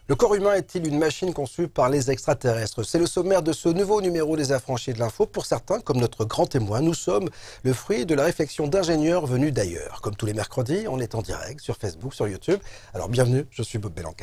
Le corps humain est-il une machine conçue par les extraterrestres? C'est le sommaire de ce nouveau numéro des Affranchis de l'info. Pour certains, comme notre grand témoin, nous sommes le fruit de la réflexion d'ingénieurs venus d'ailleurs. Comme tous les mercredis, on est en direct sur Facebook, sur YouTube. Alors bienvenue, je suis Bob Belanca.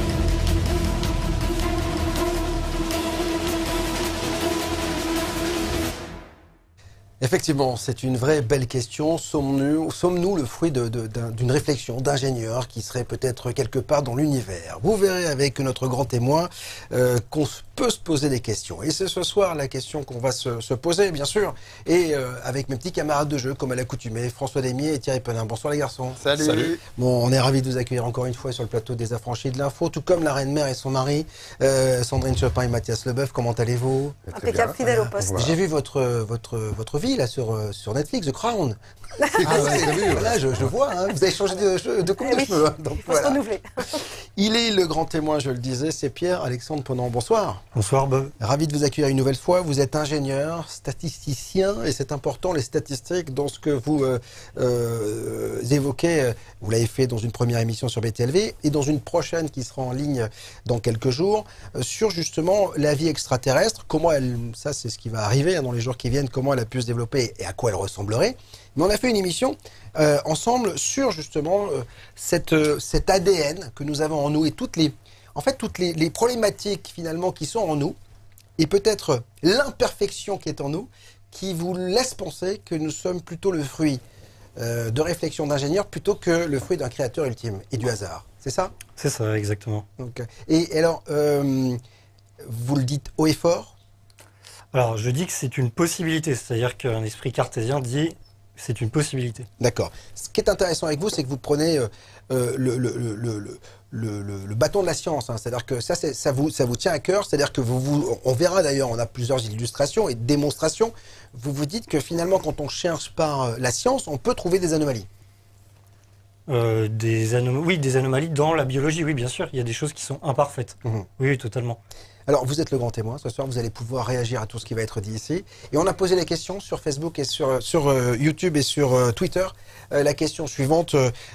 Effectivement, c'est une vraie belle question. Sommes-nous le fruit d'une réflexion d'ingénieurs qui serait peut-être quelque part dans l'univers? Vous verrez avec notre grand témoin qu'on peut se poser des questions. Et c'est ce soir la question qu'on va se poser, bien sûr. Et avec mes petits camarades de jeu, comme à l'accoutumée, François Demier et Thierry Penin. Bonsoir les garçons. Salut. Salut. Bon, on est ravis de vous accueillir encore une fois sur le plateau des Affranchis de l'info, tout comme la reine-mère et son mari, Sandrine Chopin et Mathias Leboeuf. Comment allez-vous? Impeccable, fidèle au poste. J'ai vu votre vie là sur Netflix, The Crown. Ah ouais, voilà, je vois, hein, vous avez changé de coupe de cheveux. Donc, faut se renouveler. Il est le grand témoin, je le disais, c'est Pierre-Alexandre Ponant. Bonsoir. Bonsoir Bob. Ravi de vous accueillir une nouvelle fois. Vous êtes ingénieur, statisticien, et c'est important les statistiques dans ce que vous évoquez. Vous l'avez fait dans une première émission sur BTLV et dans une prochaine qui sera en ligne dans quelques jours, sur justement la vie extraterrestre, comment elle, ça c'est ce qui va arriver hein, dans les jours qui viennent, comment elle a pu se développer et à quoi elle ressemblerait. Mais on a fait une émission ensemble sur justement cet ADN que nous avons en nous et toutes les problématiques finalement qui sont en nous et peut-être l'imperfection qui est en nous qui vous laisse penser que nous sommes plutôt le fruit de réflexion d'ingénieurs plutôt que le fruit d'un créateur ultime et du hasard. C'est ça? C'est ça, exactement. Donc, et alors, vous le dites haut et fort? Alors, je dis que c'est une possibilité, c'est-à-dire qu'un esprit cartésien dit c'est une possibilité. D'accord. Ce qui est intéressant avec vous, c'est que vous prenez le bâton de la science. Hein. C'est-à-dire que ça vous tient à cœur. C'est-à-dire que on verra d'ailleurs, on a plusieurs illustrations et démonstrations. Vous vous dites que finalement, quand on cherche par la science, on peut trouver des anomalies. Oui, des anomalies dans la biologie, oui, bien sûr. Il y a des choses qui sont imparfaites. Mmh. Oui, totalement. Alors, vous êtes le grand témoin. Ce soir, vous allez pouvoir réagir à tout ce qui va être dit ici. Et on a posé les questions sur Facebook et sur YouTube et sur Twitter. La question suivante,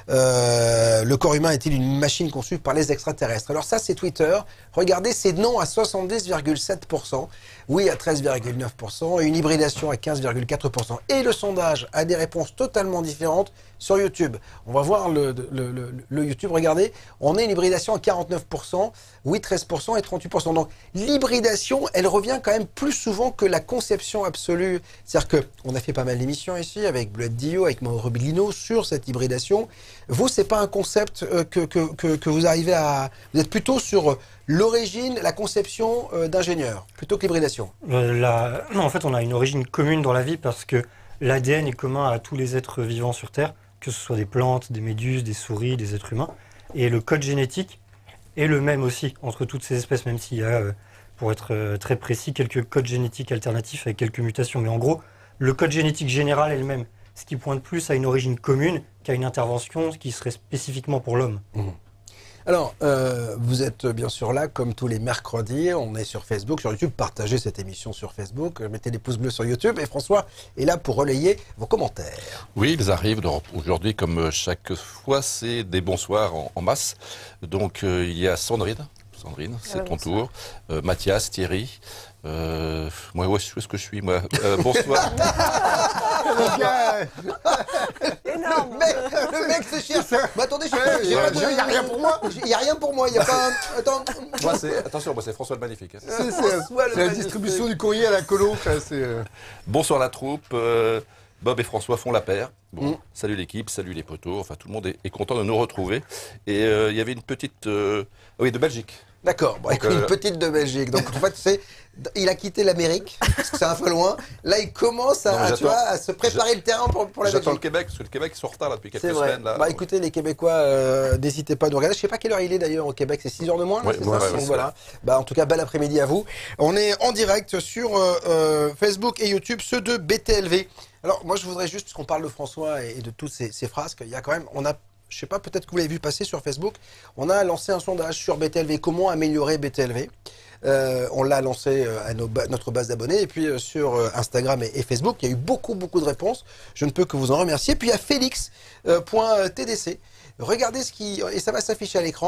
le corps humain est-il une machine conçue par les extraterrestres? Alors ça, c'est Twitter. Regardez, c'est non à 70,7%, oui à 13,9% et une hybridation à 15,4%. Et le sondage a des réponses totalement différentes sur YouTube. On va voir le YouTube. Regardez, on a une hybridation à 49%, oui 13% et 38%. Donc l'hybridation, elle revient quand même plus souvent que la conception absolue. C'est-à-dire qu'on a fait pas mal d'émissions ici avec Bleuette Dio, avec Mauro Robilino sur cette hybridation. Vous, c'est pas un concept que vous arrivez à... Vous êtes plutôt sur l'origine, la conception d'ingénieur, plutôt que l'hybridation. Non, en fait, on a une origine commune dans la vie parce que l'ADN est commun à tous les êtres vivants sur Terre, que ce soit des plantes, des méduses, des souris, des êtres humains. Et le code génétique est le même aussi entre toutes ces espèces, même s'il y a, pour être très précis, quelques codes génétiques alternatifs avec quelques mutations. Mais en gros, le code génétique général est le même, ce qui pointe plus à une origine commune qu'à une intervention qui serait spécifiquement pour l'homme. Mmh. Alors, vous êtes bien sûr là, comme tous les mercredis, on est sur Facebook, sur YouTube, partagez cette émission sur Facebook, mettez des pouces bleus sur YouTube, et François est là pour relayer vos commentaires. Oui, ils arrivent, aujourd'hui, comme chaque fois, c'est des bonsoirs en masse. Donc, il y a Sandrine, c'est ton tour, Mathias, Thierry, moi, où est-ce que je suis, moi bonsoir. Énorme. Le mec se cherche. Mais attendez, il n'y a rien pour moi. Il n'y a rien pour moi. Il n'y a pas. Attends. Attention, moi c'est François le Magnifique. C'est la distribution du courrier à la colo. Bonsoir la troupe. Bob et François font la paire. Bon, salut l'équipe, salut les potos. Enfin, tout le monde est content de nous retrouver. Et il y avait une petite. Oui, de Belgique. D'accord, bon, une petite de Belgique. Donc en fait, il a quitté l'Amérique, parce que c'est un peu loin. Là, il commence à se préparer le terrain pour la Belgique. J'attends le Québec, parce que le Québec, ils sont en retard là, depuis quelques semaines. Là. Bah écoutez, les Québécois, n'hésitez pas à nous regarder. Je ne sais pas quelle heure il est d'ailleurs au Québec, c'est 6 heures de moins là, c'est ça. Donc voilà. Bah, en tout cas, bel après-midi à vous. On est en direct sur Facebook et YouTube, ceux de BTLV. Alors moi, je voudrais juste, puisqu'on parle de François et de toutes ces phrases, qu'il y a quand même, je sais pas, peut-être que vous l'avez vu passer sur Facebook, on a lancé un sondage sur BTLV, comment améliorer BTLV. On l'a lancé à notre base d'abonnés et puis sur Instagram et Facebook, il y a eu beaucoup de réponses. Je ne peux que vous en remercier. Puis il y a Félix.tdc. Regardez et ça va s'afficher à l'écran.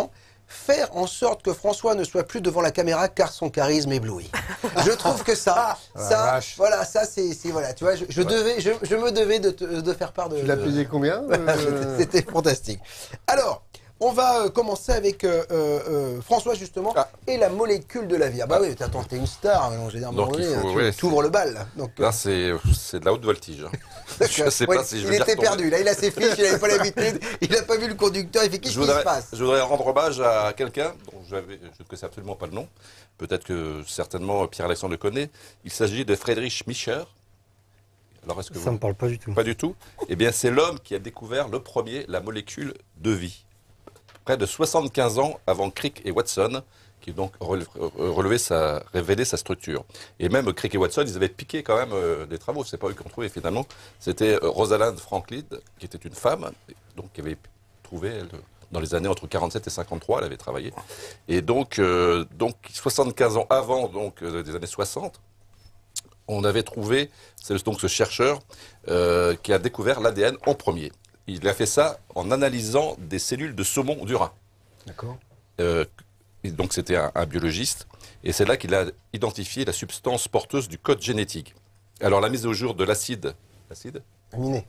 faire en sorte que François ne soit plus devant la caméra car son charisme éblouit. Je trouve que ça, voilà, ça c'est voilà, tu vois, je me devais de faire part de. Tu l'as payé combien C'était fantastique. Alors, on va commencer avec François justement et la molécule de la vie. Ah bah oui, attends, t'es une star. Je veux dire, à un moment donné, tu ouvres le bal. Là, donc, là c'est de la haute voltige. Je sais pas si je vais il était perdu. Là, il a ses fiches, il n'avait pas l'habitude. Il n'a pas vu le conducteur. Il fait qu'est-ce qui se passe? Je voudrais rendre hommage à quelqu'un dont je ne connaissais absolument pas le nom. Peut-être que certainement Pierre-Alexandre le connaît. Il s'agit de Friedrich Miescher. Alors, est-ce que ça ne me parle pas du tout. Pas du tout. Eh bien, c'est l'homme qui a découvert le premier la molécule de vie. Près de 75 ans avant Crick et Watson, qui donc révélé sa structure. Et même Crick et Watson, ils avaient piqué quand même des travaux. C'est pas eux qui ont trouvé finalement. C'était Rosalind Franklin, qui était une femme, donc qui avait trouvé dans les années entre 47 et 53, elle avait travaillé. Et donc 75 ans avant des années 60, on avait trouvé, c'est donc ce chercheur qui a découvert l'ADN en premier. Il a fait ça en analysant des cellules de saumon du Rhin. D'accord. Donc c'était un biologiste, et c'est là qu'il a identifié la substance porteuse du code génétique. Alors la mise au jour de l'acide aminé,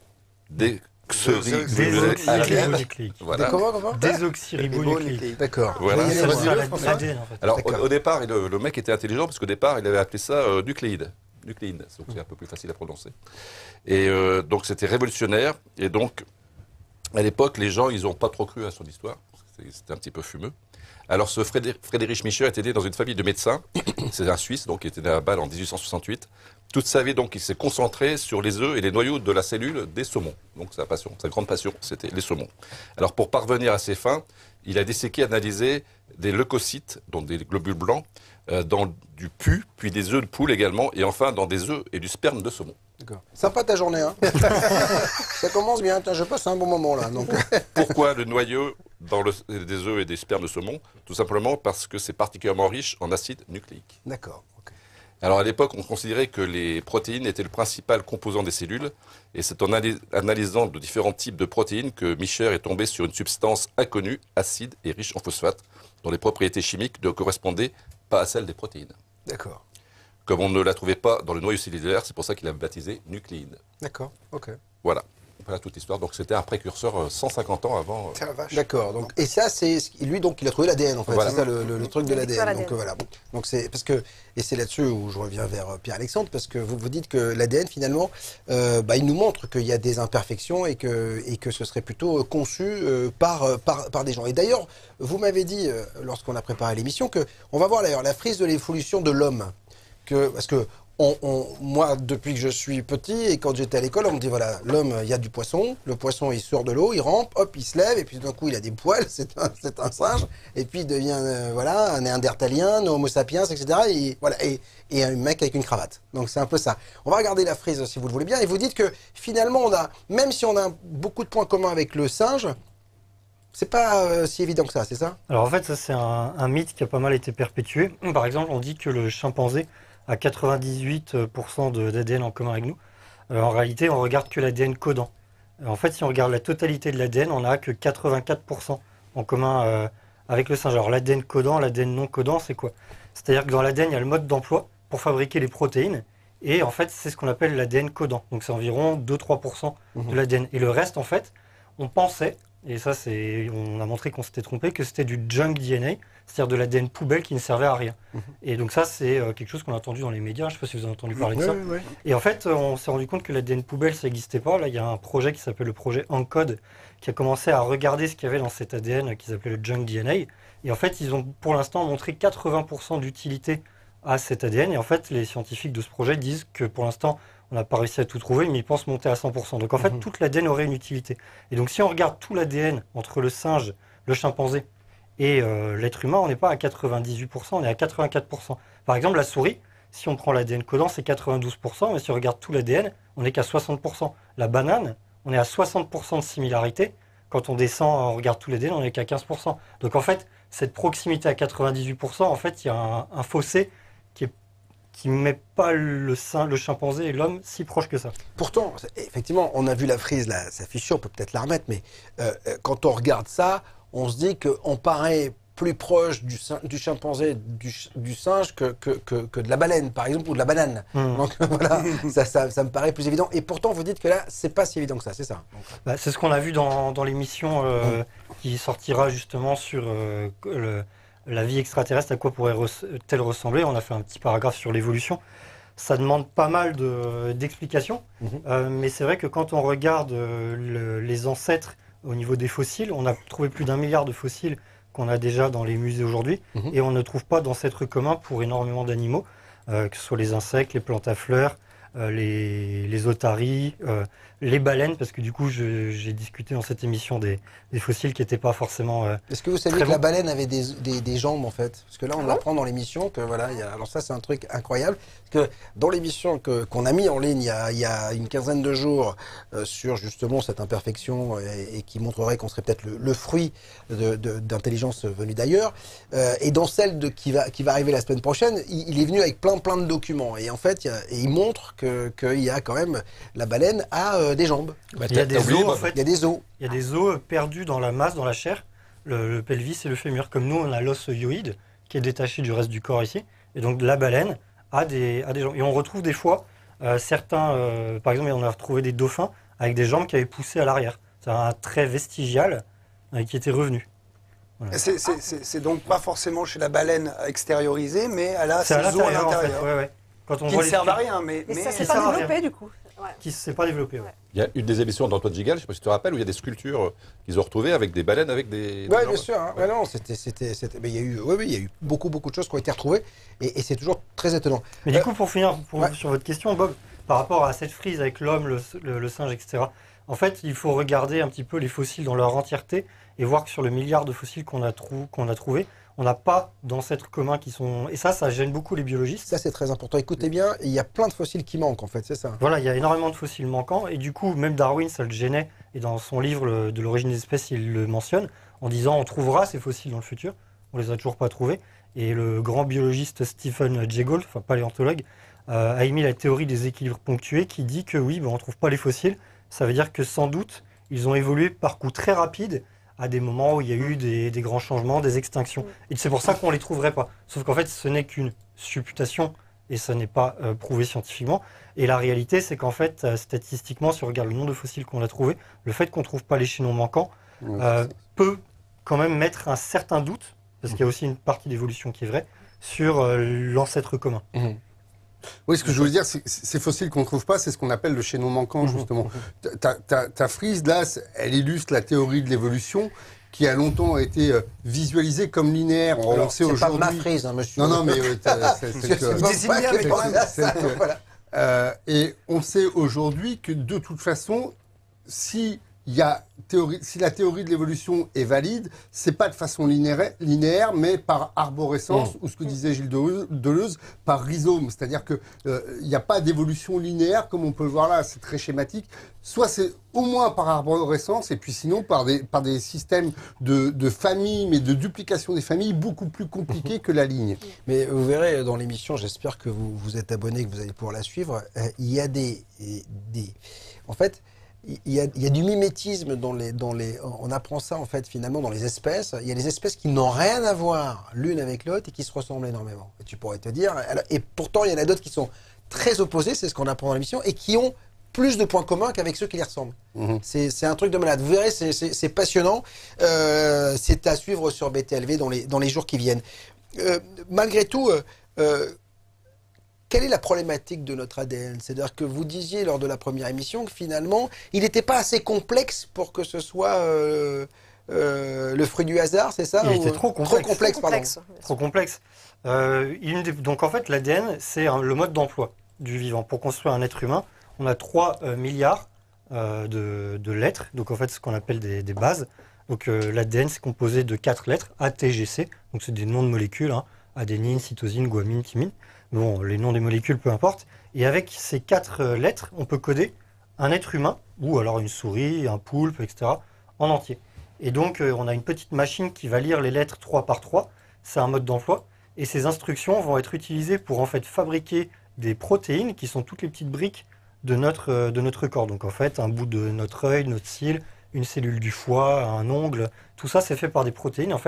désoxyribonucléique. Voilà. Désoxyribonucléique. D'accord. Voilà. l'ADN en fait. Alors au départ, le mec était intelligent parce qu'au départ, il avait appelé ça nucléide. Nucléine, donc c'est un peu plus facile à prononcer. Et donc c'était révolutionnaire, et donc à l'époque, les gens, ils n'ont pas trop cru à son histoire. C'était un petit peu fumeux. Alors, ce Friedrich Miescher était né dans une famille de médecins. C'est un Suisse, donc, qui était né à Bâle en 1868. Toute sa vie, donc, il s'est concentré sur les œufs et les noyaux de la cellule des saumons. Donc, sa grande passion, c'était les saumons. Alors, pour parvenir à ses fins, il a disséqué, analysé des leucocytes, donc des globules blancs, dans du pus, puis des œufs de poule également, et enfin dans des œufs et du sperme de saumon. D'accord. Sympa ta journée, hein. Ça commence bien, je passe un bon moment là. Donc. Pourquoi le noyau dans des œufs et des spermes de saumon? Tout simplement parce que c'est particulièrement riche en acide nucléique. D'accord. Okay. Alors à l'époque, on considérait que les protéines étaient le principal composant des cellules, et c'est en analysant de différents types de protéines que Miescher est tombé sur une substance inconnue, acide et riche en phosphate, dont les propriétés chimiques ne correspondaient pas à celles des protéines. D'accord. Comme on ne la trouvait pas dans le noyau cellulaire, c'est pour ça qu'il a baptisé nucléine. D'accord, ok. Voilà toute l'histoire. Donc c'était un précurseur 150 ans avant. D'accord. Donc et ça c'est lui donc il a trouvé l'ADN en fait. Voilà. C'est ça le truc de l'ADN. Donc voilà. Donc c'est parce que et c'est là-dessus où je reviens vers Pierre-Alexandre parce que vous dites que l'ADN finalement il nous montre qu'il y a des imperfections et que ce serait plutôt conçu par des gens. Et d'ailleurs vous m'avez dit lorsqu'on a préparé l'émission que on va voir d'ailleurs la frise de l'évolution de l'homme. Parce que moi, depuis que je suis petit et quand j'étais à l'école, on me dit voilà, l'homme, il y a du poisson, le poisson il sort de l'eau, il rampe, hop, il se lève, et puis d'un coup il a des poils, c'est un singe, et puis il devient un néandertalien, un homo sapiens, etc. Et, voilà, et un mec avec une cravate. Donc c'est un peu ça. On va regarder la frise si vous le voulez bien, et vous dites que finalement, même si on a beaucoup de points communs avec le singe, c'est pas si évident que ça, c'est ça? Alors en fait, ça c'est un mythe qui a pas mal été perpétué. Par exemple, on dit que le chimpanzé a 98% d'ADN en commun avec nous. En réalité, on regarde que l'ADN codant. En fait, si on regarde la totalité de l'ADN, on n'a que 84% en commun avec le singe. Alors l'ADN codant, l'ADN non codant, c'est quoi? C'est-à-dire que dans l'ADN, il y a le mode d'emploi pour fabriquer les protéines. Et en fait, c'est ce qu'on appelle l'ADN codant. Donc c'est environ 2-3% de l'ADN. Et le reste, en fait, on pensait, et ça, on a montré qu'on s'était trompé, que c'était du junk DNA, c'est-à-dire de l'ADN poubelle qui ne servait à rien. Et donc ça, c'est quelque chose qu'on a entendu dans les médias, je ne sais pas si vous avez entendu parler de ça. Oui. Et en fait, on s'est rendu compte que l'ADN poubelle, ça n'existait pas. Là, il y a un projet qui s'appelle le projet ENCODE, qui a commencé à regarder ce qu'il y avait dans cet ADN qu'ils appelaient le junk DNA. Et en fait, ils ont pour l'instant montré 80% d'utilité à cet ADN. Et en fait, les scientifiques de ce projet disent que pour l'instant, on n'a pas réussi à tout trouver, mais ils pensent monter à 100%. Donc en fait, toute l'ADN aurait une utilité. Et donc si on regarde tout l'ADN entre le singe, le chimpanzé et l'être humain, on n'est pas à 98%, on est à 84%. Par exemple, la souris, si on prend l'ADN codant, c'est 92%, mais si on regarde tout l'ADN, on n'est qu'à 60%. La banane, on est à 60% de similarité. Quand on descend, on regarde tout l'ADN, on n'est qu'à 15%. Donc en fait, cette proximité à 98%, en fait, il y a un fossé qui ne met pas le chimpanzé et l'homme si proches que ça. Pourtant, effectivement, on a vu la frise, là, sa fichue, on peut peut-être la remettre, mais quand on regarde ça, on se dit qu'on paraît plus proche du chimpanzé, du singe que de la baleine, par exemple, ou de la banane. Donc voilà, ça me paraît plus évident. Et pourtant, vous dites que là, c'est pas si évident que ça, c'est ça. Donc, C'est ce qu'on a vu dans l'émission qui sortira justement sur la vie extraterrestre, à quoi pourrait-elle ressembler. On a fait un petit paragraphe sur l'évolution. Ça demande pas mal d'explications, mais c'est vrai que quand on regarde les ancêtres au niveau des fossiles, on a trouvé plus d'1 milliard de fossiles qu'on a déjà dans les musées aujourd'hui, et on ne trouve pas d'ancêtres communs pour énormément d'animaux, que ce soit les insectes, les plantes à fleurs, les otaries, les baleines, parce que du coup j'ai discuté dans cette émission des fossiles qui n'étaient pas forcément... Est-ce que vous saviez que la baleine avait des jambes en fait? Parce que là on apprend dans l'émission que voilà, alors ça c'est un truc incroyable, parce que dans l'émission qu'on a mis en ligne il y a une quinzaine de jours sur justement cette imperfection et qui montrerait qu'on serait peut-être le fruit d'intelligence venue d'ailleurs, et dans celle qui va arriver la semaine prochaine, il est venu avec plein de documents, et en fait il montre qu'il y a quand même, la baleine a des jambes. Il y a des os en fait. Il y a des os. Il y a des os perdus dans la masse, dans la chair, le pelvis et le fémur. Comme nous, on a l'os hyoïde qui est détaché du reste du corps ici. Et donc la baleine a des jambes. Et on retrouve des fois certains, par exemple, on a retrouvé des dauphins avec des jambes qui avaient poussé à l'arrière. C'est un trait vestigial qui était revenu. Voilà. C'est donc pas forcément chez la baleine extériorisée, mais elle a ses à os à l'intérieur. En fait. l'intérieur. Quand on Qui voit ne servent à rien, mais ça s'est ça pas sert à développé rien. du coup. Ouais. Qui ne s'est pas développé. Ouais. Il y a une des émissions d'Antoine Gigal, je ne sais pas si tu te rappelles, où il y a des sculptures qu'ils ont retrouvées avec des baleines, avec des... Oui, bien sûr. Hein. Ouais, non, mais il y a eu, il y a eu beaucoup de choses qui ont été retrouvées, et c'est toujours très étonnant. Mais du coup, pour finir sur votre question, Bob, par rapport à cette frise avec l'homme, le singe, etc., en fait, il faut regarder un petit peu les fossiles dans leur entièreté et voir que sur le milliard de fossiles qu'on a trouvés, on n'a pas d'ancêtres communs qui sont... Et ça gêne beaucoup les biologistes. Ça, c'est très important. Écoutez bien, il y a plein de fossiles qui manquent, en fait, c'est ça. Voilà, il y a énormément de fossiles manquants. Et du coup, même Darwin, ça le gênait. Et dans son livre de l'origine des espèces, il le mentionne en disant on trouvera ces fossiles dans le futur. On les a toujours pas trouvés. Et le grand biologiste Stephen Jay Gould, enfin paléontologue, a émis la théorie des équilibres ponctués qui dit que oui, on ne trouve pas les fossiles. Ça veut dire que sans doute, ils ont évolué par coups très rapides à des moments où il y a eu des grands changements, des extinctions. Et c'est pour ça qu'on ne les trouverait pas. Sauf qu'en fait, ce n'est qu'une supputation et ça n'est pas prouvé scientifiquement. Et la réalité, c'est qu'en fait, statistiquement, si on regarde le nombre de fossiles qu'on a trouvés, le fait qu'on ne trouve pas les chaînons manquants peut quand même mettre un certain doute, parce qu'il y a aussi une partie d'évolution qui est vraie, sur l'ancêtre commun. Oui, ce que je voulais dire, c'est que ces fossiles qu'on ne trouve pas, c'est ce qu'on appelle le chaînon manquant, justement. Ta frise, là, elle illustre la théorie de l'évolution qui a longtemps été visualisée comme linéaire. Alors, c'est pas ma frise, hein, monsieur. Non, mais et on sait aujourd'hui que, de toute façon, si la théorie de l'évolution est valide, c'est pas de façon linéaire, mais par arborescence, ou ce que disait Gilles Deleuze, par rhizome. C'est-à-dire que il n'y a pas d'évolution linéaire, comme on peut le voir là, c'est très schématique. Soit c'est au moins par arborescence, et puis sinon par des systèmes de familles, mais de duplication des familles, beaucoup plus compliqués que la ligne. Mais vous verrez dans l'émission, j'espère que vous êtes abonné, que vous allez pouvoir la suivre, il y a en fait, il y a du mimétisme on apprend ça en fait finalement dans les espèces. Il y a des espèces qui n'ont rien à voir l'une avec l'autre et qui se ressemblent énormément. Et tu pourrais te dire, et pourtant il y en a d'autres qui sont très opposés, c'est ce qu'on apprend dans l'émission, et qui ont plus de points communs qu'avec ceux qui les ressemblent. C'est un truc de malade. Vous verrez, c'est passionnant. C'est à suivre sur BTLV dans les jours qui viennent. Malgré tout, quelle est la problématique de notre ADN? C'est-à-dire que vous disiez lors de la première émission que finalement, il n'était pas assez complexe pour que ce soit le fruit du hasard, c'est ça? Il était trop complexe. Trop complexe. Donc en fait, l'ADN, c'est le mode d'emploi du vivant. Pour construire un être humain, on a 3 milliards de lettres, donc en fait ce qu'on appelle des bases. Donc l'ADN, c'est composé de 4 lettres, A, T, G, C, donc c'est des noms de molécules, hein, adénine, cytosine, guamine, thymine. Bon, les noms des molécules, peu importe. Et avec ces 4 lettres, on peut coder un être humain, ou alors une souris, un poulpe, etc., en entier. Et donc, on a une petite machine qui va lire les lettres 3 par 3. C'est un mode d'emploi. Et ces instructions vont être utilisées pour, en fait, fabriquer des protéines, qui sont toutes les petites briques de notre corps. Donc, en fait, un bout de notre œil, notre cils, une cellule du foie, un ongle, tout ça, c'est fait par des protéines, en fait.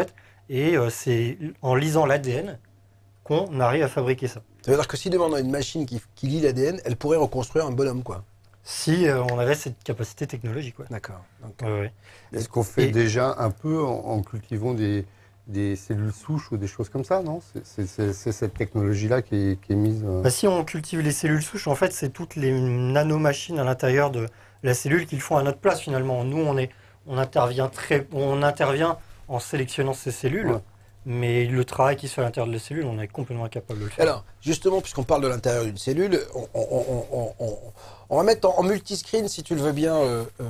Et c'est en lisant l'ADN qu'on arrive à fabriquer ça. Ça veut dire que si demain on a une machine qui lit l'ADN, elle pourrait reconstruire un bonhomme, quoi. Si on avait cette capacité technologique, ouais. D'accord. Donc, Ouais. Est-ce qu'on fait Et- déjà un peu en cultivant des cellules souches ou des choses comme ça, non? C'est cette technologie-là qui est mise... Bah, si on cultive les cellules souches, en fait, c'est toutes les nanomachines à l'intérieur de la cellule qui le font à notre place finalement. Nous, on intervient en sélectionnant ces cellules, Ouais. mais le travail qui se fait à l'intérieur de la cellule, on est complètement incapable de le faire. alors, justement, puisqu'on parle de l'intérieur d'une cellule, on va mettre en multiscreen, si tu le veux bien,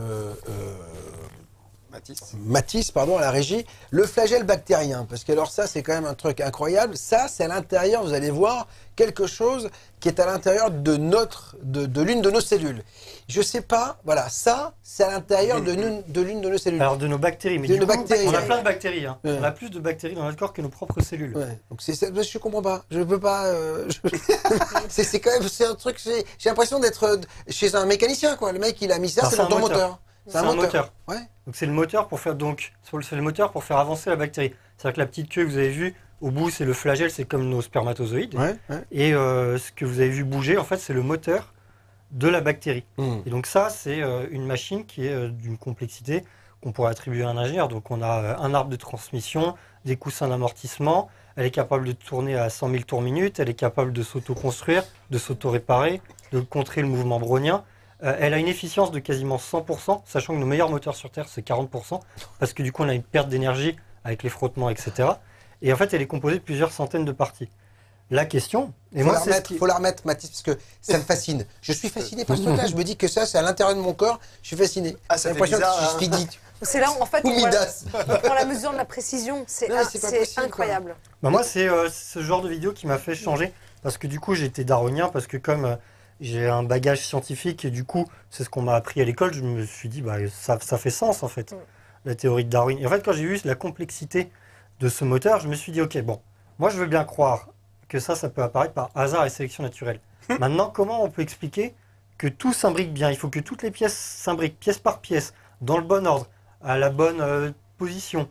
Mathis, pardon, à la régie, le flagelle bactérien. Parce que alors ça, c'est quand même un truc incroyable. Ça, c'est à l'intérieur, vous allez voir, quelque chose qui est à l'intérieur de l'une de nos cellules. Je sais pas, voilà, ça, c'est à l'intérieur de l'une de nos cellules. Alors de nos bactéries, mais De du nos coup, bactéries, on a ouais. plein de bactéries. Hein. Ouais. On a plus de bactéries dans notre corps que nos propres cellules. Ouais. Donc je comprends pas. Je peux pas. C'est quand même, c'est un truc. J'ai l'impression d'être chez un mécanicien, quoi. Le mec, il a mis ça, Alors, c'est c'est dans un ton moteur. moteur. C'est un moteur. Ouais. Donc c'est le moteur pour faire avancer la bactérie. C'est-à-dire que la petite queue que vous avez vue au bout, c'est le flagelle, c'est comme nos spermatozoïdes. Ouais. Et ce que vous avez vu bouger, en fait, c'est le moteur de la bactérie. Et donc ça, c'est une machine qui est d'une complexité qu'on pourrait attribuer à un ingénieur. Donc on a un arbre de transmission, des coussins d'amortissement, elle est capable de tourner à 100 000 tours minute, elle est capable de s'auto-construire, de s'auto-réparer, de contrer le mouvement brownien. Elle a une efficience de quasiment 100%, sachant que nos meilleurs moteurs sur Terre, c'est 40%, parce que du coup, on a une perte d'énergie avec les frottements, etc. Et en fait, elle est composée de plusieurs centaines de parties. La question... Et moi, c'est Faut la remettre, Mathis, parce que ça me fascine. Je suis fasciné par ce truc-là. Je me dis que ça, c'est à l'intérieur de mon corps. Je suis fasciné. Ah, ça J'ai fait l'impression bizarre, que je suis dit. C'est là où, en fait, Ou on voit- Midas. on prend la mesure de la précision. C'est Non, c'est pas c'est possible, incroyable. Bah moi, c'est ce genre de vidéo qui m'a fait changer, parce que du coup, j'étais darwinien, parce que comme j'ai un bagage scientifique, et du coup, c'est ce qu'on m'a appris à l'école, je me suis dit, bah, ça fait sens, en fait, la théorie de Darwin. Et en fait, quand j'ai vu la complexité de ce moteur, je me suis dit, ok, bon, moi, je veux bien croire que ça peut apparaître par hasard et sélection naturelle. Maintenant, comment on peut expliquer que tout s'imbrique bien? Il faut que toutes les pièces s'imbriquent, pièce par pièce, dans le bon ordre, à la bonne position.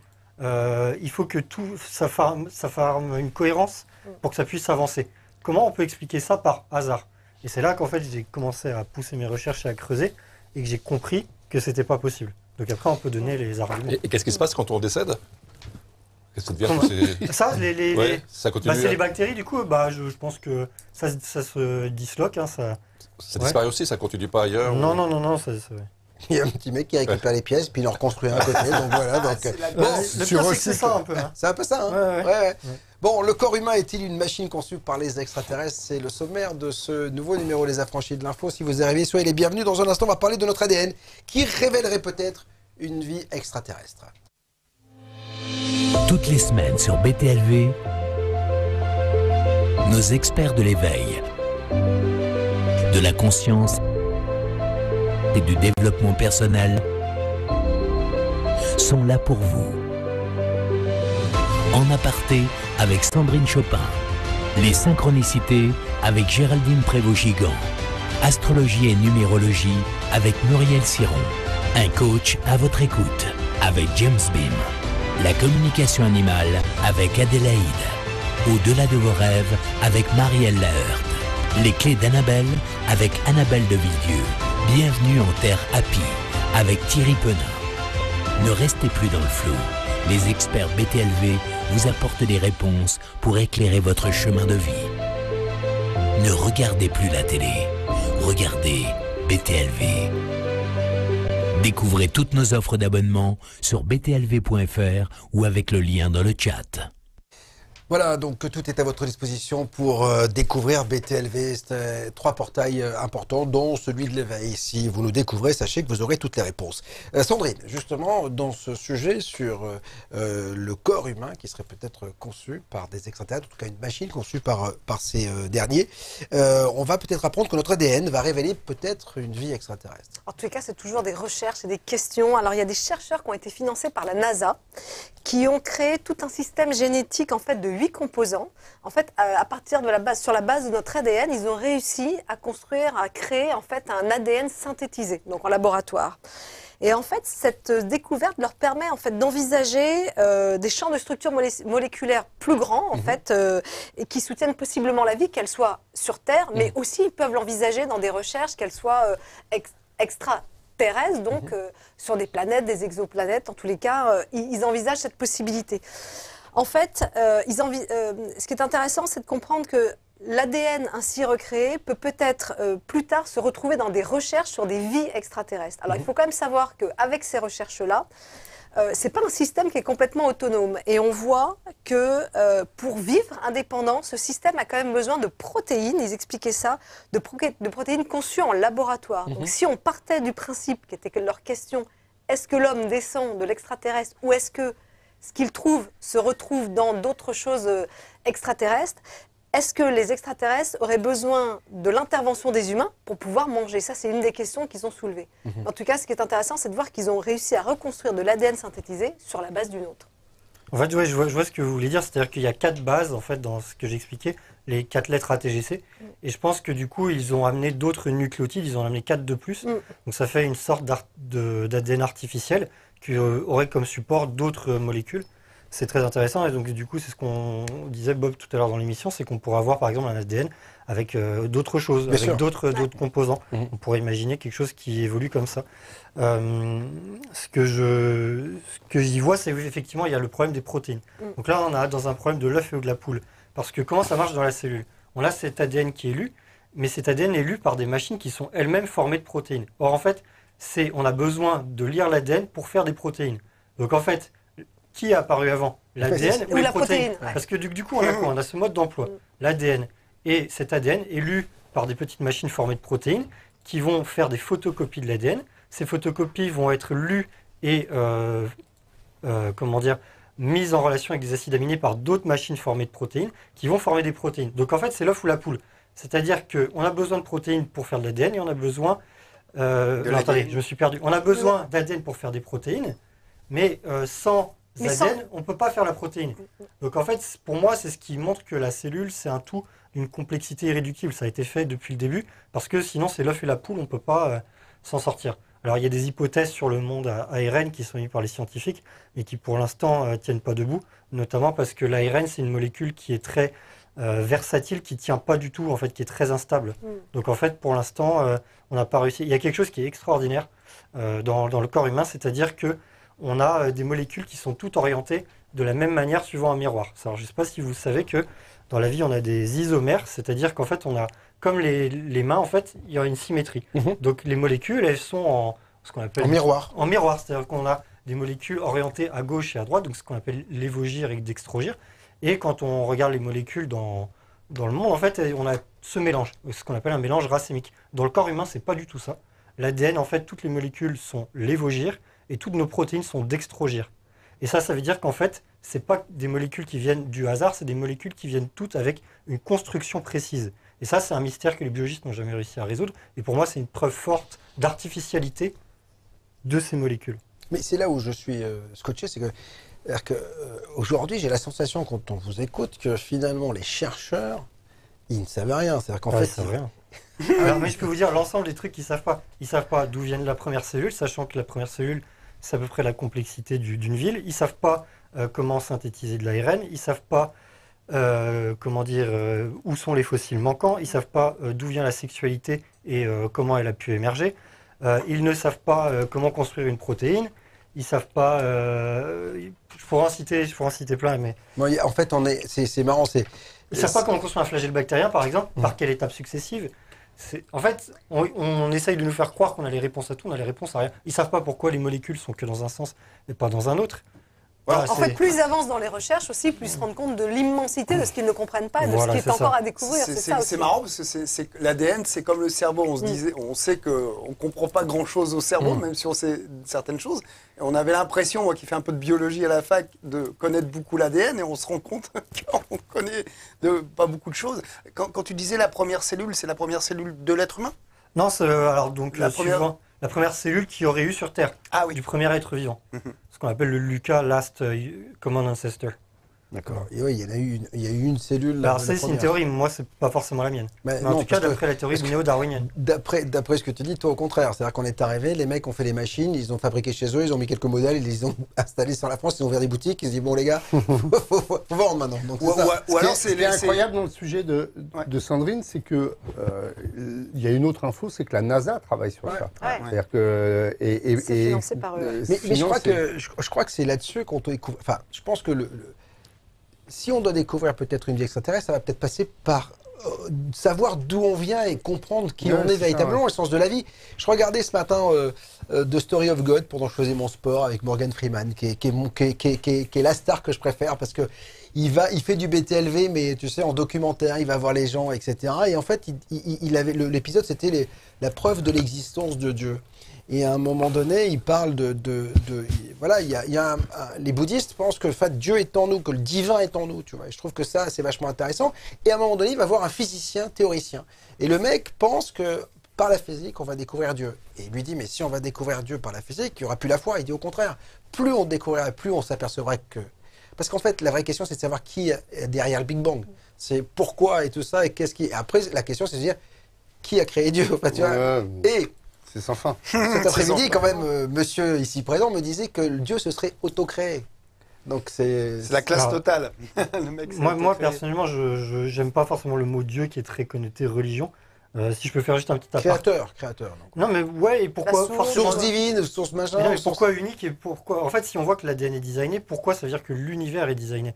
Il faut que tout ça forme une cohérence pour que ça puisse avancer. Comment on peut expliquer ça par hasard? Et c'est là qu'en fait j'ai commencé à pousser mes recherches et à creuser et que j'ai compris que c'était pas possible. Donc après on peut donner les arguments. Et qu'est-ce qui se passe quand on décède? Qu'est-ce que devient Comment- Ça, Ouais, ça continue. c'est les bactéries du coup. Bah je pense que ça se disloque. Hein, ça... Ça disparaît aussi, ça continue pas ailleurs. Non, ça. Il y a un petit mec qui récupère les pièces, puis il en reconstruit un à côté. Donc voilà. Donc, bon, Le pire, c'est que c'est ça un peu. Hein. c'est un peu ça. Hein. Ouais. Bon, le corps humain est-il une machine conçue par les extraterrestres? C'est le sommaire de ce nouveau numéro Les Affranchis de l'info. Si vous arrivez, soyez les bienvenus. Dans un instant, on va parler de notre ADN qui révélerait peut-être une vie extraterrestre. Toutes les semaines sur BTLV, nos experts de l'éveil, de la conscience et du développement personnel sont là pour vous. En aparté avec Sandrine Chopin, les synchronicités avec Géraldine Prévost-Gigan, astrologie et numérologie avec Muriel Siron, un coach à votre écoute avec James Beam, la communication animale avec Adélaïde, au-delà de vos rêves avec Marielle Laheurte, les clés d'Annabelle avec Annabelle de Villedieu, bienvenue en terre happy avec Thierry Penin. Ne restez plus dans le flou, les experts BTLV vous apportent des réponses pour éclairer votre chemin de vie. Ne regardez plus la télé, regardez BTLV. Découvrez toutes nos offres d'abonnement sur btlv.fr ou avec le lien dans le chat. Voilà, donc tout est à votre disposition pour découvrir BTLV. C'est 3 portails importants, dont celui de l'éveil. Si vous nous découvrez, sachez que vous aurez toutes les réponses. Sandrine, justement, dans ce sujet sur le corps humain qui serait peut-être conçu par des extraterrestres, en tout cas une machine conçue par ces derniers, on va peut-être apprendre que notre ADN va révéler peut-être une vie extraterrestre. En tous les cas, c'est toujours des recherches et des questions. Alors, il y a des chercheurs qui ont été financés par la NASA qui ont créé tout un système génétique en fait de 8 composants. En fait, à partir de la base, sur la base de notre ADN, ils ont réussi à construire, à créer en fait un ADN synthétisé, donc en laboratoire. Et en fait, cette découverte leur permet en fait d'envisager des champs de structure moléculaire plus grands en fait, et qui soutiennent possiblement la vie, qu'elle soit sur Terre, mais aussi ils peuvent l'envisager dans des recherches, qu'elle soit extraterrestres, donc sur des planètes, des exoplanètes. En tous les cas, ils envisagent cette possibilité. En fait, ce qui est intéressant, c'est de comprendre que l'ADN ainsi recréé peut peut-être plus tard se retrouver dans des recherches sur des vies extraterrestres. Alors il faut quand même savoir qu'avec ces recherches-là, c'est pas un système qui est complètement autonome. Et on voit que pour vivre indépendant, ce système a quand même besoin de protéines, ils expliquaient ça, de protéines conçues en laboratoire. Donc si on partait du principe, qui était que leur question, est-ce que l'homme descend de l'extraterrestre ou est-ce que ce qu'il trouve se retrouve dans d'autres choses extraterrestres, est-ce que les extraterrestres auraient besoin de l'intervention des humains pour pouvoir manger? Ça, c'est une des questions qu'ils ont soulevées. En tout cas, ce qui est intéressant, c'est de voir qu'ils ont réussi à reconstruire de l'ADN synthétisé sur la base d'une autre. En fait, ouais, je vois ce que vous voulez dire. C'est-à-dire qu'il y a 4 bases, en fait, dans ce que j'expliquais, les 4 lettres ATGC. Et je pense que du coup, ils ont amené d'autres nucléotides, ils ont amené 4 de plus. Donc ça fait une sorte d'ADN artificiel qui aurait comme support d'autres molécules. C'est très intéressant et donc du coup c'est ce qu'on disait Bob tout à l'heure dans l'émission, c'est qu'on pourrait avoir par exemple un ADN avec d'autres choses, avec d'autres composants. On pourrait imaginer quelque chose qui évolue comme ça. Ce que j'y vois, c'est qu'effectivement il y a le problème des protéines. Donc là on a dans un problème de l'œuf et de la poule. Parce que comment ça marche dans la cellule? On a cet ADN qui est lu, mais cet ADN est lu par des machines qui sont elles-mêmes formées de protéines. Or en fait, on a besoin de lire l'ADN pour faire des protéines. Donc en fait, qui a apparu avant? L'ADN ou la protéine? Parce que du coup, on a quoi? On a ce mode d'emploi. L'ADN. Et cet ADN est lu par des petites machines formées de protéines qui vont faire des photocopies de l'ADN. Ces photocopies vont être lues et mises en relation avec des acides aminés par d'autres machines formées de protéines qui vont former des protéines. Donc en fait, c'est l'œuf ou la poule. C'est-à-dire qu'on a besoin de protéines pour faire de l'ADN et on a besoin... attendez, je me suis perdu. On a besoin d'ADN pour faire des protéines, mais sans ADN, on ne peut pas faire la protéine. Donc en fait, pour moi, c'est ce qui montre que la cellule, c'est un tout d'une complexité irréductible. Ça a été fait depuis le début, parce que sinon, c'est l'œuf et la poule, on ne peut pas s'en sortir. Alors il y a des hypothèses sur le monde ARN qui sont émises par les scientifiques, mais qui pour l'instant ne tiennent pas debout, notamment parce que l'ARN, c'est une molécule qui est très versatile, qui ne tient pas du tout, en fait, qui est très instable. Donc en fait, pour l'instant, on n'a pas réussi. Il y a quelque chose qui est extraordinaire dans le corps humain, c'est-à-dire que on a des molécules qui sont toutes orientées de la même manière suivant un miroir. Alors, je ne sais pas si vous savez que dans la vie, on a des isomères, c'est-à-dire qu'en fait, on a, comme les mains, en fait, il y a une symétrie. Donc, les molécules, elles sont en ce qu'on appelle... En miroir. En miroir, c'est-à-dire qu'on a des molécules orientées à gauche et à droite, donc ce qu'on appelle l'évogire et dextrogire. Et quand on regarde les molécules dans le monde, en fait, on a ce mélange, ce qu'on appelle un mélange racémique. Dans le corps humain, c'est pas du tout ça. L'ADN, en fait, toutes les molécules sont l'évogire, et toutes nos protéines sont dextrogires. Et ça veut dire qu'en fait, ce n'est pas des molécules qui viennent du hasard, c'est des molécules qui viennent toutes avec une construction précise. Et ça, c'est un mystère que les biologistes n'ont jamais réussi à résoudre. Et pour moi, c'est une preuve forte d'artificialité de ces molécules. Mais c'est là où je suis scotché, c'est que aujourd'hui, j'ai la sensation, quand on vous écoute, que finalement, les chercheurs, ils ne savent rien. C'est-à-dire qu'en fait, ils savent rien. Alors, mais je peux vous dire l'ensemble des trucs qu'ils savent pas. Ils savent pas d'où vient la première cellule, sachant que la première cellule, c'est à peu près la complexité d'une ville. Ils savent pas comment synthétiser de l'ARN. Ils savent pas où sont les fossiles manquants. Ils savent pas d'où vient la sexualité et comment elle a pu émerger. Ils ne savent pas comment construire une protéine. Ils savent pas. Je pourrais en citer plein, mais. Bon, en fait, c'est marrant, ils savent pas comment construire un flagelle bactérien, par exemple, par quelle étape successive. En fait, on essaye de nous faire croire qu'on a les réponses à tout, on a les réponses à rien. Ils savent pas pourquoi les molécules sont que dans un sens et pas dans un autre. Voilà, en fait, plus ils avancent dans les recherches aussi, plus ils se rendent compte de l'immensité de ce qu'ils ne comprennent pas et de ce qui est encore à découvrir. C'est marrant parce que l'ADN, c'est comme le cerveau. On sait qu'on ne comprend pas grand-chose au cerveau, même si on sait certaines choses. Et on avait l'impression, moi qui fais un peu de biologie à la fac, de connaître beaucoup l'ADN et on se rend compte qu'on connaît pas beaucoup de choses. Quand tu disais la première cellule, c'est la première cellule de l'être humain? Non, alors donc la première cellule qu'il y aurait eu sur Terre, du premier être vivant. Ce qu'on appelle le LUCA, Last Common Ancestor. D'accord. Et oui, il y a eu une cellule. Alors, la c'est une première. théorie, moi, c'est pas forcément la mienne. Mais Mais en non, tout cas, parce que- d'après la théorie néo-darwinienne. D'après ce que tu dis, toi au contraire. C'est-à-dire qu'on est arrivé, les mecs ont fait les machines, ils ont fabriqué chez eux, ils ont mis quelques modèles, ils les ont installés sur la France, ils ont ouvert des boutiques, ils se disent bon les gars, faut vendre maintenant. Donc, c'est ça. Ou alors Ce qui est incroyable dans le sujet de Sandrine, c'est que il y a une autre info, c'est que la NASA travaille sur ça. Ouais. C'est-à-dire que C'est financé par eux. Mais je crois que c'est là-dessus qu'on doit découvrir. Enfin, je pense que si on doit découvrir peut-être une vie extraterrestre, ça va peut-être passer par savoir d'où on vient et comprendre qui on est véritablement, le sens de la vie. Je regardais ce matin The Story of God pendant que je faisais mon sport avec Morgan Freeman, qui est la star que je préfère parce que il fait du BTLV, mais tu sais, en documentaire, il va voir les gens, etc. Et en fait, l'épisode, c'était la preuve de l'existence de Dieu. Et à un moment donné, il parle voilà, les bouddhistes pensent que Dieu est en nous, que le divin est en nous, tu vois. Et je trouve que ça, c'est vachement intéressant. Et à un moment donné, il va voir un physicien théoricien. Et le mec pense que par la physique, on va découvrir Dieu. Et il lui dit, mais si on va découvrir Dieu par la physique, il n'y aura plus la foi. Il dit au contraire, plus on découvrirait, plus on s'apercevrait que... Parce qu'en fait, la vraie question, c'est de savoir qui est derrière le Big Bang. C'est pourquoi et tout ça, et qu'est-ce qui... Et après, la question, c'est de dire, qui a créé Dieu, enfin, tu vois. Et... C'est sans fin. Cet après-midi, quand même, monsieur ici présent me disait que Dieu se serait auto-créé. Donc c'est la classe Alors, totale. Le mec s'est Moi, auto-créé. personnellement, je j'aime pas forcément le mot Dieu qui est très connoté religion. Si je peux faire juste un petit appart. créateur. Donc. Non, mais ouais, et pourquoi source. forcément... Source divine, source machin. Non, mais source- pourquoi unique et pourquoi... En fait, si on voit que l'ADN est designé, pourquoi ça veut dire que l'univers est designé?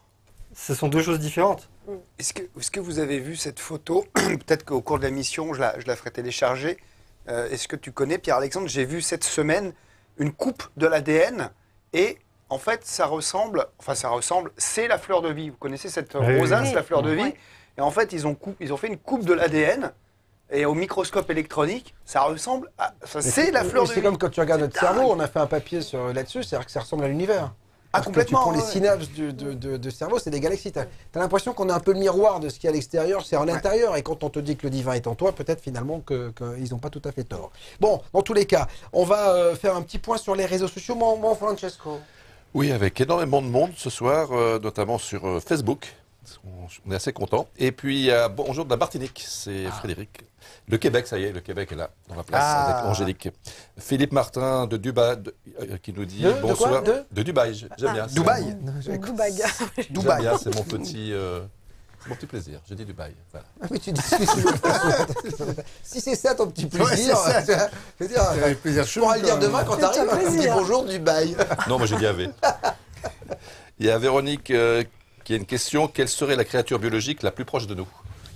Ce sont deux choses différentes. Est-ce que vous avez vu cette photo? Peut-être qu'au cours de la mission, je la ferai télécharger. Est-ce que tu connais, Pierre-Alexandre? J'ai vu cette semaine une coupe de l'ADN et en fait, ça ressemble, c'est la fleur de vie. Vous connaissez cette Oui, rosace, oui. la fleur de vie? Ouais. Et en fait, ils ont fait une coupe de l'ADN et au microscope électronique, ça ressemble à... C'est la fleur de vie. C'est comme quand tu regardes notre C'est dingue. cerveau, on a fait un papier là-dessus, c'est-à-dire que ça ressemble à l'univers. Ah, Parce que tu complètement, prends les ouais. synapses de cerveau, c'est des galaxies. T'as l'impression qu'on est un peu le miroir de ce qu'il y a à l'extérieur, c'est à l'intérieur. Et quand on te dit que le divin est en toi, peut-être finalement qu'ils n'ont pas tout à fait tort. Bon, dans tous les cas, on va faire un petit point sur les réseaux sociaux. Mon Francesco. Oui, avec énormément de monde ce soir, notamment sur Facebook. On est assez content. Et puis, il y a bonjour de la Martinique, c'est Frédéric. Le Québec, ça y est, le Québec est là, dans la place, avec Angélique. Philippe Martin de Dubaï, qui nous dit De bonsoir. quoi De Dubaï, j'aime bien. Dubaï. Dubaï. J'aime bien, c'est mon petit plaisir. J'ai dit Dubaï. Voilà. Ah, mais tu dis si c'est ça ton petit plaisir, Ouais, c'est ça. je veux dire, Avec plaisir. je pourrais le dire demain quand C'est t'arrives. un Tu dis plaisir. bonjour Dubaï. Non, moi j'ai dit AV. Il y a Véronique qui a une question. Quelle serait la créature biologique la plus proche de nous?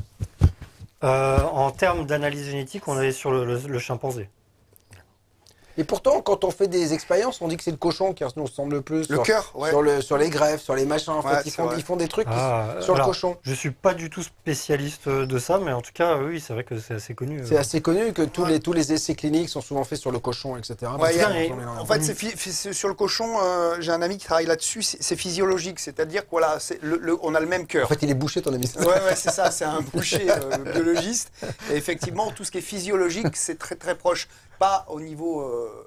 En termes d'analyse génétique, on est sur le chimpanzé. Et pourtant, quand on fait des expériences, on dit que c'est le cochon qui nous ressemble le plus. Le cœur, ouais. Sur les greffes, sur les machins. En Ouais, fait, c'est vrai. ils font des trucs Ah, sur le alors, cochon. Je suis pas du tout spécialiste de ça, mais en tout cas, oui, c'est vrai que c'est assez connu. C'est assez connu que tous les essais cliniques sont souvent faits sur le cochon, etc. Ouais, Parce en que- fait, c'est sur le cochon, j'ai un ami qui travaille là-dessus, c'est physiologique, c'est-à-dire que voilà, on a le même cœur. En fait, il est bouché ton ami. Ouais, c'est ça, c'est un boucher biologiste. Et effectivement, tout ce qui est physiologique, c'est très très proche. Pas au niveau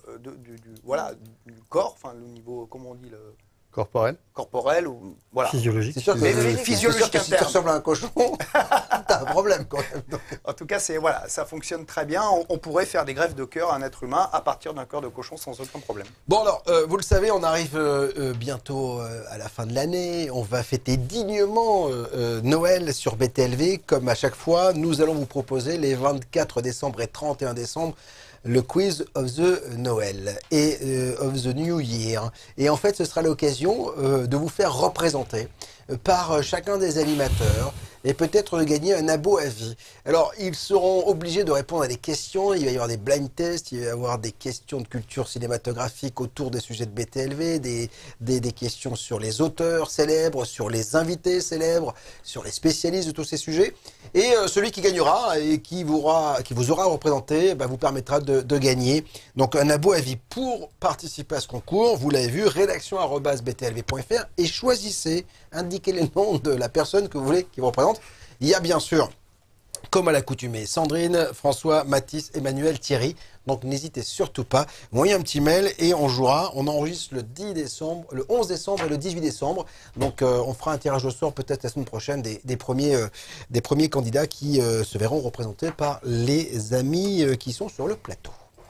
du corps, enfin le niveau, comment on dit, le Corporel. corporel, ou voilà. Physiologique. C'est sûr que, Mais c'est physiologique sûr que si tu interne. ressembles à un cochon, t'as un problème quand même. Donc, En tout cas, ça fonctionne très bien. On pourrait faire des greffes de cœur à un être humain à partir d'un cœur de cochon sans aucun problème. Bon alors, vous le savez, on arrive bientôt à la fin de l'année. On va fêter dignement Noël sur BTLV. Comme à chaque fois, nous allons vous proposer les 24 décembre et 31 décembre le quiz of the Noël et of the New Year. Et en fait, ce sera l'occasion de vous faire représenter par chacun des animateurs et peut-être de gagner un abo à vie. Alors, ils seront obligés de répondre à des questions, il va y avoir des blind tests, il va y avoir des questions de culture cinématographique autour des sujets de BTLV, des questions sur les auteurs célèbres, sur les invités célèbres, sur les spécialistes de tous ces sujets. Et celui qui gagnera et qui vous aura représenté vous permettra de gagner donc un abo à vie. Pour participer à ce concours, vous l'avez vu, rédaction@btlv.fr et choisissez, indiquez le nom de la personne que vous voulez qui vous représente. Il y a bien sûr comme à l'accoutumée. Sandrine, François, Mathis, Emmanuel, Thierry. Donc n'hésitez surtout pas. Envoyez un petit mail et on jouera. On enregistre le 10 décembre, le 11 décembre et le 18 décembre. Donc on fera un tirage au sort peut-être la semaine prochaine des premiers candidats qui se verront représentés par les amis qui sont sur le plateau.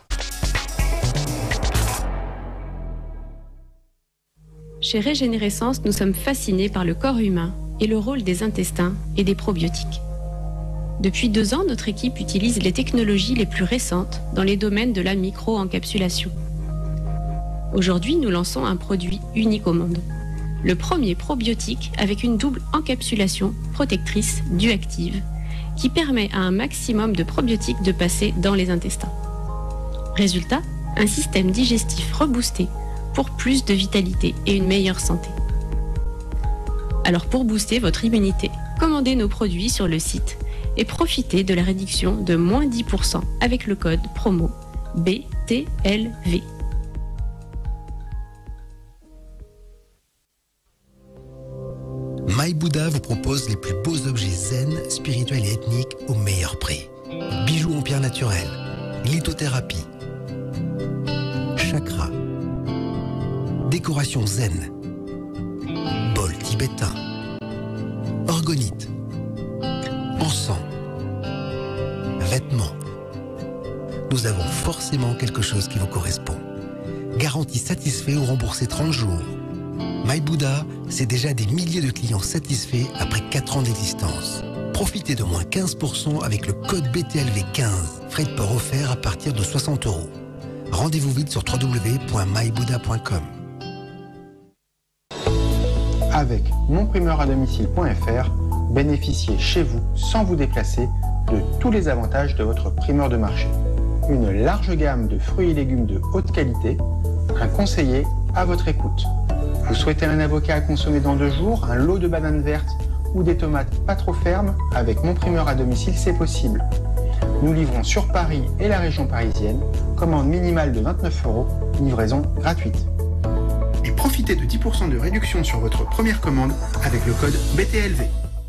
Chez Régénérescence, nous sommes fascinés par le corps humain et le rôle des intestins et des probiotiques. Depuis 2 ans, notre équipe utilise les technologies les plus récentes dans les domaines de la micro-encapsulation. Aujourd'hui, nous lançons un produit unique au monde. Le premier probiotique avec une double encapsulation protectrice duactive qui permet à un maximum de probiotiques de passer dans les intestins. Résultat, un système digestif reboosté pour plus de vitalité et une meilleure santé. Alors pour booster votre immunité, commandez nos produits sur le site et profitez de la réduction de moins 10% avec le code promo BTLV. My Buddha vous propose les plus beaux objets zen, spirituels et ethniques au meilleur prix. Bijoux en pierre naturelle, lithothérapie, chakra, décoration zen, bol tibétain, orgonite, encens, vêtements. Nous avons forcément quelque chose qui vous correspond. Garantie satisfait ou remboursé 30 jours. My Buddha, c'est déjà des milliers de clients satisfaits après 4 ans d'existence. Profitez de moins 15% avec le code BTLV15. Frais de port offerts à partir de 60 €. Rendez-vous vite sur www.mybuddha.com. Avec monprimeuradomicile.fr, bénéficiez chez vous, sans vous déplacer, de tous les avantages de votre primeur de marché. Une large gamme de fruits et légumes de haute qualité, un conseiller à votre écoute. Vous souhaitez un avocat à consommer dans 2 jours, un lot de bananes vertes ou des tomates pas trop fermes? Avec Mon Primeur à domicile, c'est possible. Nous livrons sur Paris et la région parisienne, commande minimale de 29 €, livraison gratuite. Et profitez de 10% de réduction sur votre première commande avec le code BTLV.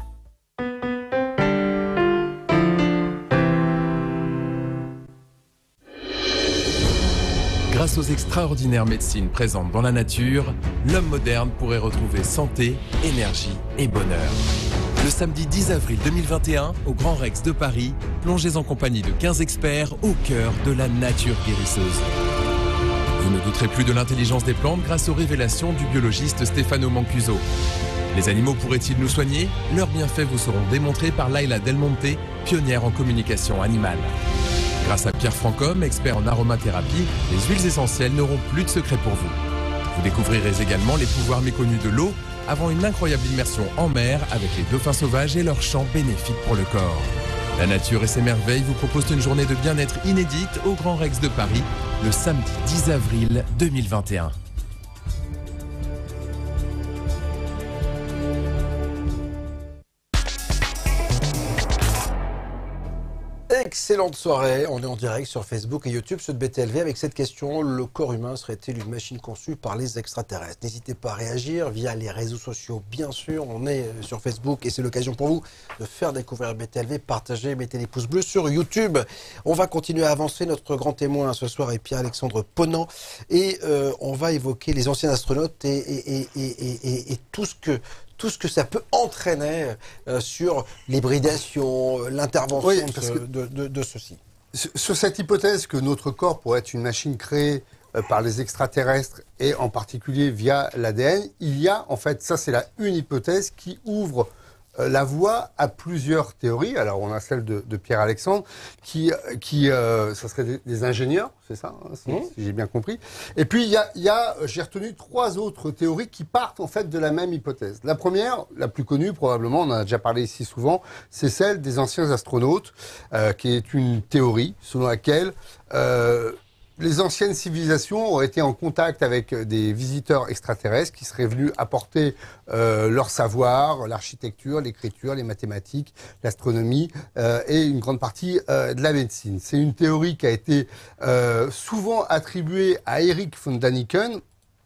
Grâce aux extraordinaires médecines présentes dans la nature, l'homme moderne pourrait retrouver santé, énergie et bonheur. Le samedi 10 avril 2021, au Grand Rex de Paris, plongez en compagnie de 15 experts au cœur de la nature guérisseuse. Vous ne douterez plus de l'intelligence des plantes grâce aux révélations du biologiste Stefano Mancuso. Les animaux pourraient-ils nous soigner? Leurs bienfaits vous seront démontrés par Laila Del Monte, pionnière en communication animale. Grâce à Pierre Francom, expert en aromathérapie, les huiles essentielles n'auront plus de secret pour vous. Vous découvrirez également les pouvoirs méconnus de l'eau avant une incroyable immersion en mer avec les dauphins sauvages et leurs chants bénéfiques pour le corps. La nature et ses merveilles vous proposent une journée de bien-être inédite au Grand Rex de Paris, le samedi 10 avril 2021. Excellente soirée, on est en direct sur Facebook et YouTube, ceux de BTLV, avec cette question: le corps humain serait-il une machine conçue par les extraterrestres? N'hésitez pas à réagir via les réseaux sociaux, bien sûr, on est sur Facebook et c'est l'occasion pour vous de faire découvrir BTLV, partagez, mettez les pouces bleus sur YouTube. On va continuer à avancer, notre grand témoin ce soir est Pierre-Alexandre Ponant et on va évoquer les anciens astronautes et tout ce que ça peut entraîner sur l'hybridation, l'intervention de ceci. Sur cette hypothèse que notre corps pourrait être une machine créée par les extraterrestres et en particulier via l'ADN, il y a en fait, ça c'est une hypothèse qui ouvre la voie à plusieurs théories. Alors on a celle de Pierre-Alexandre qui ça serait des ingénieurs, c'est ça, hein, si j'ai bien compris. Et puis j'ai retenu 3 autres théories qui partent en fait de la même hypothèse. La première, la plus connue probablement, on en a déjà parlé ici souvent, c'est celle des anciens astronautes, qui est une théorie selon laquelle les anciennes civilisations auraient été en contact avec des visiteurs extraterrestres qui seraient venus apporter leur savoir, l'architecture, l'écriture, les mathématiques, l'astronomie et une grande partie de la médecine. C'est une théorie qui a été souvent attribuée à Erich von Däniken,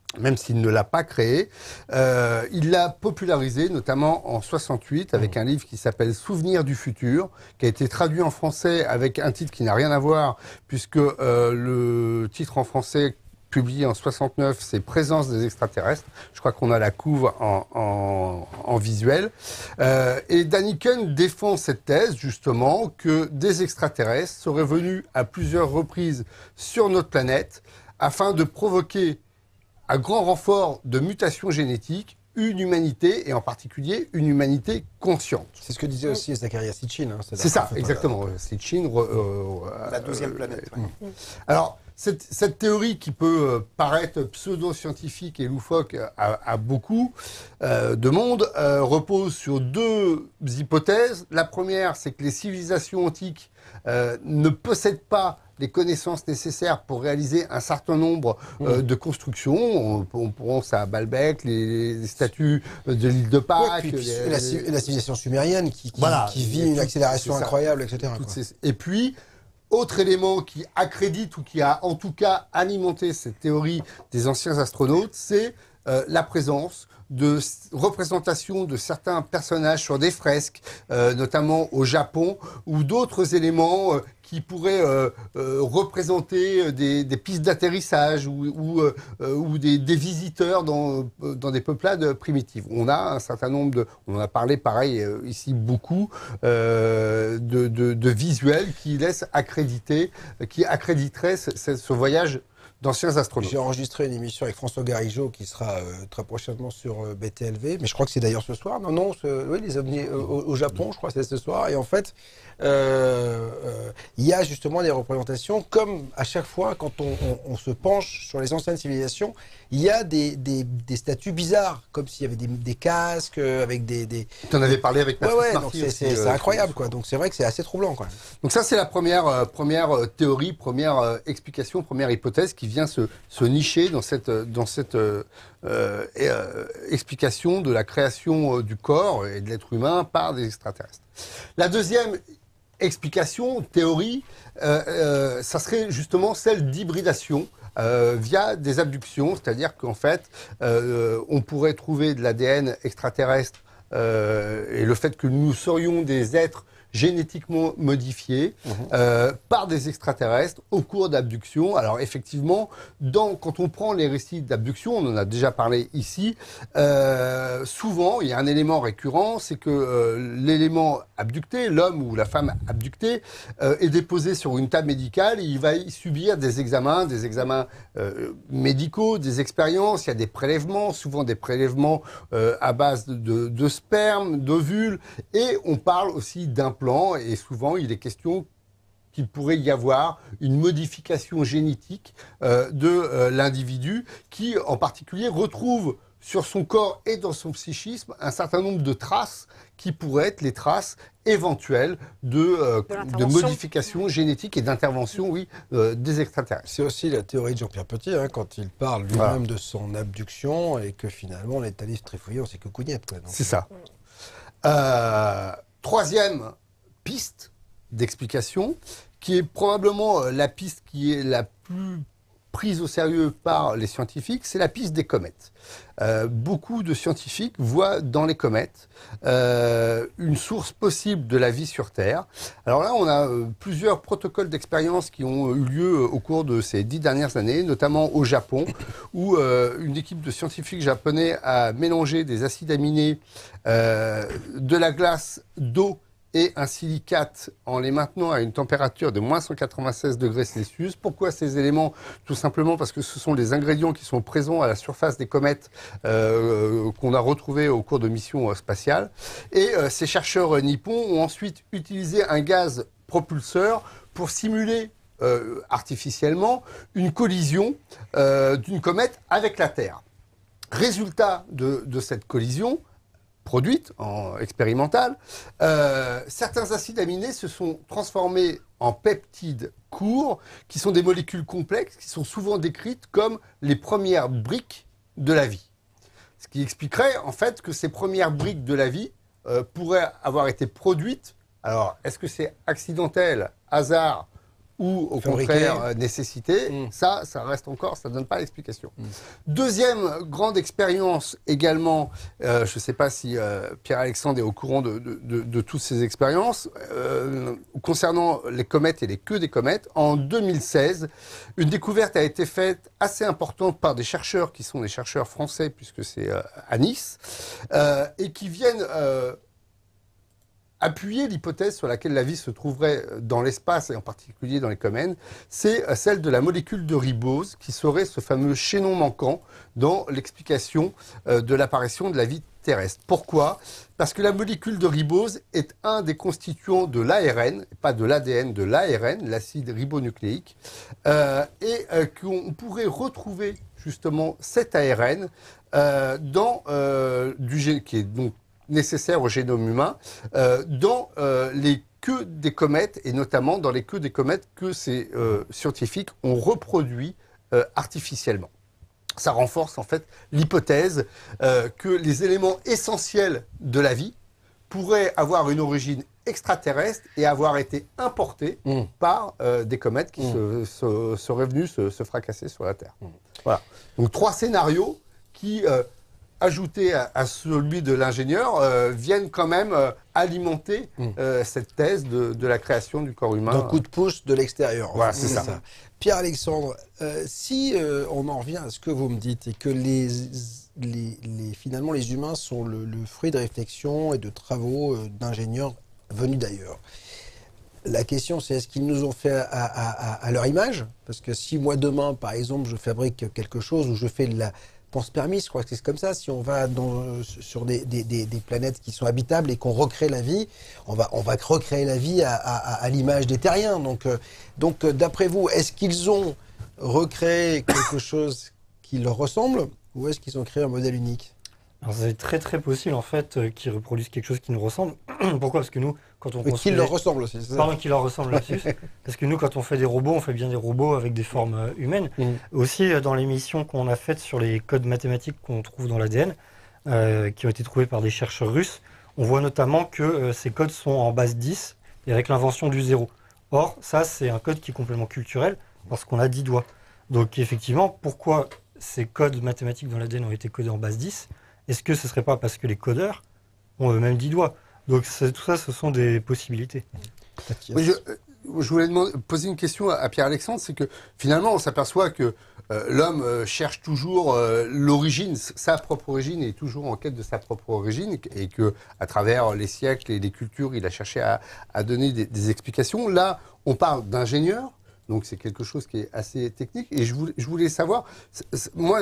même s'il ne l'a pas créé. Il l'a popularisé, notamment en 68, avec un livre qui s'appelle « Souvenirs du futur », qui a été traduit en français avec un titre qui n'a rien à voir, puisque le titre en français publié en 69, c'est « Présence des extraterrestres ». Je crois qu'on a la couve en visuel. Et Daniken défend cette thèse, justement, que des extraterrestres seraient venus à plusieurs reprises sur notre planète afin de provoquer, à grand renfort de mutations génétiques, une humanité, et en particulier une humanité consciente. C'est ce que disait aussi Zecharia Sitchin. C'est ça, exactement. Sitchin. La 12e planète. Ouais. Alors, cette théorie qui peut paraître pseudo-scientifique et loufoque à beaucoup de monde repose sur deux hypothèses. La première, c'est que les civilisations antiques ne possèdent pas les connaissances nécessaires pour réaliser un certain nombre de constructions. On pense à Baalbek, les statues de l'île de Pâques. Ouais, puis la civilisation sumérienne qui vit une accélération incroyable, etc. Et puis, autre élément qui accrédite ou qui a en tout cas alimenté cette théorie des anciens astronautes, c'est la présence de représentations de certains personnages sur des fresques, notamment au Japon, ou d'autres éléments qui pourraient représenter des pistes d'atterrissage ou des visiteurs dans des peuplades primitives. On a un certain nombre on en a parlé pareil ici beaucoup, de visuels qui laissent accréditer, qui accréditeraient ce voyage d'anciens astronautes. J'ai enregistré une émission avec François Garigeau qui sera très prochainement sur BTLV, mais je crois que c'est d'ailleurs ce soir. Non, oui, les ovnis au Japon, je crois que c'est ce soir. Et en fait, il y a justement des représentations, comme à chaque fois quand on se penche sur les anciennes civilisations, il y a des statues bizarres, comme s'il y avait des casques avec des... Tu en avais parlé avec Patrice Marty. C'est incroyable, quoi. Donc c'est vrai que c'est assez troublant, quoi. Donc ça, c'est la première théorie, première explication, première hypothèse qui vient se nicher dans cette explication de la création du corps et de l'être humain par des extraterrestres. La deuxième explication, théorie, ça serait justement celle d'hybridation via des abductions, c'est-à-dire qu'en fait, on pourrait trouver de l'ADN extraterrestre et le fait que nous serions des êtres génétiquement modifiés par des extraterrestres au cours d'abductions. Alors effectivement, quand on prend les récits d'abduction, on en a déjà parlé ici, souvent il y a un élément récurrent, c'est que l'élément abducté, l'homme ou la femme abductée, est déposé sur une table médicale et il va y subir des examens médicaux, des expériences, il y a des prélèvements, souvent des prélèvements à base de sperme, d'ovules, et on parle aussi d'implants, et souvent il est question qu'il pourrait y avoir une modification génétique de l'individu qui, en particulier, retrouve sur son corps et dans son psychisme un certain nombre de traces qui pourraient être les traces éventuelles de modification génétique et d'intervention, des extraterrestres. C'est aussi la théorie de Jean-Pierre Petit, quand il parle lui-même de son abduction et que finalement on est allé se trifouiller, on sait que cougnette. C'est ça. Troisième piste d'explication, qui est probablement la piste qui est la plus prise au sérieux par les scientifiques, c'est la piste des comètes. Beaucoup de scientifiques voient dans les comètes une source possible de la vie sur Terre. Alors là, on a plusieurs protocoles d'expérience qui ont eu lieu au cours de ces 10 dernières années, notamment au Japon, où une équipe de scientifiques japonais a mélangé des acides aminés, de la glace, d'eau et un silicate en les maintenant à une température de moins 196 degrés Celsius. Pourquoi ces éléments? Tout simplement parce que ce sont les ingrédients qui sont présents à la surface des comètes qu'on a retrouvés au cours de missions spatiales. Et ces chercheurs nippons ont ensuite utilisé un gaz propulseur pour simuler artificiellement une collision d'une comète avec la Terre. Résultat de cette collision, produite en expérimentale, certains acides aminés se sont transformés en peptides courts, qui sont des molécules complexes, qui sont souvent décrites comme les premières briques de la vie. Ce qui expliquerait en fait que ces premières briques de la vie pourraient avoir été produites. Alors, est-ce que c'est accidentel, hasard, ou au Fabriqué. contraire nécessité, ça reste encore, ça ne donne pas l'explication. Deuxième grande expérience également, je ne sais pas si Pierre-Alexandre est au courant de toutes ces expériences, concernant les comètes et les queues des comètes, en 2016, une découverte a été faite assez importante par des chercheurs qui sont des chercheurs français, puisque c'est à Nice, et qui viennent appuyer l'hypothèse sur laquelle la vie se trouverait dans l'espace, et en particulier dans les comètes, c'est celle de la molécule de ribose, qui serait ce fameux chaînon manquant dans l'explication de l'apparition de la vie terrestre. Pourquoi ? Parce que la molécule de ribose est un des constituants de l'ARN, pas de l'ADN, de l'ARN, l'acide ribonucléique, et qu'on pourrait retrouver justement cet ARN dans du gène qui est donc nécessaire au génome humain, dans les queues des comètes, et notamment dans les queues des comètes que ces scientifiques ont reproduit artificiellement. Ça renforce en fait l'hypothèse que les éléments essentiels de la vie pourraient avoir une origine extraterrestre et avoir été importés par des comètes qui seraient venus se fracasser sur la Terre. Voilà. Donc 3 scénarios qui ajoutés à celui de l'ingénieur, viennent quand même alimenter cette thèse de la création du corps humain. D'un coup de pouce de l'extérieur. Voilà, c'est ça. Pierre-Alexandre, si on en revient à ce que vous me dites et que finalement les humains sont le fruit de réflexions et de travaux d'ingénieurs venus d'ailleurs, la question c'est est-ce qu'ils nous ont fait à leur image? Parce que si moi demain, par exemple, je fabrique quelque chose ou je fais de la pense permis, je crois que c'est comme ça. Si on va sur des planètes qui sont habitables et qu'on recrée la vie, on va recréer la vie à l'image des terriens. Donc d'après vous, est-ce qu'ils ont recréé quelque chose qui leur ressemble ou est-ce qu'ils ont créé un modèle unique? Alors c'est très très possible en fait qu'ils reproduisent quelque chose qui nous ressemble. Pourquoi? Parce que nous, quand on construit... Qui leur ressemble aussi, c'est ça? Pardon, qui leur ressemble là-dessus. Parce que nous, quand on fait des robots, on fait bien des robots avec des formes humaines. Aussi, dans l'émission qu'on a faite sur les codes mathématiques qu'on trouve dans l'ADN, qui ont été trouvés par des chercheurs russes, on voit notamment que ces codes sont en base 10 et avec l'invention du 0. Or, ça, c'est un code qui est complètement culturel parce qu'on a 10 doigts. Donc effectivement, pourquoi ces codes mathématiques dans l'ADN ont été codés en base 10 ? Est-ce que ce ne serait pas parce que les codeurs ont eux-mêmes 10 doigts? Donc tout ça, ce sont des possibilités. Oui, je voulais poser une question à Pierre-Alexandre, c'est que finalement on s'aperçoit que l'homme cherche toujours l'origine, sa propre origine, est toujours en quête de sa propre origine, et que à travers les siècles et les cultures, il a cherché à donner des explications. Là, on parle d'ingénieurs. Donc c'est quelque chose qui est assez technique. Et je voulais savoir, moi,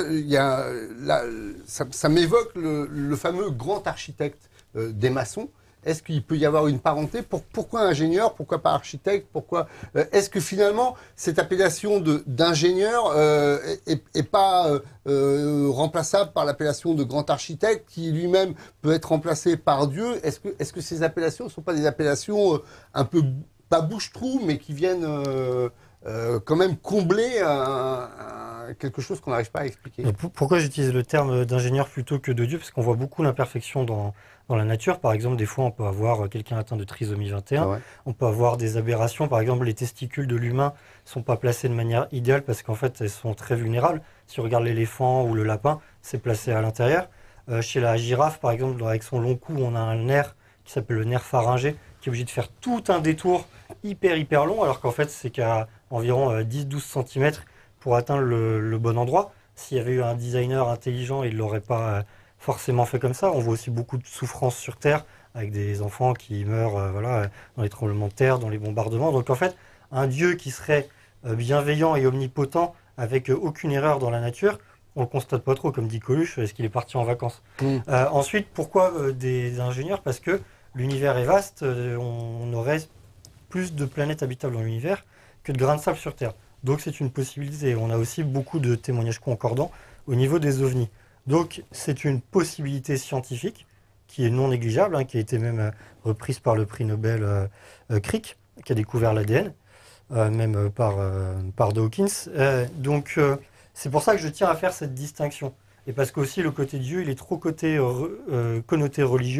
ça m'évoque le fameux grand architecte des maçons. Est-ce qu'il peut y avoir une parenté? Pourquoi ingénieur? Pourquoi pas architecte? Pourquoi est-ce que finalement cette appellation d'ingénieur est pas remplaçable par l'appellation de grand architecte, qui lui-même peut être remplacé par Dieu? Est-ce que ces appellations ne sont pas des appellations un peu pas bouche-trou, mais qui viennent quand même combler quelque chose qu'on n'arrive pas à expliquer? Pourquoi j'utilise le terme d'ingénieur plutôt que de Dieu? Parce qu'on voit beaucoup l'imperfection dans la nature. Par exemple, des fois, on peut avoir quelqu'un atteint de trisomie 21. Ah ouais. On peut avoir des aberrations. Par exemple, les testicules de l'humain ne sont pas placés de manière idéale parce qu'en fait, elles sont très vulnérables. Si on regarde l'éléphant ou le lapin, c'est placé à l'intérieur. Chez la girafe, par exemple, avec son long cou, on a un nerf qui s'appelle le nerf pharyngé, qui est obligé de faire tout un détour hyper long, alors qu'en fait, c'est qu'à environ 10-12 cm pour atteindre le bon endroit. S'il y avait eu un designer intelligent, il ne l'aurait pas forcément fait comme ça. On voit aussi beaucoup de souffrances sur Terre, avec des enfants qui meurent dans les tremblements de terre, dans les bombardements. Donc en fait, un Dieu qui serait bienveillant et omnipotent, avec aucune erreur dans la nature, on ne le constate pas trop, comme dit Coluche, est-ce qu'il est parti en vacances? Ensuite, pourquoi des ingénieurs? Parce que l'univers est vaste, on aurait plus de planètes habitables dans l'univers que de grains de sable sur Terre. Donc c'est une possibilité. On a aussi beaucoup de témoignages concordants au niveau des ovnis. Donc c'est une possibilité scientifique qui est non négligeable, qui a été même reprise par le prix Nobel Crick, qui a découvert l'ADN, même par Dawkins. Donc c'est pour ça que je tiens à faire cette distinction. Et parce qu'aussi le côté Dieu, il est trop connoté religieux,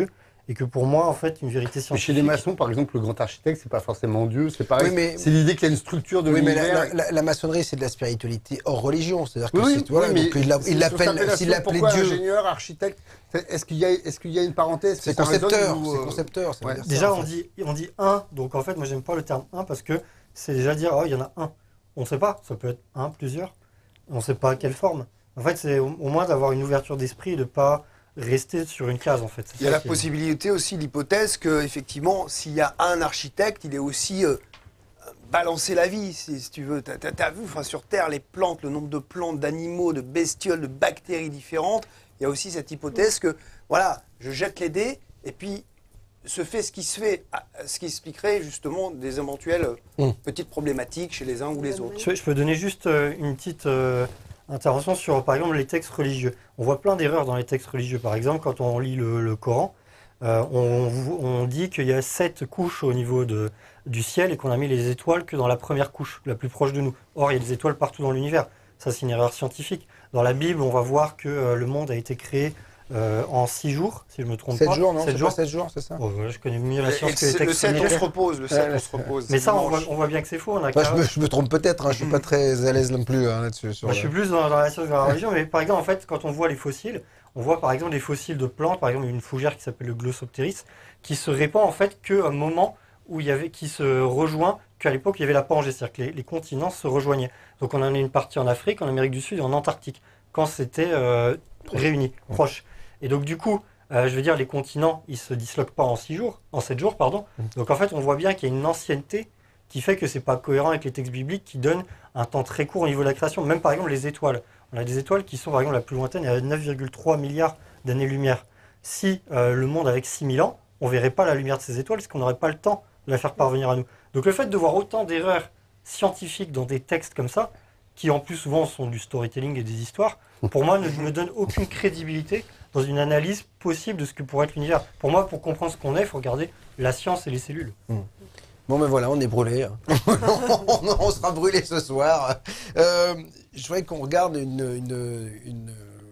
Et que pour moi, en fait, une vérité Mais scientifique... chez les maçons, par exemple, le grand architecte, c'est pas forcément Dieu, c'est pareil. Oui, mais- C'est l'idée qu'il y a une structure de Oui, mais l'univers. la maçonnerie, c'est de la spiritualité hors religion. C'est-à-dire que Oui, voilà, mais donc il c'est sur l'appelle, cette s'il appellation, l'appelait pourquoi Dieu. ingénieur, architecte, est-ce qu'il y a une parenthèse C'est que ça résonne concepteur, ou, c'est concepteur. ça veut ouais. dire ça, Déjà, en on fait. dit un, donc en fait, moi, j'aime pas le terme un parce que c'est déjà dire, oh, il y en a un. On ne sait pas, ça peut être un, plusieurs. On ne sait pas quelle forme. En fait, c'est au moins d'avoir une ouverture d'esprit et de ne pas rester sur une case, en fait. C'est Il y a ça la qui est- possibilité aussi, l'hypothèse que effectivement, s'il y a un architecte, il est aussi balancer la vie, si tu veux. T'as vu, enfin, sur Terre, les plantes, le nombre de plantes, d'animaux, de bestioles, de bactéries différentes. Il y a aussi cette hypothèse que, voilà, je jette les dés et puis se fait ce qui se fait, ce qui expliquerait justement des éventuelles petites problématiques chez les uns ou les autres. Je peux donner juste une petite intervention sur, par exemple, les textes religieux. On voit plein d'erreurs dans les textes religieux. Par exemple, quand on lit le Coran, on dit qu'il y a 7 couches au niveau du ciel et qu'on a mis les étoiles que dans la première couche, la plus proche de nous. Or, il y a des étoiles partout dans l'univers. Ça, c'est une erreur scientifique. Dans la Bible, on va voir que le monde a été créé en 6 jours, si je me trompe 7 pas. jours, non? 7 C'est jours. pas 7 jours, c'est ça? Bon, voilà, je connais mieux la Et science que les le textes 7, on religieux. se repose. Le 7, on se repose. Mais ça, on dimanche. voit bien que c'est faux. On a Enfin, carrément- je me trompe peut-être, hein, je suis pas très à l'aise non plus hein, là-dessus. sur Moi, je suis le- plus dans la science de la religion, mais par exemple, en fait, quand on voit les fossiles, on voit par exemple des fossiles de plantes, par exemple une fougère qui s'appelle le Glossopteris, qui se répand en fait qu'à un moment où il y avait, qui se rejoint, qu'à l'époque il y avait la Pangée, c'est-à-dire que les continents se rejoignaient. Donc on en a une partie en Afrique, en Amérique du Sud et en Antarctique, quand c'était réunis, proches. Et donc du coup, je veux dire, les continents, ils se disloquent pas en 7 jours, pardon. Donc en fait, on voit bien qu'il y a une ancienneté qui fait que c'est pas cohérent avec les textes bibliques qui donnent un temps très court au niveau de la création. Même par exemple les étoiles. On a des étoiles qui sont par exemple la plus lointaine, il y a 9,3 milliards d'années-lumière. Si le monde avec 6000 ans, on verrait pas la lumière de ces étoiles parce qu'on n'aurait pas le temps de la faire parvenir à nous. Donc le fait de voir autant d'erreurs scientifiques dans des textes comme ça, qui en plus souvent sont du storytelling et des histoires, pour moi ne me donne aucune crédibilité dans une analyse possible de ce que pourrait être l'univers. Pour moi, pour comprendre ce qu'on est, il faut regarder la science et les cellules. Bon, ben voilà, on est brûlés. hein. On sera brûlés ce soir. Je voudrais qu'on regarde une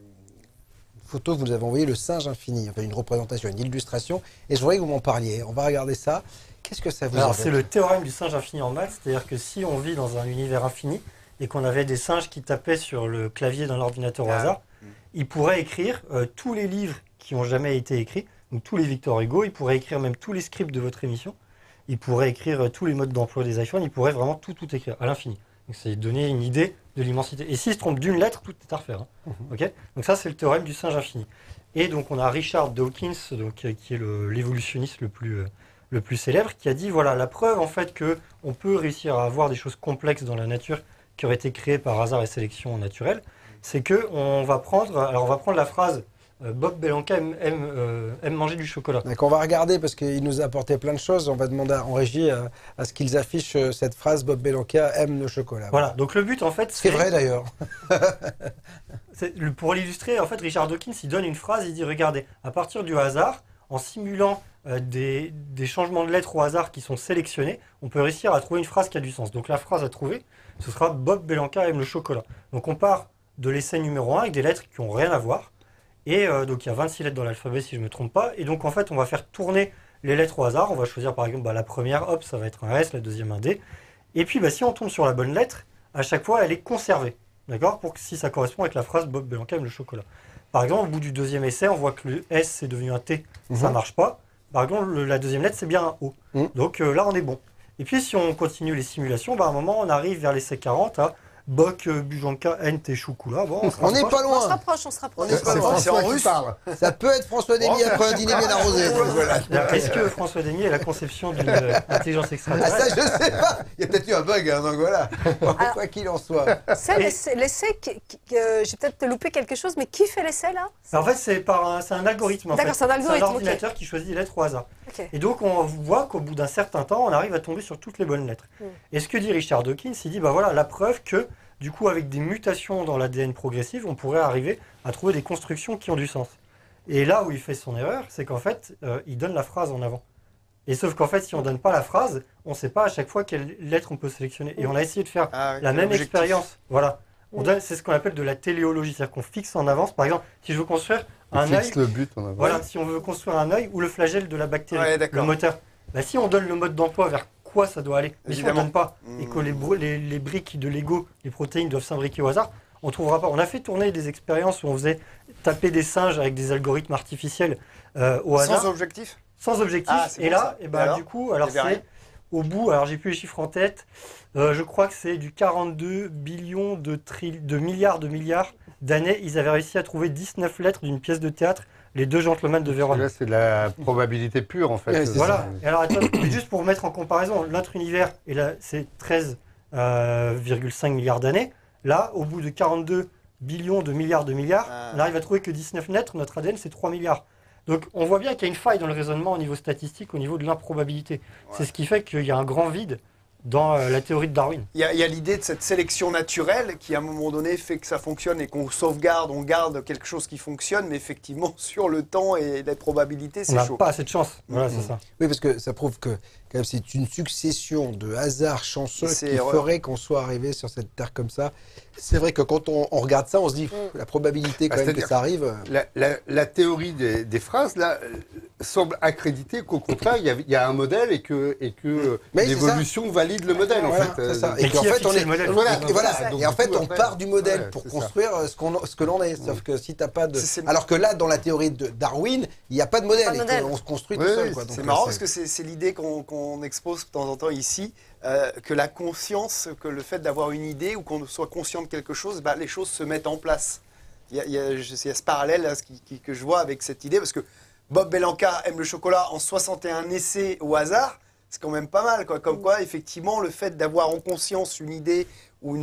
photo que vous nous avez envoyée, le singe infini, enfin une représentation, une illustration, et je voudrais que vous m'en parliez. On va regarder ça. Qu'est-ce que ça vous Alors évoque? c'est le théorème du singe infini en maths, c'est-à-dire que si on vit dans un univers infini et qu'on avait des singes qui tapaient sur le clavier d'un ordinateur au hasard, ils pourraient écrire tous les livres qui ont jamais été écrits, donc tous les Victor Hugo, ils pourraient écrire même tous les scripts de votre émission, ils pourraient écrire tous les modes d'emploi des iPhones, ils pourraient vraiment tout écrire à l'infini. Donc c'est donner une idée de l'immensité. Et s'ils se trompent d'une lettre, tout est à refaire. Hein. Ok, donc ça c'est le théorème du singe infini. Et donc on a Richard Dawkins, donc, qui est l'évolutionniste le plus célèbre, qui a dit voilà la preuve en fait que on peut réussir à avoir des choses complexes dans la nature qui auraient été créées par hasard et sélection naturelle, c'est que on va prendre la phrase Bob Belanca aime manger du chocolat. Donc on va regarder parce qu'il nous a apporté plein de choses. On va demander en régie à ce qu'ils affichent cette phrase Bob Belanca aime le chocolat. Voilà, donc le but en fait C'est vrai d'ailleurs. Pour l'illustrer, en fait, Richard Dawkins, il donne une phrase, il dit, regardez, à partir du hasard, en simulant des changements de lettres au hasard qui sont sélectionnés, on peut réussir à trouver une phrase qui a du sens. Donc la phrase à trouver, ce sera Bob Belanca aime le chocolat. Donc on part de l'essai numéro 1 avec des lettres qui n'ont rien à voir. Et donc il y a 26 lettres dans l'alphabet si je ne me trompe pas. Et donc en fait, on va faire tourner les lettres au hasard. On va choisir par exemple la première, hop, ça va être un S, la deuxième un D. Et puis si on tombe sur la bonne lettre, à chaque fois, elle est conservée. D'accord? Pour que si ça correspond avec la phrase Bob Belanca aime le chocolat. Par exemple, au bout du deuxième essai, on voit que le S est devenu un T, ça ne marche pas. Par exemple, la deuxième lettre, c'est bien un O. Donc là, on est bon. Et puis, si on continue les simulations, à un moment, on arrive vers l'essai 40 à Bok, Bujanka, Nt, Choukula. Bon, On n'est pas On se loin. rapproche, on se rapproche. On est pas C'est loin. François en qui russe. parle. Ça peut être François Demy après un dîner bien arrosé. donc voilà. Est-ce que François Demy est la conception d'une intelligence Ah extraterrestre? ça je sais pas. Il y a peut-être eu un bug, hein, donc voilà. Quoi qu'il en soit. C'est l'essai, j'ai peut-être loupé quelque chose, mais qui fait l'essai là? En fait, c'est un algorithme. En D'accord, fait. c'est un algorithme, ok. ordinateur qui choisit les lettres au hasard. Ok. Et donc, on voit qu'au bout d'un certain temps, on arrive à tomber sur toutes les bonnes lettres. Et ce que dit Richard Dawkins, il dit, voilà, la preuve que, du coup, avec des mutations dans l'ADN progressive, on pourrait arriver à trouver des constructions qui ont du sens. Et là où il fait son erreur, c'est qu'en fait, il donne la phrase en avant. Et sauf qu'en fait, si on ne donne pas la phrase, on ne sait pas à chaque fois quelle lettre on peut sélectionner. Et on a essayé de faire la même expérience. Voilà. C'est ce qu'on appelle de la téléologie, c'est-à-dire qu'on fixe en avance. Par exemple, si je veux construire un œil. le but. Voilà, si on veut construire un œil ou le flagelle de la bactérie, Ouais, le moteur. Bah, si on donne le mode d'emploi, vers quoi ça doit aller? Mais si on ne donne pas et que les briques de Lego, les protéines doivent s'imbriquer au hasard, on ne trouvera pas. On a fait tourner des expériences où on faisait taper des singes avec des algorithmes artificiels au hasard. Sans objectif? Sans objectif. Ah, et là, et bah, du coup, alors c'est au bout, alors j'ai plus les chiffres en tête, je crois que c'est du 42 billions de milliards d'années. Ils avaient réussi à trouver 19 lettres d'une pièce de théâtre, Les Deux Gentlemen de Vérone. Là, c'est de la probabilité pure, en fait. Ouais, Voilà. Et alors, attends, mais juste pour mettre en comparaison, notre univers, et là, c'est 13,5 milliards d'années. Là, au bout de 42 billions de milliards, on arrive à trouver que 19 lettres. Notre ADN, c'est 3 milliards. Donc, on voit bien qu'il y a une faille dans le raisonnement au niveau statistique, au niveau de l'improbabilité. Ouais. C'est ce qui fait qu'il y a un grand vide dans la théorie de Darwin. Il y a l'idée de cette sélection naturelle qui, à un moment donné, fait que ça fonctionne et qu'on sauvegarde, on garde quelque chose qui fonctionne, mais effectivement, sur le temps et les probabilités, c'est chaud. On n'a pas assez de chance. Voilà, c'est ça. Oui, parce que ça prouve que quand même, c'est une succession de hasards chanceux qui ferait qu'on soit arrivé sur cette terre comme ça. C'est vrai que quand on regarde ça, on se dit la probabilité quand même que ça arrive. La théorie des phrases là semble accréditer qu'au contraire il y a un modèle et que l'évolution valide le modèle en fait. Ça. Et qu'en fait on est et en fait on part du modèle pour construire ce que l'on est. Sauf que si t'as pas de alors que là dans la théorie de Darwin il n'y a pas de modèle et on se construit tout seul. C'est marrant parce que c'est l'idée qu'on expose de temps en temps ici. Que la conscience, que le fait d'avoir une idée ou qu'on soit conscient de quelque chose, bah, les choses se mettent en place. Il y a ce parallèle là, que je vois avec cette idée, parce que Bob Belanca aime le chocolat en 61 essais au hasard, c'est quand même pas mal. Quoi. Comme quoi, effectivement, le fait d'avoir en conscience une idée ou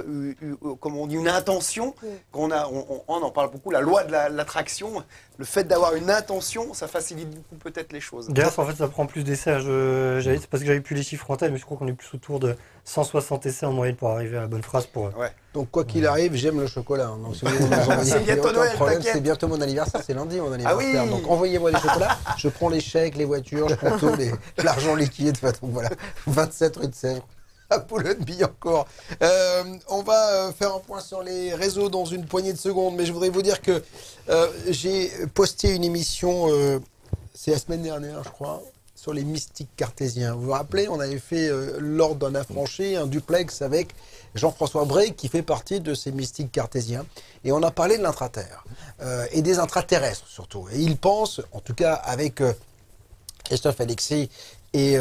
une intention, on en parle beaucoup, la loi de l'attraction, le fait d'avoir une intention, ça facilite beaucoup peut-être les choses. D'ailleurs, en fait, ça prend plus d'essais. C'est parce que j'avais plus les chiffres en tête, mais je crois qu'on est plus autour de 160 essais en moyenne pour arriver à la bonne phrase. Donc, quoi qu'il arrive, j'aime le chocolat. Hein. Donc, c'est bientôt Noël, c'est bientôt mon anniversaire, c'est lundi mon anniversaire. Ah oui. Donc, envoyez-moi des chocolats. Je prends les chèques, les voitures, je prends tout, l'argent liquide. Donc, voilà, 27 rue de Sèvres. À Boulogne-Billancourt. On va faire un point sur les réseaux dans une poignée de secondes, mais je voudrais vous dire que j'ai posté une émission, c'est la semaine dernière, je crois, sur les mystiques cartésiens. Vous vous rappelez, on avait fait lors d'un affranchi un duplex avec Jean-François Bray qui fait partie de ces mystiques cartésiens, et on a parlé de l'intraterre et des intraterrestres surtout. Et il pense, en tout cas avec Christophe Alexis et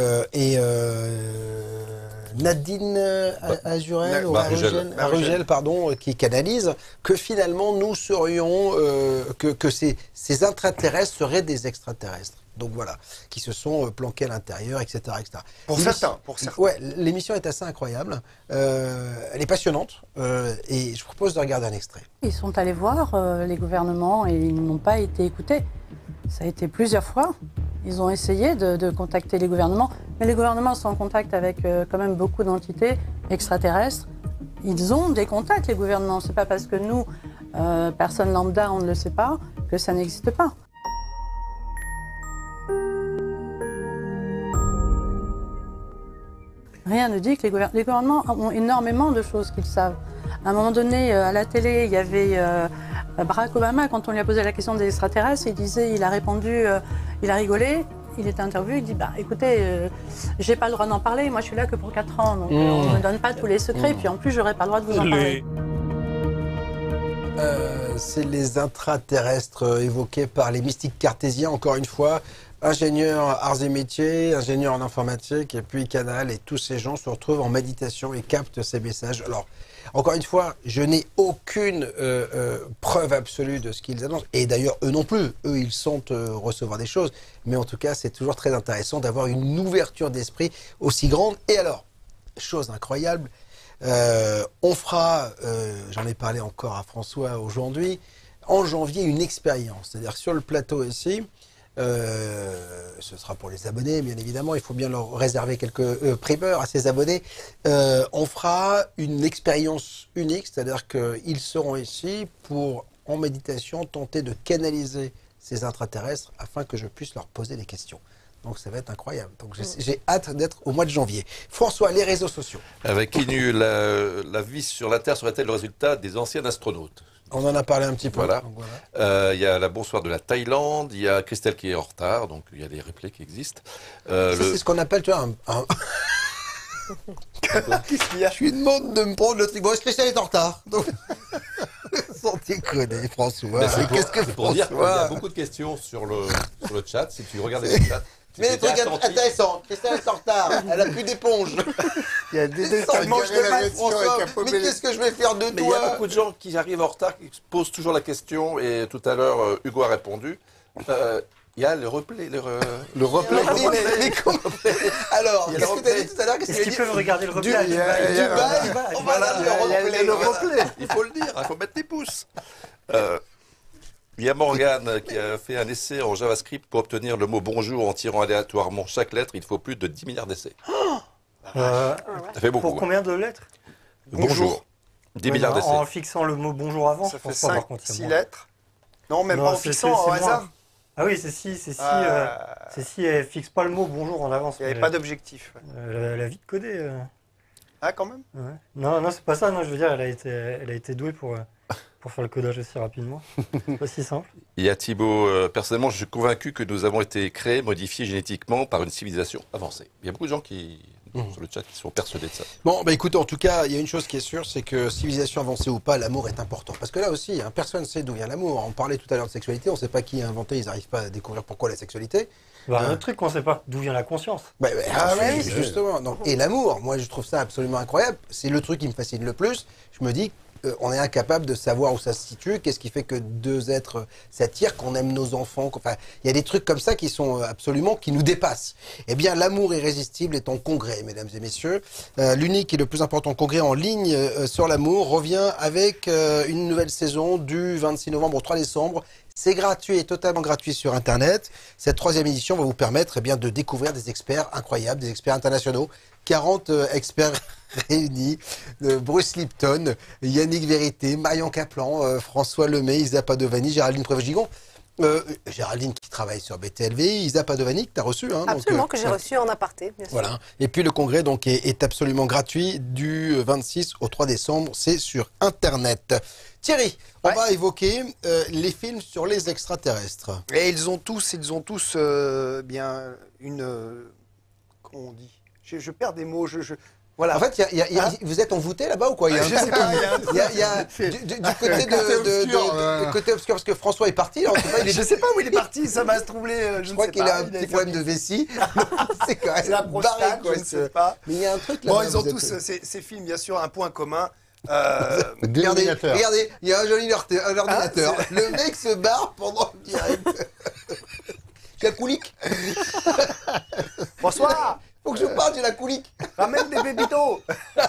Nadine Azurel, Arugel, pardon, qui canalise, que finalement nous serions, que ces intraterrestres seraient des extraterrestres. Donc voilà, qui se sont planqués à l'intérieur, etc. etc. Pour certains. Ouais, l'émission est assez incroyable. Elle est passionnante et je propose de regarder un extrait. Ils sont allés voir les gouvernements et ils n'ont pas été écoutés. Ça a été plusieurs fois. Ils ont essayé de contacter les gouvernements, mais les gouvernements sont en contact avec quand même beaucoup d'entités extraterrestres. Ils ont des contacts, les gouvernements. C'est pas parce que nous, personnes lambda, on ne le sait pas, que ça n'existe pas. Rien ne dit que les gouvernements ont énormément de choses qu'ils savent. À un moment donné, à la télé, il y avait Barack Obama, quand on lui a posé la question des extraterrestres, il a répondu, il a rigolé, il était interviewé, il dit écoutez, j'ai pas le droit d'en parler, moi je suis là que pour 4 ans, donc on ne me donne pas tous les secrets, puis en plus j'aurai pas le droit de vous en parler. C'est les intraterrestres évoqués par les mystiques cartésiens, encore une fois. Ingénieur arts et métiers, ingénieur en informatique, et puis Canal, et tous ces gens se retrouvent en méditation et captent ces messages. Alors, encore une fois, je n'ai aucune preuve absolue de ce qu'ils annoncent, et d'ailleurs, eux non plus. Eux, ils sentent recevoir des choses, mais en tout cas, c'est toujours très intéressant d'avoir une ouverture d'esprit aussi grande. Et alors, chose incroyable, on fera, j'en ai parlé encore à François aujourd'hui, en janvier, une expérience. C'est-à-dire sur le plateau ici, ce sera pour les abonnés, bien évidemment, il faut bien leur réserver quelques primeurs à ces abonnés. On fera une expérience unique, c'est-à-dire qu'ils seront ici pour, en méditation, tenter de canaliser ces intraterrestres afin que je puisse leur poser des questions. Donc ça va être incroyable. Donc j'ai hâte d'être au mois de janvier. François, les réseaux sociaux. Avec Inu, la vie sur la Terre serait-elle le résultat des anciens astronautes? On en a parlé un petit peu. Voilà. Donc, voilà. Il y a la bonsoir de la Thaïlande, il y a Christelle qui est en retard, donc il y a des replays qui existent. Ça, c'est ce qu'on appelle, tu vois, Qu'est-ce qu'il y a? Je lui demande de me prendre le truc. Bon, Christelle est en retard. Donc... Sans déconner, François. Mais c'est Qu'est-ce que pour dire qu'il y a François beaucoup de questions sur le chat. Si tu regardes le chat, Mais des trucs intéressants. Christelle est en retard. Elle a plus d'éponge. Il y a des Sans mange garer de la maths. voiture avec un mais qu'est-ce que je vais faire de Mais il y a toi beaucoup de gens qui arrivent en retard, qui posent toujours la question, et tout à l'heure, Hugo a répondu. Il y a le replay. Le replay. Alors, Il y a qu'est-ce le que tu as dit replay. tout à l'heure? Est-ce qu'ils peuvent regarder le replay à Du Dubaï bail, on va regarder le replay. Il faut le dire, il faut mettre des pouces. Il y a Morgane qui a fait un essai en JavaScript pour obtenir le mot bonjour en tirant aléatoirement chaque lettre. Il faut plus de 10 milliards d'essais. Ça fait beaucoup. Pour combien de lettres? Bonjour. 10 milliards d'essais. En fixant le mot bonjour avant, Ça je fait pense pas, par contre, il y a 6 moins. lettres. Non, même Non, pas en c'est- fixant c'est au hasard. moins. Ah oui, c'est si Ah. elle fixe pas le mot bonjour en avance. Il n'y avait mais pas d'objectif. elle a vite codé. Ah, quand même. Ouais. Non, c'est pas ça. Non, je veux dire, elle a été douée pour faire le codage aussi rapidement. Pas si simple. Il y a Thibaut. Personnellement, je suis convaincu que nous avons été créés, modifiés génétiquement par une civilisation avancée. Il y a beaucoup de gens sur le chat qui sont persuadés de ça. Bon, bah écoute, en tout cas, il y a une chose qui est sûre, c'est que civilisation avancée ou pas, l'amour est important. Parce que là aussi, personne ne sait d'où vient l'amour. On parlait tout à l'heure de sexualité, on ne sait pas qui a inventé, ils n'arrivent pas à découvrir pourquoi la sexualité. Un autre truc qu'on sait pas, d'où vient la conscience. Oui, justement. Donc, et l'amour, moi je trouve ça absolument incroyable. C'est le truc qui me fascine le plus. Je me dis, on est incapable de savoir où ça se situe. Qu'est-ce qui fait que deux êtres s'attirent, qu'on aime nos enfants. Enfin, il y a des trucs comme ça qui sont absolument, qui nous dépassent. Eh bien, l'amour irrésistible est en congrès, mesdames et messieurs. L'unique et le plus important congrès en ligne sur l'amour revient avec une nouvelle saison du 26 novembre au 3 décembre. C'est gratuit et totalement gratuit sur Internet. Cette 3e édition va vous permettre bien, de découvrir des experts incroyables, des experts internationaux. 40 experts réunis. Bruce Lipton, Yannick Vérité, Marion Kaplan, François Lemay, Isa Padovani, Géraldine Prévost-Gigon. Géraldine qui travaille sur BTLV, Isa Padovani que tu as reçu. Absolument, que j'ai reçu en aparté, bien sûr. Voilà. Et puis le congrès donc, est absolument gratuit du 26 au 3 décembre. C'est sur Internet. Thierry, on va évoquer les films sur les extraterrestres. Et ils ont tous bien une... comment on dit? Je perds des mots. Voilà. En fait, vous êtes envoûté là-bas ou quoi? Je sais pas, il y a du côté obscur, parce que François est parti. Là, je sais pas où il est parti, ça m'a troublé. Je crois qu'il a un petit problème de vessie. C'est quand même la prostate, barré, je ne sais pas. Mais il y a un truc là. Bon, ils ont tous, ces films, bien sûr, un point commun. Regardez, il y a un joli ordinateur. Le mec se barre pendant le direct. J'ai la colique. François, faut que je parle, j'ai la colique. Ramène des pépitos.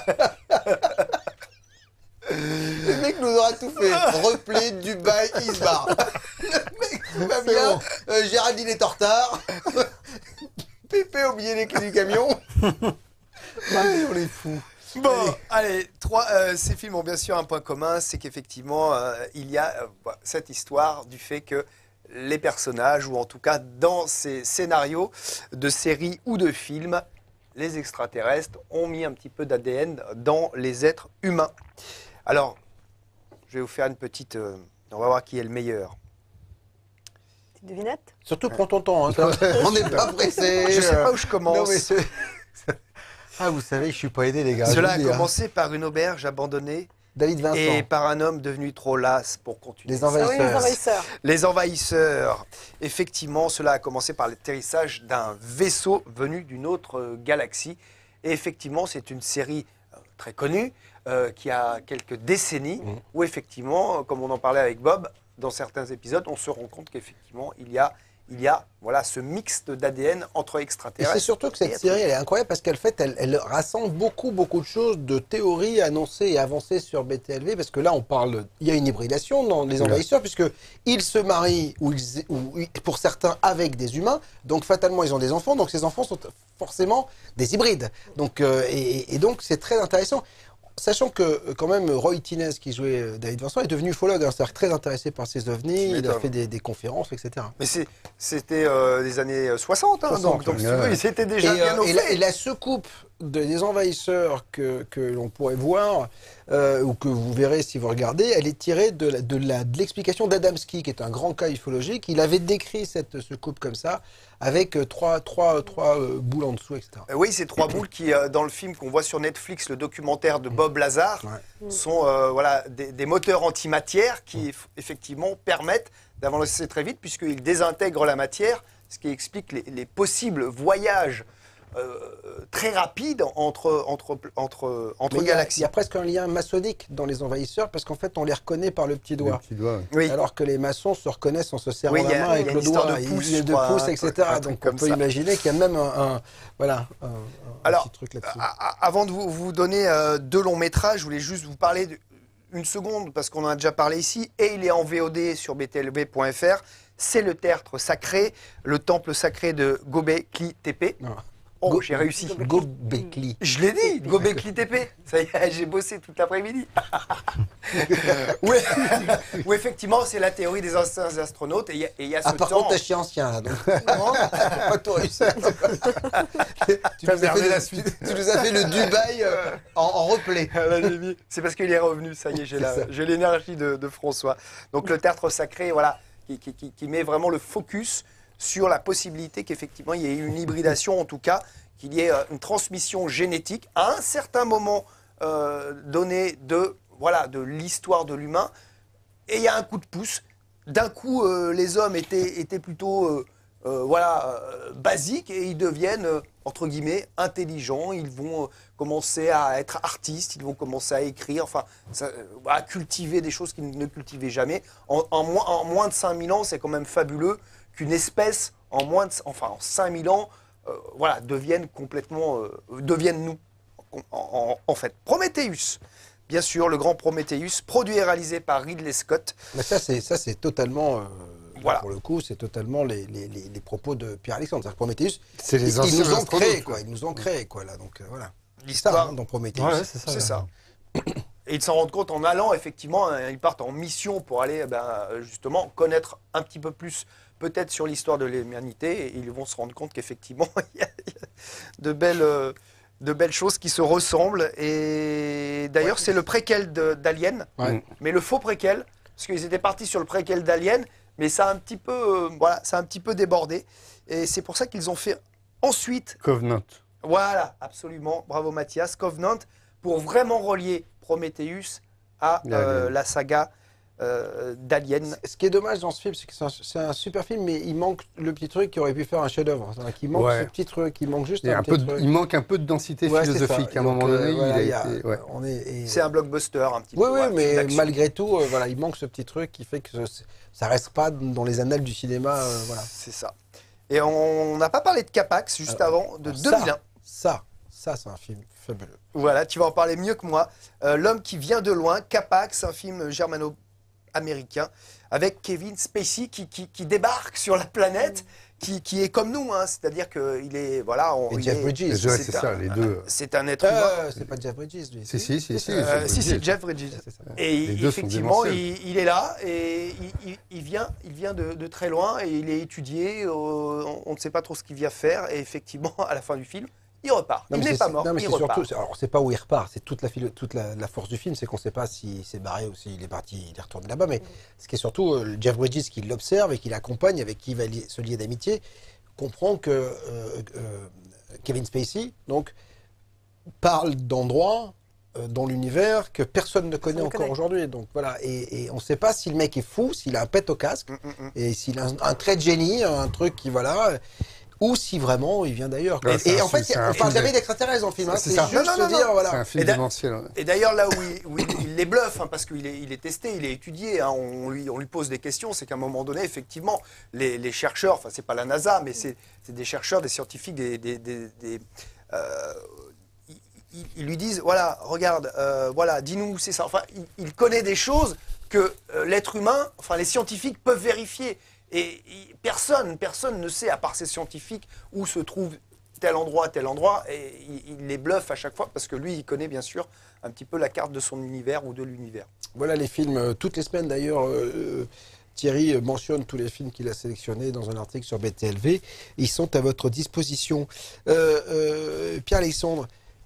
Le mec nous aura tout fait. Replay, Dubaï, il se barre. Le mec va bien. Géraldine est en retard. Pépé a oublié les clés du camion. Allez, on est fous. Bon, allez, ces films ont bien sûr un point commun, c'est qu'effectivement, il y a cette histoire du fait que les personnages, ou en tout cas dans ces scénarios de séries ou de films, les extraterrestres ont mis un petit peu d'ADN dans les êtres humains. Alors, je vais vous faire une petite... on va voir qui est le meilleur. Petite devinette? Surtout prends ton temps, on n'est pas pressé. Je sais pas où je commence. Non, mais ah, vous savez, je suis pas aidé, les gars. Cela a commencé par une auberge abandonnée. David Vincent. Et par un homme devenu trop las pour continuer. Les envahisseurs. Oui, les envahisseurs. Les envahisseurs. Effectivement, cela a commencé par l'atterrissage d'un vaisseau venu d'une autre galaxie. Et effectivement, c'est une série très connue qui a quelques décennies où effectivement, comme on en parlait avec Bob, dans certains épisodes, on se rend compte qu'effectivement, il y a voilà, ce mix d'ADN entre Et extraterrestres. c'est surtout que cette série, elle est incroyable parce qu'elle elle rassemble beaucoup de choses, de théories annoncées et avancées sur BTLV, parce que là, il y a une hybridation dans les envahisseurs, puisque ils se marient, ou pour certains, avec des humains, donc fatalement, ils ont des enfants, donc ces enfants sont forcément des hybrides. Donc, et donc, c'est très intéressant. Sachant que, quand même, Roy Tines, qui jouait David Vincent, est devenu ufologue, c'est-à-dire très intéressé par ces ovnis, il a fait des conférences, etc. Mais c'était des années 60, hein, 60, donc c'était déjà bien au fait. Et la soucoupe des envahisseurs que l'on pourrait voir, ou que vous verrez si vous regardez, elle est tirée de l'explication d'Adamski, qui est un grand cas ufologique. Il avait décrit ce couple comme ça, avec trois boules en dessous, etc. Oui, ces 3 boules qui, dans le film qu'on voit sur Netflix, le documentaire de Bob Lazar, sont des moteurs antimatière qui, effectivement, permettent d'avancer très vite, puisqu'ils désintègrent la matière, ce qui explique les possibles voyages très rapides entre galaxies. Il y a presque un lien maçonnique dans les envahisseurs, parce qu'en fait, on les reconnaît par le petit doigt. Oui. Alors que les maçons se reconnaissent en se serrant la main avec le doigt, de pouce, etc. Donc on peut imaginer qu'il y a même un petit truc là-dessus. Avant de vous donner 2 longs métrages, je voulais juste vous parler une seconde, parce qu'on en a déjà parlé ici, et il est en VOD sur btlb.fr. C'est le tertre sacré, le temple sacré de Göbekli Tepe. Oh, j'ai réussi. Göbekli. Je l'ai dit, Göbekli Tepe. Ça y est, j'ai bossé toute l'après-midi. Où effectivement, c'est la théorie des anciens astronautes. Et il y a ce par temps... contre, t'es chiancien, là. Donc. Pas toi, tu nous as fait le Dubaï en replay. C'est parce qu'il est revenu, ça y est, j'ai l'énergie de François. Donc le tertre sacré, voilà, qui met vraiment le focus sur la possibilité qu'effectivement il y ait une hybridation, en tout cas, qu'il y ait une transmission génétique à un certain moment donné de l'histoire de l'humain. Et il y a un coup de pouce. D'un coup, les hommes étaient plutôt basiques, et ils deviennent, entre guillemets, intelligents. Ils vont commencer à être artistes, ils vont commencer à écrire, à cultiver des choses qu'ils ne cultivaient jamais. En moins de 5000 ans, c'est quand même fabuleux qu'une espèce, en 5000 ans, devienne nous, en fait. Prometheus, bien sûr, le grand Prometheus, produit et réalisé par Ridley Scott. Mais ça, c'est totalement... Pour le coup, c'est totalement les propos de Pierre-Alexandre. Prometheus, ils nous ont créé, quoi. Ils nous ont créé, quoi, là. Donc, voilà. L'histoire dans Prometheus. Ouais, c'est ça. Et ils s'en rendent compte en allant, effectivement, ils partent en mission pour aller, justement, connaître un petit peu plus, peut-être, sur l'histoire de l'humanité. Et ils vont se rendre compte qu'effectivement, il y a de belles choses qui se ressemblent. Et d'ailleurs, c'est le préquel d'Alien, mais le faux préquel, parce qu'ils étaient partis sur le préquel d'Alien, mais ça a un petit peu débordé. Et c'est pour ça qu'ils ont fait ensuite... Covenant. Voilà, absolument. Bravo Mathias. Covenant, pour vraiment relier Prometheus à la saga d'Alien. Ce qui est dommage dans ce film, c'est que c'est un super film, mais il manque le petit truc qui aurait pu faire un chef-d'œuvre. Il manque ce petit truc, il manque juste un petit truc. Il manque un peu de densité philosophique. À un moment donné, c'est un blockbuster un petit peu. Oui, mais malgré tout, il manque ce petit truc qui fait que ça reste pas dans les annales du cinéma. C'est ça. Et on n'a pas parlé de Capax juste avant, de 2001. Ça, c'est un film fabuleux. Voilà, tu vas en parler mieux que moi. L'homme qui vient de loin, Capax, un film germano-américain, avec Kevin Spacey qui débarque sur la planète, qui est comme nous, hein, c'est-à-dire qu'il est... Voilà, Jeff Bridges. C'est ça, les deux. C'est un être humain. C'est pas Jeff Bridges, lui. Si, c'est Jeff Bridges. Et effectivement, il est là, et il vient de très loin, et il est étudié, on ne sait pas trop ce qu'il vient faire, et effectivement, à la fin du film, il repart. Il n'est pas mort, il repart. Surtout, alors, c'est pas où il repart, c'est toute la force du film, c'est qu'on ne sait pas s'il s'est barré ou s'il est parti, il est retourné là-bas. Mais ce qui est surtout, Jeff Bridges qui l'observe et qui l'accompagne, avec qui il va se lier d'amitié, comprend que Kevin Spacey parle d'endroits dans l'univers que personne ne connaît encore aujourd'hui. Donc voilà, et on ne sait pas si le mec est fou, s'il a un pet au casque, et s'il a un trait de génie, un truc qui ou si vraiment il vient d'ailleurs. Et en fait, on ne parle jamais d'extraterrestres dans le film. C'est juste se dire, voilà. C'est un film démentiel. Et d'ailleurs, là où il les bluffe, hein, parce qu'il est testé, il est étudié, hein, on lui pose des questions, c'est qu'à un moment donné, effectivement, les chercheurs, c'est pas la NASA, mais c'est des chercheurs, des scientifiques, ils lui disent, voilà, regarde, dis-nous où c'est ça. Enfin, il connaît des choses que l'être humain, les scientifiques peuvent vérifier. Et personne ne sait, à part ces scientifiques, où se trouve tel endroit, et il les bluffe à chaque fois, parce que lui, il connaît bien sûr un petit peu la carte de son univers ou de l'univers. Voilà les films, toutes les semaines d'ailleurs, Thierry mentionne tous les films qu'il a sélectionnés dans un article sur BTLV, ils sont à votre disposition. Pierre-Alexandre,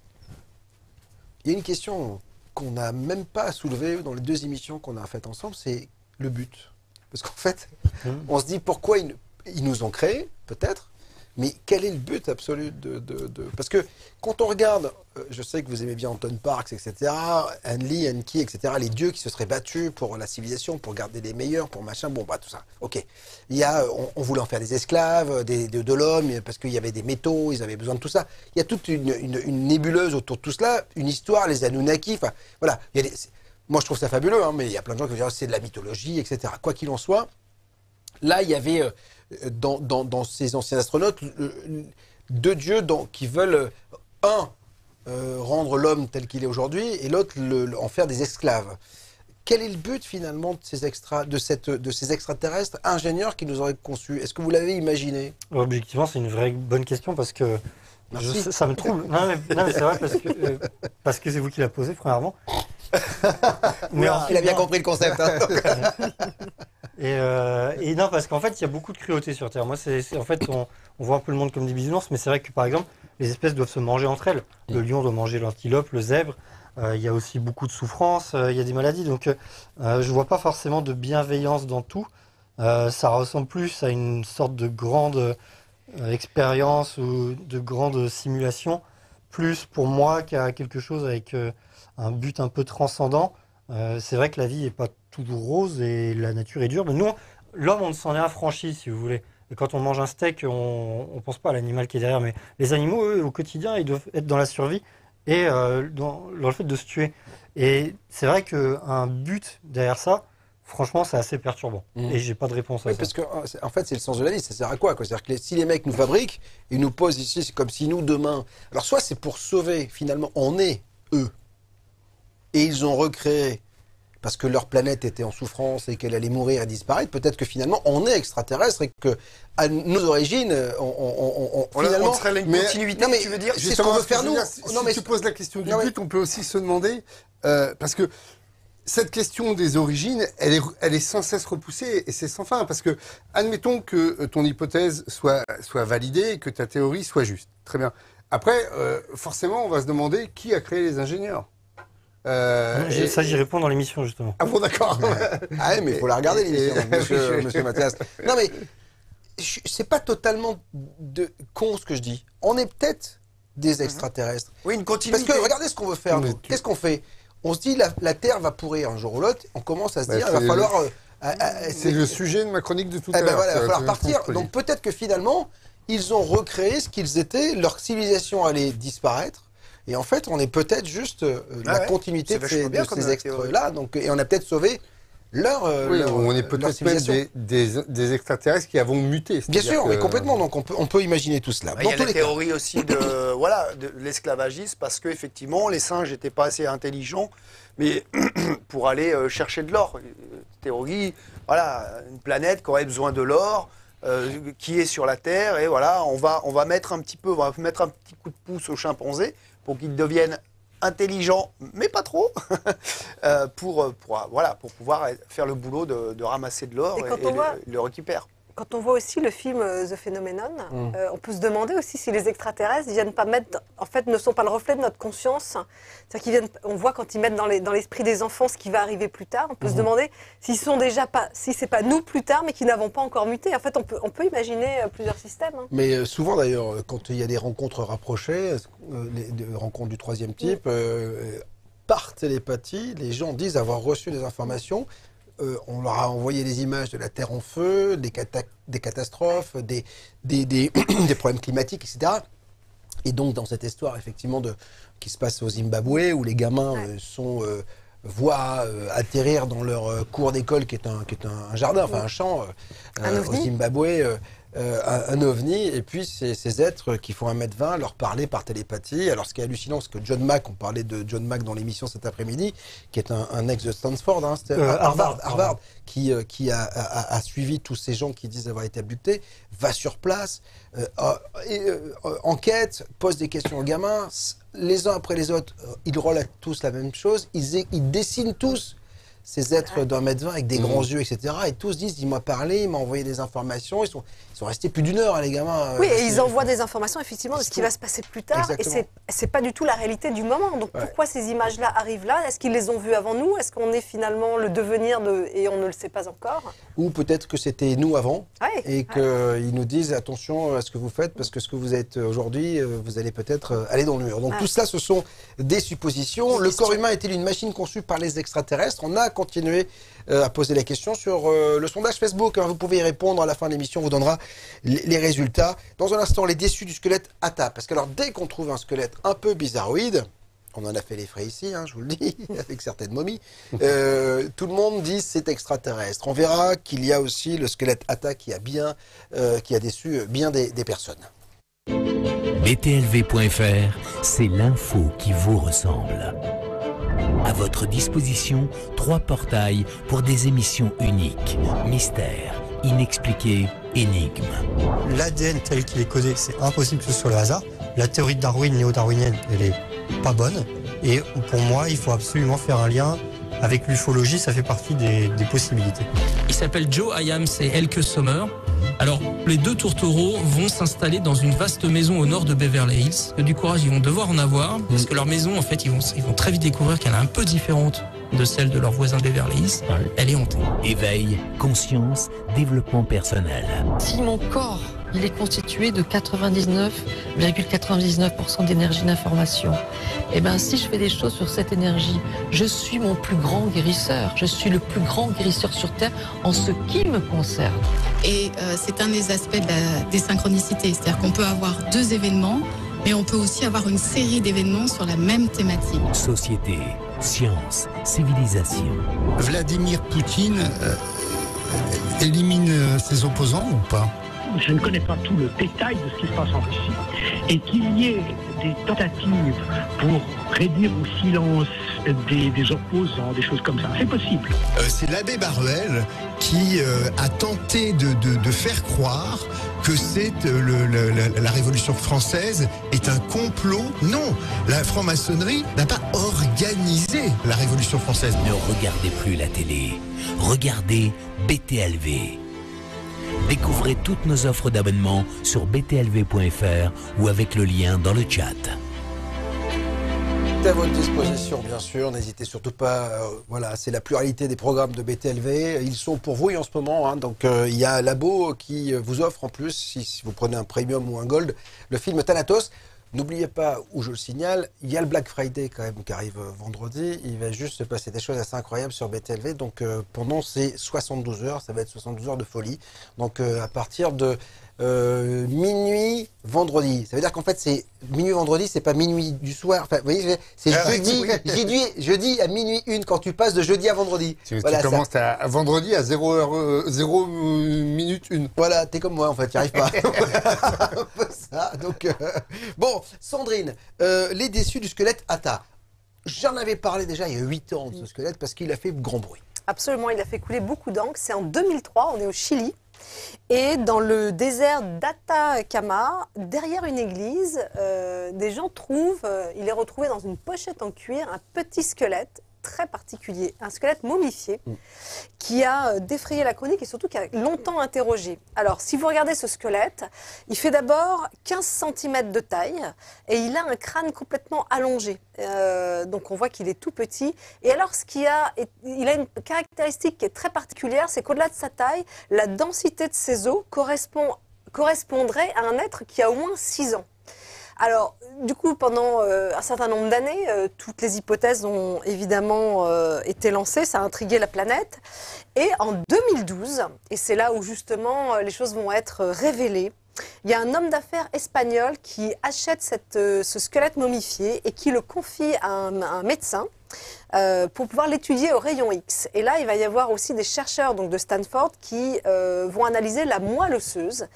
Il y a une question qu'on n'a même pas soulevée dans les 2 émissions qu'on a faites ensemble, c'est le but. Parce qu'en fait, on se dit pourquoi ils nous ont créés, peut-être, mais quel est le but absolu Parce que quand on regarde, je sais que vous aimez bien Anton Parks, etc., Enlil, Enki, etc., les dieux qui se seraient battus pour la civilisation, pour garder les meilleurs, pour machin, bon, bah tout ça, ok. Il y a, on voulait en faire des esclaves, de l'homme, parce qu'il y avait des métaux, ils avaient besoin de tout ça. Il y a toute une nébuleuse autour de tout cela, une histoire, les Anunnaki, enfin, voilà. Moi, je trouve ça fabuleux, hein, mais il y a plein de gens qui vont dire c'est de la mythologie, etc. Quoi qu'il en soit, là, il y avait... Dans ces anciens astronautes, 2 dieux qui veulent, rendre l'homme tel qu'il est aujourd'hui, et l'autre en faire des esclaves. Quel est le but finalement de ces extraterrestres ingénieurs qui nous auraient conçus? Est-ce que vous l'avez imaginé? Objectivement, c'est une vraie bonne question parce que ça me trouble. Non, mais c'est vrai parce que c'est vous qui l'avez posé, premièrement. Mais il a bien compris le concept. Hein. Et non, parce qu'en fait, il y a beaucoup de cruauté sur Terre. Moi, en fait, on voit un peu le monde comme des bisounours, mais c'est vrai que, par exemple, les espèces doivent se manger entre elles. Le lion doit manger l'antilope, le zèbre. Il y a aussi beaucoup de souffrance, il y a des maladies. Donc, je ne vois pas forcément de bienveillance dans tout. Ça ressemble plus à une sorte de grande expérience ou de grande simulation, plus pour moi qu'à quelque chose avec un but un peu transcendant. C'est vrai que la vie n'est pas tout rose et la nature est dure. Mais nous, l'homme, on s'en est affranchi, si vous voulez. Et quand on mange un steak, on ne pense pas à l'animal qui est derrière. Mais les animaux, eux, au quotidien, ils doivent être dans la survie et dans le fait de se tuer. Et c'est vrai qu'un but derrière ça, franchement, c'est assez perturbant. Et j'ai pas de réponse à ça. Parce que, en fait, c'est le sens de la vie. Ça sert à quoi? C'est-à-dire que si les mecs nous fabriquent, ils nous posent ici, c'est comme si nous, demain... Alors, soit c'est pour sauver, finalement, on est eux. Et ils ont recréé, parce que leur planète était en souffrance et qu'elle allait mourir et disparaître, peut-être que finalement, on est extraterrestre et que, à nos origines, finalement... On serait une continuité, non, mais tu veux dire? C'est ce qu'on veut faire, nous. Si tu poses la question du but, on peut aussi se demander... parce que cette question des origines, elle est sans cesse repoussée et c'est sans fin. Parce que, admettons que ton hypothèse soit validée et que ta théorie soit juste. Très bien. Après, forcément, on va se demander qui a créé les ingénieurs. Ça, j'y réponds dans l'émission, justement. Ah bon, d'accord. Ah oui, mais il faut la regarder, l'émission, monsieur Mathias. Non, mais c'est pas totalement con ce que je dis. On est peut-être des extraterrestres. Oui, une continuité. Parce que regardez ce qu'on veut faire. Qu'est-ce qu'on fait? On se dit la Terre va pourrir un jour ou l'autre. On commence à se dire il va falloir... c'est le sujet de ma chronique de tout à l'heure. Voilà, il va falloir partir. Donc peut-être que finalement, ils ont recréé ce qu'ils étaient. Leur civilisation allait disparaître. Et en fait, on est peut-être juste la continuité de ces extraits-là. Et on a peut-être sauvé on est peut-être même des extraterrestres qui avons muté. Bien sûr, mais complètement. Donc on peut imaginer tout cela. Il y a la théorie aussi de l'esclavagisme, parce qu'effectivement, les singes n'étaient pas assez intelligents mais pour aller chercher de l'or. Théorie, voilà, une planète qui aurait besoin de l'or, qui est sur la Terre, et voilà, on va mettre un petit coup de pouce aux chimpanzés pour qu'ils deviennent intelligents, mais pas trop, pour pouvoir faire le boulot de ramasser de l'or et le récupérer. Quand on voit aussi le film The Phenomenon, on peut se demander aussi si les extraterrestres viennent pas mettre, en fait, ne sont pas le reflet de notre conscience. C'est-à-dire on voit quand ils mettent dans l'esprit des enfants ce qui va arriver plus tard. On peut se demander s'ils sont déjà pas, si c'est pas nous plus tard, mais qui n'avons pas encore muté. En fait, on peut imaginer plusieurs systèmes. Hein. Mais souvent d'ailleurs, quand il y a des rencontres rapprochées, des rencontres du troisième type, par télépathie, les gens disent avoir reçu des informations. On leur a envoyé des images de la Terre en feu, des catastrophes, des problèmes climatiques, etc. Et donc, dans cette histoire, effectivement, qui se passe au Zimbabwe, où les gamins voient atterrir dans leur cours d'école, qui est un jardin, enfin un champ, au Zimbabwe, un ovni, et puis ces êtres qui font 1m20 leur parler par télépathie. Alors ce qui est hallucinant, c'est que John Mack, on parlait de John Mack dans l'émission cet après-midi, qui est un ex de Stanford, c'était Harvard, qui a suivi tous ces gens qui disent avoir été abductés, va sur place, enquête, pose des questions aux gamins, les uns après les autres, ils relatent tous la même chose, ils dessinent tous ces êtres d'1m20 avec des grands yeux, etc. Et tous disent, il m'a parlé, il m'a envoyé des informations. Ils sont restés plus d'1 heure, hein, les gamins. Oui, et ils envoient des informations, effectivement, de ce qui va se passer plus tard. Exactement. Et c'est pas du tout la réalité du moment. Donc pourquoi ces images-là arrivent là? Est-ce qu'ils les ont vues avant nous? Est-ce qu'on est finalement le devenir et on ne le sait pas encore? Ou peut-être que c'était nous avant, et qu'ils nous disent, attention à ce que vous faites, parce que ce que vous êtes aujourd'hui, vous allez peut-être aller dans le mur. Donc tout ça, ce sont des suppositions. Le corps humain est-il une machine conçue par les extraterrestres? On a continué à poser la question sur le sondage Facebook. Vous pouvez y répondre à la fin de l'émission, on vous donnera les résultats. Dans un instant, les déçus du squelette ATA. Parce que alors, dès qu'on trouve un squelette un peu bizarroïde, on en a fait les frais ici, hein, je vous le dis, avec certaines momies, tout le monde dit c'est extraterrestre. On verra qu'il y a aussi le squelette ATA qui a déçu bien des personnes. BTLV.fr, c'est l'info qui vous ressemble. À votre disposition, 3 portails pour des émissions uniques. Mystère, inexpliqué, énigme. L'ADN tel qu'il est codé, c'est impossible que ce soit le hasard. La théorie de Darwin, néo-darwinienne, elle est pas bonne. Et pour moi, il faut absolument faire un lien avec l'ufologie, ça fait partie des possibilités. Il s'appelle Joe Hyams et Elke Sommer. Alors, les 2 tourtereaux vont s'installer dans une vaste maison au nord de Beverly Hills. Du courage, ils vont devoir en avoir, parce que leur maison, en fait, ils vont très vite découvrir qu'elle est un peu différente de celle de leurs voisins Beverly Hills. Elle est hantée. Éveil, conscience, développement personnel. Si mon corps, il est constitué de 99,99% d'énergie d'information, et bien si je fais des choses sur cette énergie, je suis mon plus grand guérisseur. Je suis le plus grand guérisseur sur Terre en ce qui me concerne. Et c'est un des aspects des synchronicités. C'est-à-dire qu'on peut avoir 2 événements, mais on peut aussi avoir une série d'événements sur la même thématique. Société, science, civilisation. Vladimir Poutine élimine ses opposants ou pas? Je ne connais pas tout le détail de ce qui se passe en Russie. Et qu'il y ait des tentatives pour réduire au silence des opposants, des choses comme ça, c'est possible. C'est l'abbé Baruel qui a tenté de faire croire que c'est la Révolution française est un complot. Non, la franc-maçonnerie n'a pas organisé la Révolution française. Ne regardez plus la télé, regardez BTLV. Découvrez toutes nos offres d'abonnement sur btlv.fr ou avec le lien dans le chat. À votre disposition, bien sûr. N'hésitez surtout pas. Voilà, c'est la pluralité des programmes de BTLV. Ils sont pour vous et en ce moment. Hein, donc, il y a Labo qui vous offre en plus, si vous prenez un premium ou un gold, le film Thanatos. N'oubliez pas, où je le signale, il y a le Black Friday quand même qui arrive vendredi. Il va juste se passer des choses assez incroyables sur BTLV. Donc pendant ces 72 heures, ça va être 72 heures de folie. Donc à partir de minuit vendredi. Ça veut dire qu'en fait c'est minuit vendredi, c'est pas minuit du soir. Enfin, vous voyez, c'est jeudi à minuit 1 quand tu passes de jeudi à vendredi. Tu commences à vendredi à 0 minute 1. Voilà, t'es comme moi en fait, tu n'y arrives pas. Un peu ça. Donc bon, Sandrine, les déçus du squelette ATA. J'en avais parlé déjà il y a 8 ans de ce squelette parce qu'il a fait grand bruit. Absolument, il a fait couler beaucoup d'encre. C'est en 2003, on est au Chili. Et dans le désert d'Atacama, derrière une église, des gens trouvent, il est retrouvé dans une pochette en cuir, un petit squelette très particulier, un squelette momifié qui a défrayé la chronique et surtout qui a longtemps interrogé. Alors, si vous regardez ce squelette, il fait d'abord 15 cm de taille et il a un crâne complètement allongé. Donc, on voit qu'il est tout petit. Et alors, il a une caractéristique qui est très particulière, c'est qu'au-delà de sa taille, la densité de ses os correspondrait à un être qui a au moins 6 ans. Alors, du coup, pendant un certain nombre d'années, toutes les hypothèses ont évidemment été lancées, ça a intrigué la planète. Et en 2012, et c'est là où justement les choses vont être révélées, il y a un homme d'affaires espagnol qui achète ce squelette momifié et qui le confie à un médecin pour pouvoir l'étudier au rayon X. Et là, il va y avoir aussi des chercheurs donc, de Stanford qui vont analyser la moelle osseuse.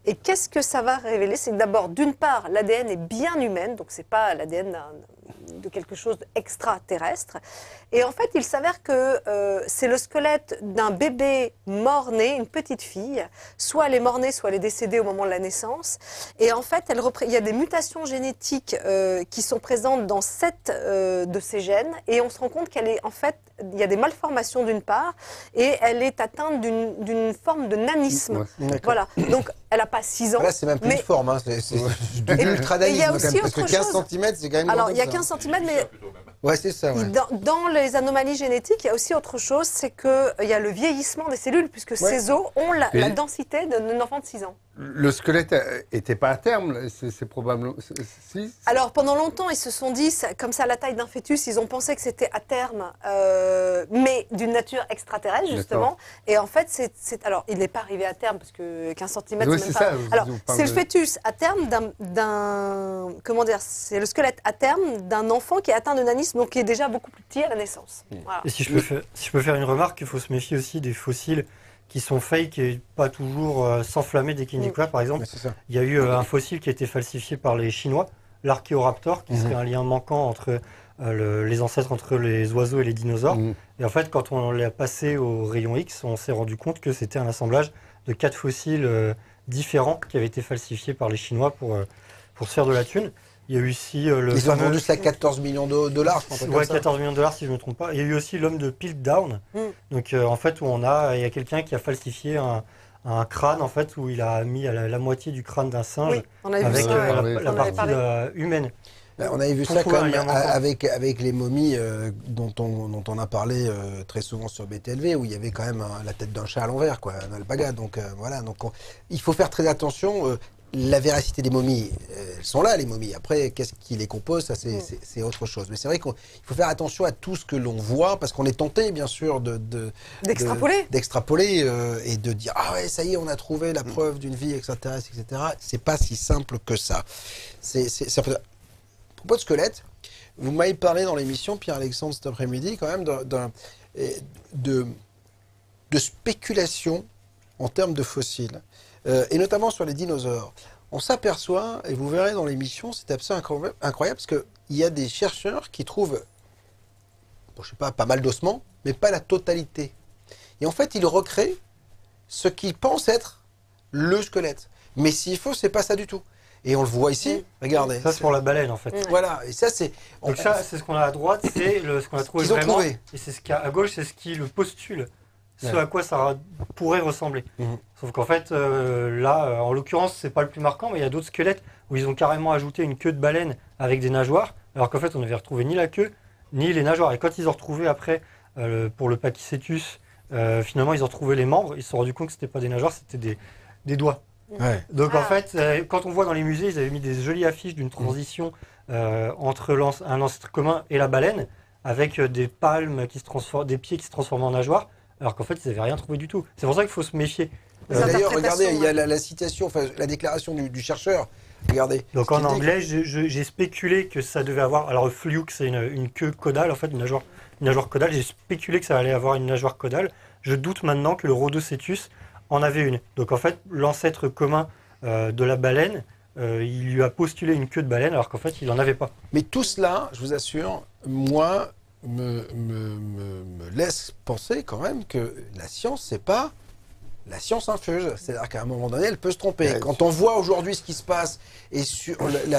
Et qu'est-ce que ça va révéler? C'est que d'abord, d'une part, l'ADN est bien humaine, donc c'est pas l'ADN de quelque chose d'extraterrestre. Et en fait, il s'avère que c'est le squelette d'un bébé mort-né, une petite fille. Soit elle est mort-née, soit elle est décédée au moment de la naissance. Et en fait, il y a des mutations génétiques qui sont présentes dans 7 de ces gènes. Et on se rend compte qu'elle est, en fait, il y a des malformations d'une part, et elle est atteinte d'une forme de nanisme. Ouais, voilà. Donc, elle n'a pas 6 ans. Là, c'est même plus une forme, hein. C'est de l'ultrananisme. il y a aussi parce que 15 cm, c'est quand même. Alors, il y a 15 cm, mais ouais, c'est ça. Ouais. dans les anomalies génétiques, il y a aussi autre chose, c'est qu'il y a le vieillissement des cellules, puisque ces os ont la densité d'un enfant de 6 ans. Le squelette n'était pas à terme, c'est probablement. Si. Alors pendant longtemps, ils se sont dit, comme ça, la taille d'un fœtus, ils ont pensé que c'était à terme, mais d'une nature extraterrestre justement. Et en fait, alors il n'est pas arrivé à terme parce que 15 cm. Oui, c'est même pas. Ça, alors c'est le fœtus à terme comment dire, c'est le squelette à terme d'un enfant qui est atteint de nanisme, donc qui est déjà beaucoup plus petit à la naissance. Voilà. Et si je peux faire une remarque, il faut se méfier aussi des fossiles qui sont fake et pas toujours s'enflammer dès qu'il y a une découverte. Par exemple, il y a eu un fossile qui a été falsifié par les Chinois, l'archéoraptor, qui serait un lien manquant entre les ancêtres entre les oiseaux et les dinosaures. Et en fait, quand on l'a passé au rayon X, on s'est rendu compte que c'était un assemblage de 4 fossiles différents qui avaient été falsifiés par les Chinois pour se faire de la thune. Il y a eu aussi Ils ont vendu ça à 14 millions de dollars. Ouais, 14 millions de dollars si je ne me trompe pas. Il y a eu aussi l'homme de Piltdown. Donc en fait, où il y a quelqu'un qui a falsifié un crâne, en fait, où il a mis la moitié du crâne d'un singe avec la partie humaine. On avait vu ça quand même avec les momies dont on a parlé très souvent sur BTLV, où il y avait quand même la tête d'un chat à l'envers, quoi, un alpaga. Donc voilà, il faut faire très attention. La véracité des momies, elles sont là, les momies. Après, qu'est-ce qui les compose, ça c'est autre chose. Mais c'est vrai qu'il faut faire attention à tout ce que l'on voit, parce qu'on est tenté, bien sûr, d'extrapoler et de dire ah ouais, ça y est, on a trouvé la preuve d'une vie extraterrestre, etc. C'est pas si simple que ça. À propos de squelette, vous m'avez parlé dans l'émission, Pierre-Alexandre, cet après-midi, quand même, de spéculation en termes de fossiles. Et notamment sur les dinosaures. On s'aperçoit, et vous verrez dans l'émission, c'est absolument incroyable, parce qu'il y a des chercheurs qui trouvent, je sais pas mal d'ossements, mais pas la totalité. Et en fait, ils recréent ce qu'ils pensent être le squelette. Mais s'il faut, c'est pas ça du tout. Et on le voit ici, regardez. Ça, c'est pour la baleine, en fait. Voilà, et ça, c'est... Donc ça, c'est ce qu'on a à droite, c'est ce qu'on a trouvé vraiment. Et c'est ce qu'il y a à gauche, c'est ce qui le postule. Ce à quoi ça pourrait ressembler. Sauf qu'en fait, là, en l'occurrence, c'est pas le plus marquant, mais il y a d'autres squelettes où ils ont carrément ajouté une queue de baleine avec des nageoires, alors qu'en fait, on n'avait retrouvé ni la queue, ni les nageoires. Et quand ils ont retrouvé après, pour le Pachycetus, finalement, ils ont retrouvé les membres, ils se sont rendus compte que c'était pas des nageoires, c'était des doigts. Ouais. Donc en fait, quand on voit dans les musées, ils avaient mis des jolies affiches d'une transition entre un ancêtre commun et la baleine, avec des palmes qui se transforment, des pieds qui se transforment en nageoires. Alors qu'en fait, ils n'avaient rien trouvé du tout. C'est pour ça qu'il faut se méfier. D'ailleurs, regardez, il y a la citation, enfin, la déclaration du chercheur. Regardez. Donc en anglais, j'ai spéculé que ça devait avoir... Alors fluke, c'est une queue caudale, en fait, une nageoire caudale. J'ai spéculé que ça allait avoir une nageoire caudale. Je doute maintenant que le Rhodocetus en avait une. Donc en fait, l'ancêtre commun de la baleine, il lui a postulé une queue de baleine, alors qu'en fait, il n'en avait pas. Mais tout cela, je vous assure, moi... me laisse penser quand même que la science, c'est pas la science infuse. C'est-à-dire qu'à un moment donné, elle peut se tromper. Quand on voit aujourd'hui ce qui se passe et sur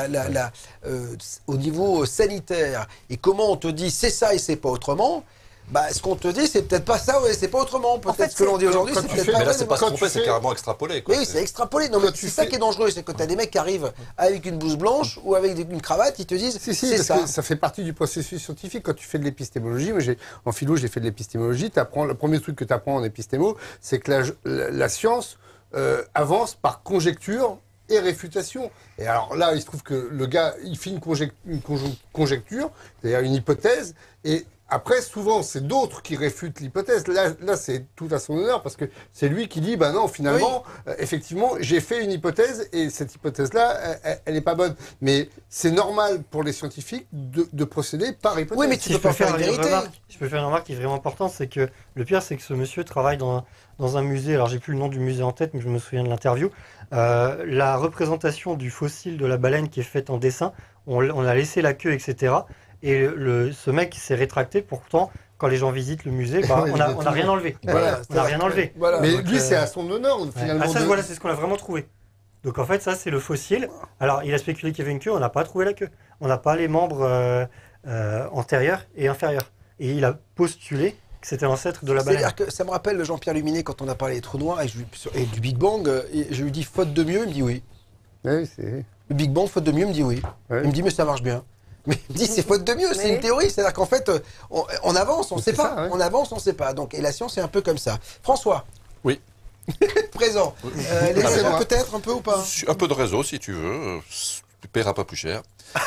au niveau sanitaire et comment on te dit c'est ça et c'est pas autrement, bah, ce qu'on te dit, c'est peut-être pas ça, ouais, c'est pas autrement. Peut-être en fait, ce que l'on dit aujourd'hui, c'est peut-être pas. Mais là, c'est pas se tromper, c'est carrément extrapoler. Quoi. Oui, c'est extrapoler. Non, mais c'est ça qui est dangereux, c'est que tu as des mecs qui arrivent avec une blouse blanche ou avec une cravate, ils te disent c'est ça. Que ça fait partie du processus scientifique. Quand tu fais de l'épistémologie, moi, en philo, j'ai fait de l'épistémologie. Le premier truc que tu apprends en épistémo, c'est que la science avance par conjecture et réfutation. Et alors là, il se trouve que le gars, il fait une conjecture, c'est-à-dire une hypothèse, et Après, souvent, c'est d'autres qui réfutent l'hypothèse. Là, c'est tout à son honneur parce que c'est lui qui dit, non, finalement, effectivement, j'ai fait une hypothèse et cette hypothèse-là, elle n'est pas bonne. Mais c'est normal pour les scientifiques de procéder par hypothèse. Oui, mais tu peux pas faire la vérité. Je peux faire une remarque qui est vraiment importante, c'est que le pire, c'est que ce monsieur travaille dans un musée. Alors, j'ai plus le nom du musée en tête, mais je me souviens de l'interview. La représentation du fossile de la baleine qui est faite en dessin, on a laissé la queue, etc. Et ce mec s'est rétracté. Pourtant, quand les gens visitent le musée, on n'a rien enlevé. Voilà, on n'a rien enlevé. Voilà. Mais donc, lui, c'est à son honneur, finalement. Voilà, c'est ce qu'on a vraiment trouvé. Donc en fait, ça, c'est le fossile. Alors, il a spéculé qu'il y avait une queue, on n'a pas trouvé la queue. On n'a pas les membres antérieurs et inférieurs. Et il a postulé que c'était l'ancêtre de la baleine. C'est-à-dire que ça me rappelle Jean-Pierre Luminet quand on a parlé des trous noirs et du Big Bang. Et je lui dis faute de mieux, il me dit oui. Oui, c'est... Le Big Bang, faute de mieux, il me dit oui. Il me dit mais ça marche bien. Mais il me dit c'est faute de mieux, c'est une théorie. C'est-à-dire qu'en fait, on avance, on ne sait pas. Ouais. On avance, on ne sait pas. Donc, et la science, c'est un peu comme ça. François. Oui. Présent. Les réseaux peut-être un peu ou pas? Un peu de réseau si tu veux. Tu paieras pas plus cher.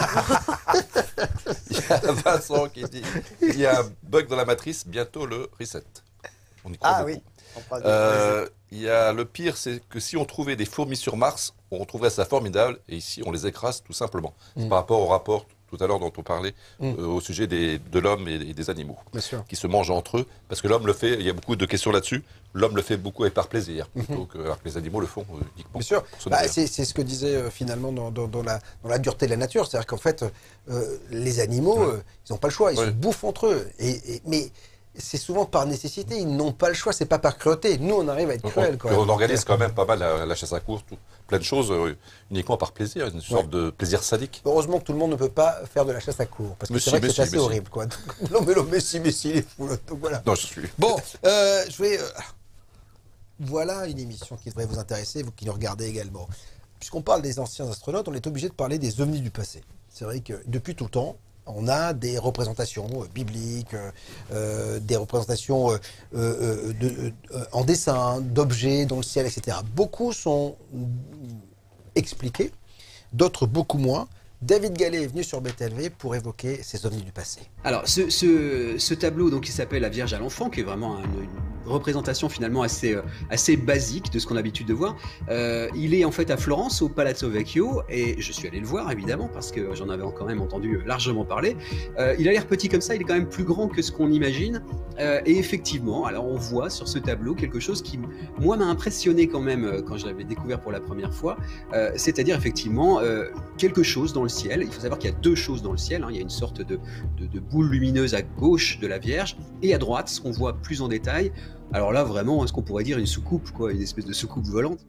Il y a Vincent qui dit il y a un bug dans la matrice, bientôt le reset. On y croit beaucoup. Oui. Il y a le pire, c'est que si on trouvait des fourmis sur Mars, on trouverait ça formidable, et ici on les écrase tout simplement. C'est par rapport au rapport tout à l'heure dont on parlait au sujet de l'homme et des animaux qui se mangent entre eux, parce que l'homme le fait, il y a beaucoup de questions là-dessus, l'homme le fait beaucoup et par plaisir, plutôt que, alors que les animaux le font uniquement. Bien sûr, c'est ce que disait finalement dans la dureté de la nature, c'est-à-dire qu'en fait, les animaux, ils n'ont pas le choix, ils se bouffent entre eux, mais c'est souvent par nécessité, ils n'ont pas le choix, c'est pas par cruauté. Nous, on arrive à être cruel. On organise quand même pas mal la chasse à course, plein de choses, uniquement par plaisir, une sorte de plaisir sadique. Heureusement que tout le monde ne peut pas faire de la chasse à course, parce que c'est vrai que c'est assez horrible. Quoi. Donc, non, mais si, il est fou. Donc, voilà. Non, je suis... Bon, je vais... voilà une émission qui devrait vous intéresser, vous qui nous regardez également. Puisqu'on parle des anciens astronautes, on est obligé de parler des ovnis du passé. C'est vrai que depuis tout le temps, on a des représentations bibliques, des représentations en dessin, d'objets dans le ciel, etc. Beaucoup sont expliqués, d'autres beaucoup moins. David Gallet est venu sur BTLV pour évoquer ces ovnis du passé. Alors, ce tableau donc, qui s'appelle La Vierge à l'enfant, qui est vraiment une représentation finalement assez basique de ce qu'on a l'habitude de voir, il est en fait à Florence, au Palazzo Vecchio, et je suis allé le voir évidemment, parce que j'en avais quand même entendu largement parler. Il a l'air petit comme ça, il est quand même plus grand que ce qu'on imagine, et effectivement, alors on voit sur ce tableau quelque chose qui, moi, m'a impressionné quand même quand je l'avais découvert pour la première fois, c'est-à-dire effectivement quelque chose dans le ciel. Il faut savoir qu'il y a deux choses dans le ciel, il y a une sorte de boule lumineuse à gauche de la Vierge, et à droite, ce qu'on voit plus en détail, alors là vraiment, est-ce qu'on pourrait dire une soucoupe, quoi, une espèce de soucoupe volante.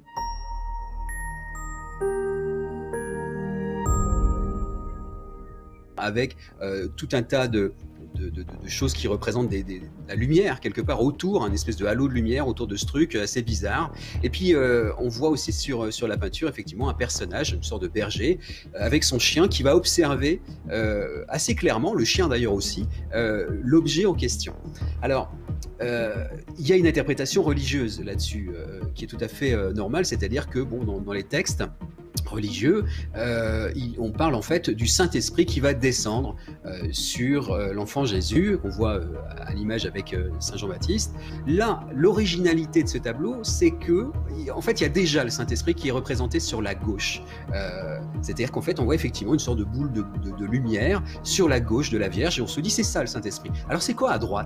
Avec tout un tas de choses qui représentent la lumière quelque part autour, un espèce de halo de lumière autour de ce truc assez bizarre. Et puis on voit aussi sur la peinture effectivement un personnage, une sorte de berger, avec son chien qui va observer assez clairement, le chien d'ailleurs aussi, l'objet en question. Alors, il y a une interprétation religieuse là-dessus qui est tout à fait normale, c'est-à-dire que bon, dans les textes religieux, on parle en fait du Saint-Esprit qui va descendre sur l'enfant Jésus, qu'on voit à l'image avec Saint Jean-Baptiste. Là, l'originalité de ce tableau, c'est que, en fait, il y a déjà le Saint-Esprit qui est représenté sur la gauche. C'est-à-dire qu'en fait, on voit effectivement une sorte de boule de lumière sur la gauche de la Vierge, et on se dit, c'est ça le Saint-Esprit. Alors, c'est quoi à droite ?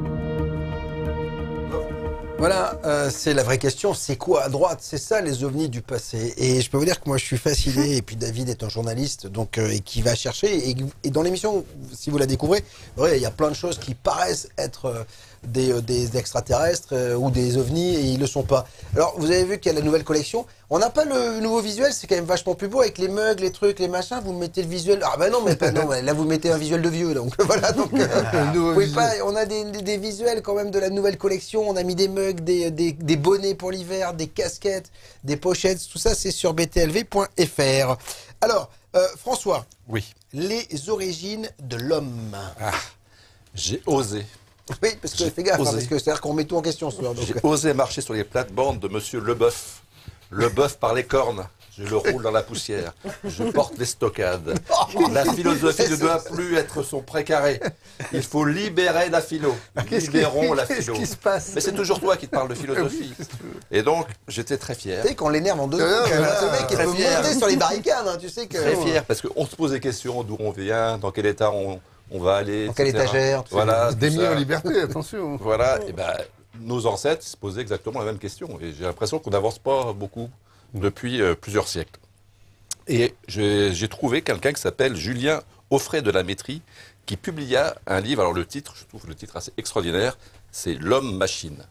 Voilà, c'est la vraie question, c'est quoi à droite? C'est ça les ovnis du passé. Et je peux vous dire que moi je suis fasciné, et puis David est un journaliste donc, et qui va chercher, et dans l'émission, si vous la découvrez, il y a plein de choses qui paraissent être des extraterrestres ou des ovnis, et ils ne le sont pas. Alors vous avez vu qu'il y a la nouvelle collection, on n'a pas le nouveau visuel, c'est quand même vachement plus beau, avec les mugs, les trucs, les machins, vous mettez le visuel, ah ben non, mais pas, non, là vous mettez un visuel de vieux, donc voilà, donc vous pouvez pas, on a des visuels quand même de la nouvelle collection, on a mis des mugs, des bonnets pour l'hiver, des casquettes, des pochettes, tout ça c'est sur btlv.fr. Alors, François, oui. Les origines de l'homme. Ah, j'ai osé. Oui, parce que fais gaffe, parce que c'est-à-dire qu'on met tout en question ce soir. J'ai osé marcher sur les plates-bandes de Monsieur Leboeuf. Leboeuf par les cornes. je le roule dans la poussière, je porte les stockades. La philosophie ne doit plus être son précaré. Il faut libérer la philo. Libérons la philo. Qu'est-ce qui se passe? Mais c'est toujours toi qui te parles de philosophie. Et donc, j'étais très fier. Tu sais qu'on l'énerve en 2 secondes. Ce mec, il peut monter sur les barricades. Hein, tu sais que... Très fier, parce qu'on se pose des questions, d'où on vient, dans quel état on va aller. Dans quelle étagère. Voilà. Démis en liberté, attention. Voilà, et ben, nos ancêtres se posaient exactement la même question. Et j'ai l'impression qu'on n'avance pas beaucoup depuis plusieurs siècles. Et j'ai trouvé quelqu'un qui s'appelle Julien Offray de la Métrie, qui publia un livre. Alors le titre, je trouve le titre assez extraordinaire, c'est L'homme-machine.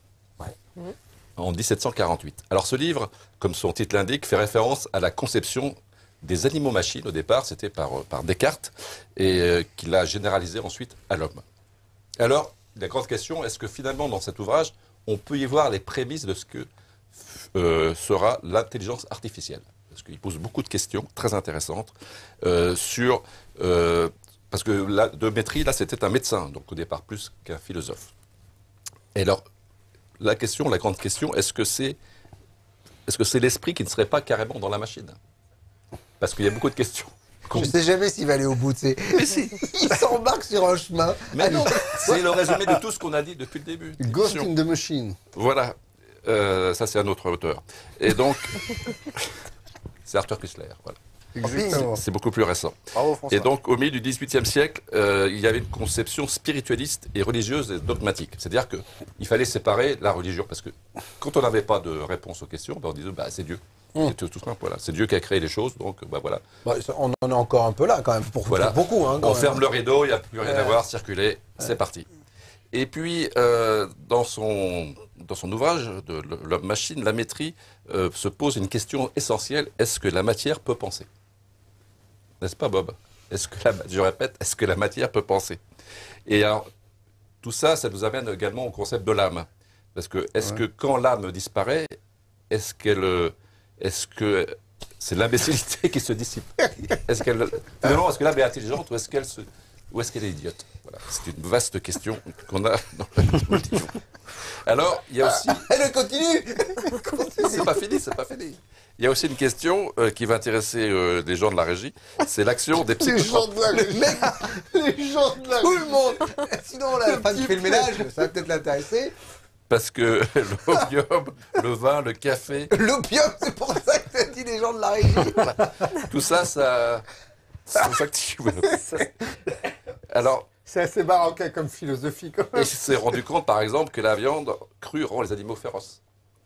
En 1748. Alors ce livre, comme son titre l'indique, fait référence à la conception des animaux-machines. Au départ, c'était par Descartes, et qu'il a généralisé ensuite à l'homme. Alors, la grande question, est-ce que finalement, dans cet ouvrage, on peut y voir les prémices de ce que sera l'intelligence artificielle? Parce qu'il pose beaucoup de questions très intéressantes sur... parce que de Métrie, là, c'était un médecin, donc au départ plus qu'un philosophe. Et alors, la grande question, est-ce que c'est l'esprit qui ne serait pas carrément dans la machine? Parce qu'il y a beaucoup de questions. Je ne sais jamais s'il va aller au bout. Mais si. Il s'embarque sur un chemin. Mais non, c'est le résumé de tout ce qu'on a dit depuis le début. Ghost in the Machine. Voilà. Ça, c'est un autre auteur. Et donc, c'est Arthur Koestler. Voilà. Exactement. C'est beaucoup plus récent. Bravo, François. Et donc, au milieu du XVIIIe siècle, il y avait une conception spiritualiste et religieuse et dogmatique. C'est-à-dire qu'il fallait séparer la religion. Parce que quand on n'avait pas de réponse aux questions, ben on disait c'est Dieu. C'est tout simple. Voilà. C'est Dieu qui a créé les choses. Donc, voilà. On en est encore un peu là, quand même, pour beaucoup. Hein, on ferme le rideau, il n'y a plus rien à voir, circuler, c'est parti. Et puis, dans son ouvrage de L'homme-machine, la Métrie se pose une question essentielle. Est-ce que la matière peut penser? N'est-ce pas, Bob? Je répète, est-ce que la matière peut penser? Et alors, tout ça, ça nous amène également au concept de l'âme. Parce que, est-ce que quand l'âme disparaît, est-ce que c'est l'imbécilité qui se dissipe? Est-ce que l'âme est intelligente ou est-ce qu'elle est idiote? Voilà. C'est une vaste question qu'on a dans le livre. Alors, il y a aussi... Elle continue. C'est pas fini. Il y a aussi une question qui va intéresser les gens de la régie, c'est l'action des psychotropes. Les gens de la régie. Les gens de la régie. Tout le monde. Sinon, la femme qui fait le ménage, ça va peut-être l'intéresser. Parce que l'opium, le vin, le café... L'opium, c'est pour ça que tu as dit les gens de la régie. Voilà. Tout ça, ça s'active. Alors... C'est assez baroque comme philosophie, quand même. Et il s'est rendu compte, par exemple, que la viande crue rend les animaux féroces.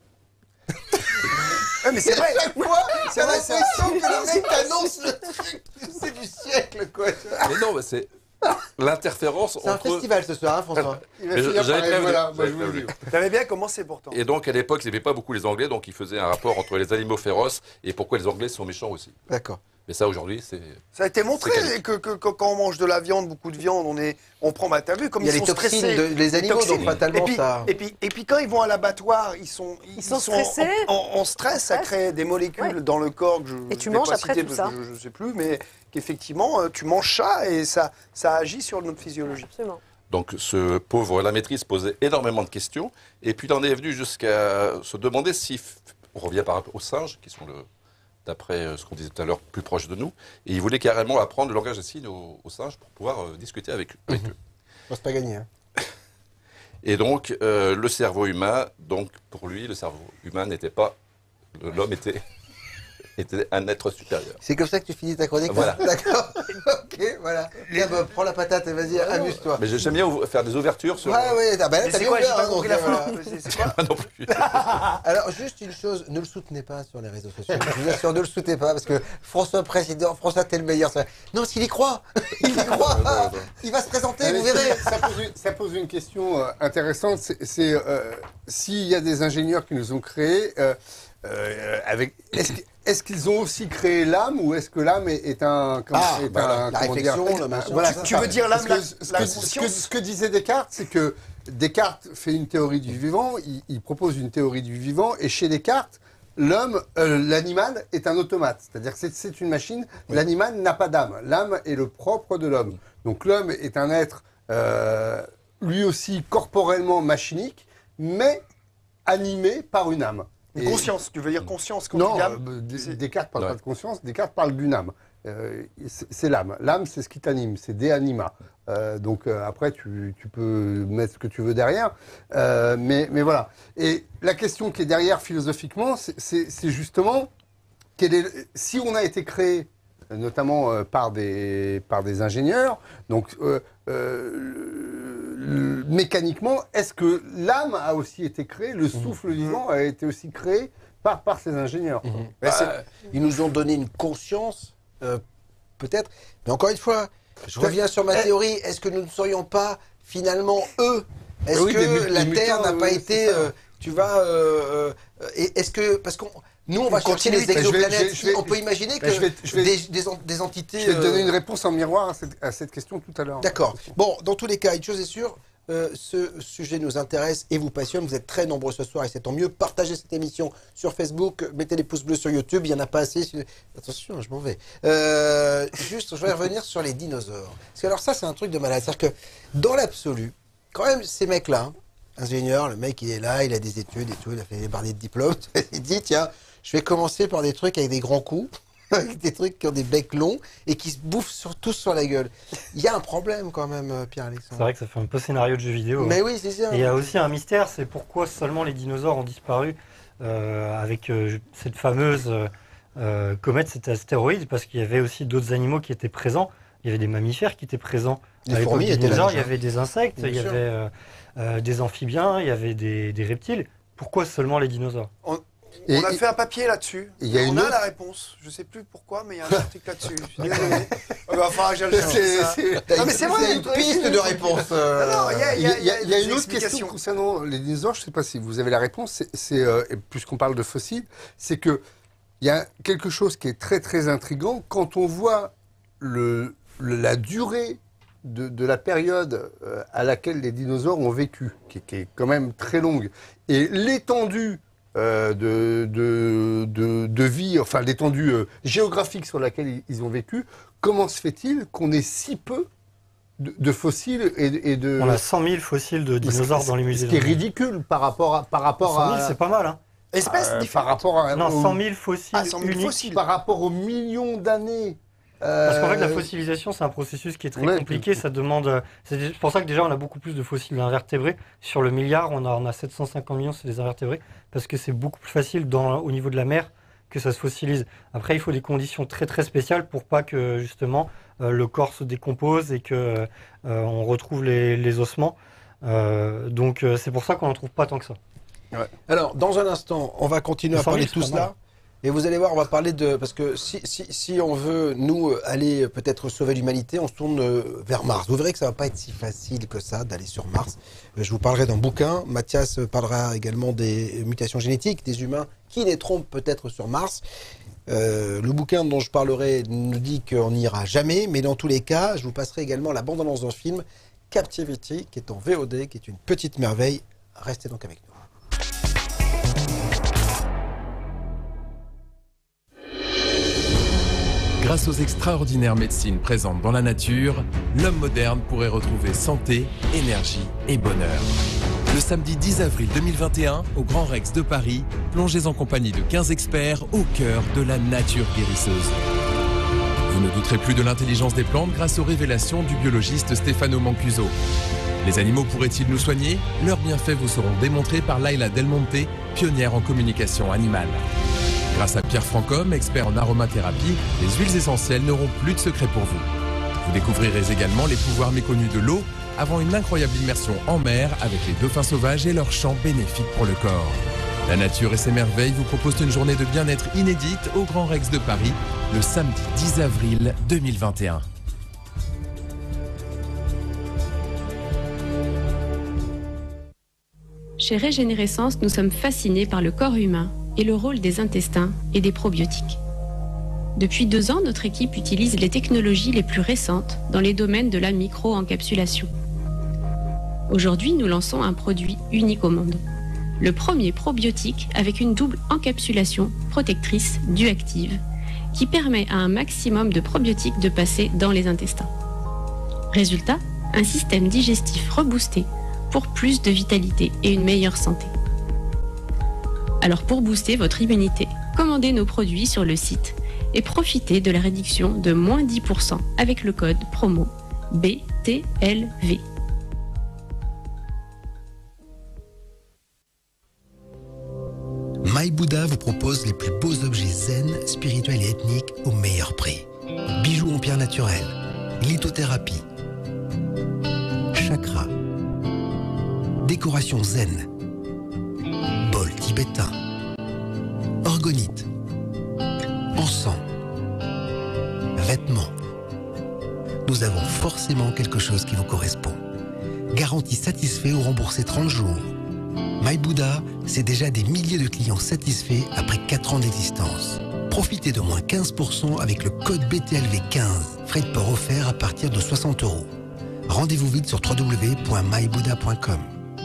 Mais c'est vrai. C'est l'impression que le mec annonce le truc. C'est du siècle, quoi. Mais non, mais c'est l'interférence entre... C'est un festival ce soir, hein, François. Il va finir par aller, voilà, moi je vous le dis. T'avais bien commencé pourtant. Et donc, à l'époque, ils n'aimaient pas beaucoup les Anglais, donc ils faisaient un rapport entre les animaux féroces et pourquoi les Anglais sont méchants aussi. D'accord. Mais ça, aujourd'hui, c'est... Ça a été montré que quand on mange de la viande, beaucoup de viande, on prend, t'as vu, comme il y a ils sont les toxines stressés. les animaux, donc fatalement ça... Et puis quand ils vont à l'abattoir, ils sont stressés. En stress, ça crée des molécules dans le corps que je et tu vais manges pas après citer tout parce ça. que je ne sais plus, mais qu'effectivement, tu manges ça et ça agit sur notre physiologie. Absolument. Donc ce pauvre la maîtrise posait énormément de questions, et puis il en est venu jusqu'à se demander si... On revient par rapport aux singes, qui sont d'après ce qu'on disait tout à l'heure, plus proches de nous. Et il voulait carrément apprendre le langage des signes aux singes pour pouvoir discuter avec eux. C'est pas gagné. Hein. Et donc, le cerveau humain, donc pour lui, le cerveau humain n'était pas... L'homme était un être supérieur. C'est comme ça que tu finis ta chronique? Voilà. D'accord. Ok, voilà. Tiens, Bob, prends la patate et vas-y, amuse-toi. Mais j'aime bien faire des ouvertures sur... Ouais, t'as bien ouvert, hein, donc, C'est quoi non plus. Alors, juste une chose, ne le soutenez pas sur les réseaux sociaux. Je vous assure, ne le soutenez pas, parce que François Président, François, t'es le meilleur. Non, s'il y croit, il y croit. Il va se présenter, vous verrez. Ça pose une question intéressante. C'est s'il y a des ingénieurs qui nous ont créés, est-ce qu'ils ont aussi créé l'âme ou est-ce que l'âme est un... la réflexion, voilà, tu veux dire l'âme, la conscience. Ce que disait Descartes, c'est que Descartes fait une théorie du vivant, il propose une théorie du vivant, et chez Descartes, l'animal est un automate. C'est-à-dire que c'est une machine, l'animal n'a pas d'âme. L'âme est le propre de l'homme. Donc l'homme est un être, lui aussi corporellement machinique, mais animé par une âme. Et- Conscience, tu veux dire conscience quand Non, tu l'âme Descartes parle pas de conscience, Descartes parle d'une âme. C'est l'âme. L'âme, c'est ce qui t'anime, c'est de anima. Après, tu peux mettre ce que tu veux derrière. Mais voilà. Et la question qui est derrière philosophiquement, c'est justement, si on a été créé, notamment par des ingénieurs, donc mécaniquement, est-ce que l'âme a aussi été créée, le souffle vivant a été aussi créé par ces ingénieurs. Ils nous ont donné une conscience, peut-être. Mais encore une fois, je reviens sur ma théorie. Est-ce que nous ne serions pas finalement eux? Est-ce que la Terre n'a pas été, est-ce que parce qu'on nous on va chercher les exoplanètes, on peut imaginer que des entités. Je vais te donner une réponse en miroir à cette question tout à l'heure. D'accord. Bon, dans tous les cas, une chose est sûre. Ce sujet nous intéresse et vous passionne. Vous êtes très nombreux ce soir et c'est tant mieux. Partagez cette émission sur Facebook, mettez les pouces bleus sur YouTube. Il n'y en a pas assez. Attention, je m'en vais. Juste, je vais revenir sur les dinosaures. Parce que alors ça, c'est un truc de malade. C'est-à-dire que dans l'absolu, quand même, ces mecs-là, ingénieurs, le mec, il est là, il a des études et tout, il a fait des barres de diplômes. Il dit, tiens, je vais commencer par des trucs avec des grands coups. Avec des trucs qui ont des becs longs et qui se bouffent tous sur la gueule. Il y a un problème quand même, Pierre-Alexandre. C'est vrai que ça fait un peu scénario de jeu vidéo. Mais oui, c'est ça. Et il y a aussi un mystère, c'est pourquoi seulement les dinosaures ont disparu avec cette fameuse comète, cet astéroïde, parce qu'il y avait aussi d'autres animaux qui étaient présents. Il y avait des mammifères qui étaient présents. Les fourmis étaient là. Il y avait des insectes, il y avait des amphibiens, il y avait des reptiles. Pourquoi seulement les dinosaures? On a fait un papier là-dessus. On a la réponse. Je ne sais plus pourquoi, mais il y a un article là-dessus. Je suis désolé. Enfin, je le sais. Non, mais c'est vrai, il y a une piste de réponse. Il y a une autre question concernant les dinosaures. Je ne sais pas si vous avez la réponse. Puisqu'on parle de fossiles, c'est que il y a quelque chose qui est très très intriguant quand on voit la durée de la période à laquelle les dinosaures ont vécu, qui est quand même très longue, et l'étendue de vie, enfin l'étendue géographique sur laquelle ils ont vécu, comment se fait-il qu'on ait si peu de fossiles et de... On a 100 000 fossiles de dinosaures dans les musées. Ce qui est ridicule par rapport à 100 000, c'est pas mal, hein. Espèces par rapport à... Non, 100 000 fossiles 100 000 uniques. fossiles. Par rapport aux millions d'années. Parce qu'en fait, la fossilisation, c'est un processus qui est très compliqué. Ça demande. C'est pour ça que déjà, on a beaucoup plus de fossiles d'invertébrés. Sur le milliard, on a 750 millions, c'est des invertébrés. Parce que c'est beaucoup plus facile au niveau de la mer que ça se fossilise. Après, il faut des conditions très très spéciales pour pas que justement le corps se décompose et que on retrouve les ossements. Donc c'est pour ça qu'on n'en trouve pas tant que ça. Ouais. Alors, dans un instant, on va continuer à parler de tout cela. Et vous allez voir, on va parler de... Parce que si on veut, nous, aller peut-être sauver l'humanité, on se tourne vers Mars. Vous verrez que ça ne va pas être si facile que ça d'aller sur Mars. Je vous parlerai d'un bouquin. Mathias parlera également des mutations génétiques des humains qui naîtront peut-être sur Mars. Le bouquin dont je parlerai nous dit qu'on n'ira jamais. Mais dans tous les cas, je vous passerai également la bande-annonce d'un film, Captivity, qui est en VOD, qui est une petite merveille. Restez donc avec nous. Grâce aux extraordinaires médecines présentes dans la nature, l'homme moderne pourrait retrouver santé, énergie et bonheur. Le samedi 10 avril 2021, au Grand Rex de Paris, plongez en compagnie de 15 experts au cœur de la nature guérisseuse. Vous ne douterez plus de l'intelligence des plantes grâce aux révélations du biologiste Stefano Mancuso. Les animaux pourraient-ils nous soigner? Leurs bienfaits vous seront démontrés par Laila Del Monte, pionnière en communication animale. Grâce à Pierre Francom, expert en aromathérapie, les huiles essentielles n'auront plus de secret pour vous. Vous découvrirez également les pouvoirs méconnus de l'eau avant une incroyable immersion en mer avec les dauphins sauvages et leurs chants bénéfiques pour le corps. La nature et ses merveilles vous proposent une journée de bien-être inédite au Grand Rex de Paris, le samedi 10 avril 2021. Chez Régénérescence, nous sommes fascinés par le corps humain et le rôle des intestins et des probiotiques. Depuis 2 ans, notre équipe utilise les technologies les plus récentes dans les domaines de la micro-encapsulation. Aujourd'hui, nous lançons un produit unique au monde. Le premier probiotique avec une double encapsulation protectrice duactive qui permet à un maximum de probiotiques de passer dans les intestins. Résultat, un système digestif reboosté pour plus de vitalité et une meilleure santé. Alors pour booster votre immunité, commandez nos produits sur le site et profitez de la réduction de moins 10% avec le code promo BTLV. My Buddha vous propose les plus beaux objets zen, spirituels et ethniques au meilleur prix. Bijoux en pierre naturelle, lithothérapie, chakra, décoration zen, bol tibétain, orgonite, encens, vêtements. Nous avons forcément quelque chose qui vous correspond. Garantie satisfait ou remboursé 30 jours. My Buddha, c'est déjà des milliers de clients satisfaits après 4 ans d'existence. Profitez de moins 15% avec le code BTLV15. Frais de port offerts à partir de 60 €. Rendez-vous vite sur www.mybuddha.com.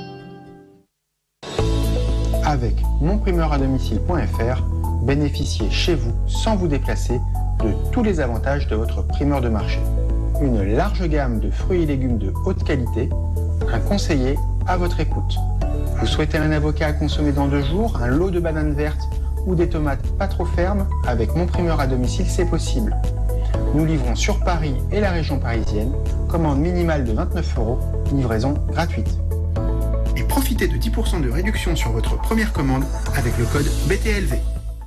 Avec monprimeuradomicile.fr, bénéficiez chez vous, sans vous déplacer, de tous les avantages de votre primeur de marché. Une large gamme de fruits et légumes de haute qualité, un conseiller à votre écoute. Vous souhaitez un avocat à consommer dans 2 jours, un lot de bananes vertes ou des tomates pas trop fermes? Avec Mon Primeur à domicile, c'est possible. Nous livrons sur Paris et la région parisienne, commande minimale de 29 €, livraison gratuite. Et profitez de 10% de réduction sur votre première commande avec le code BTLV.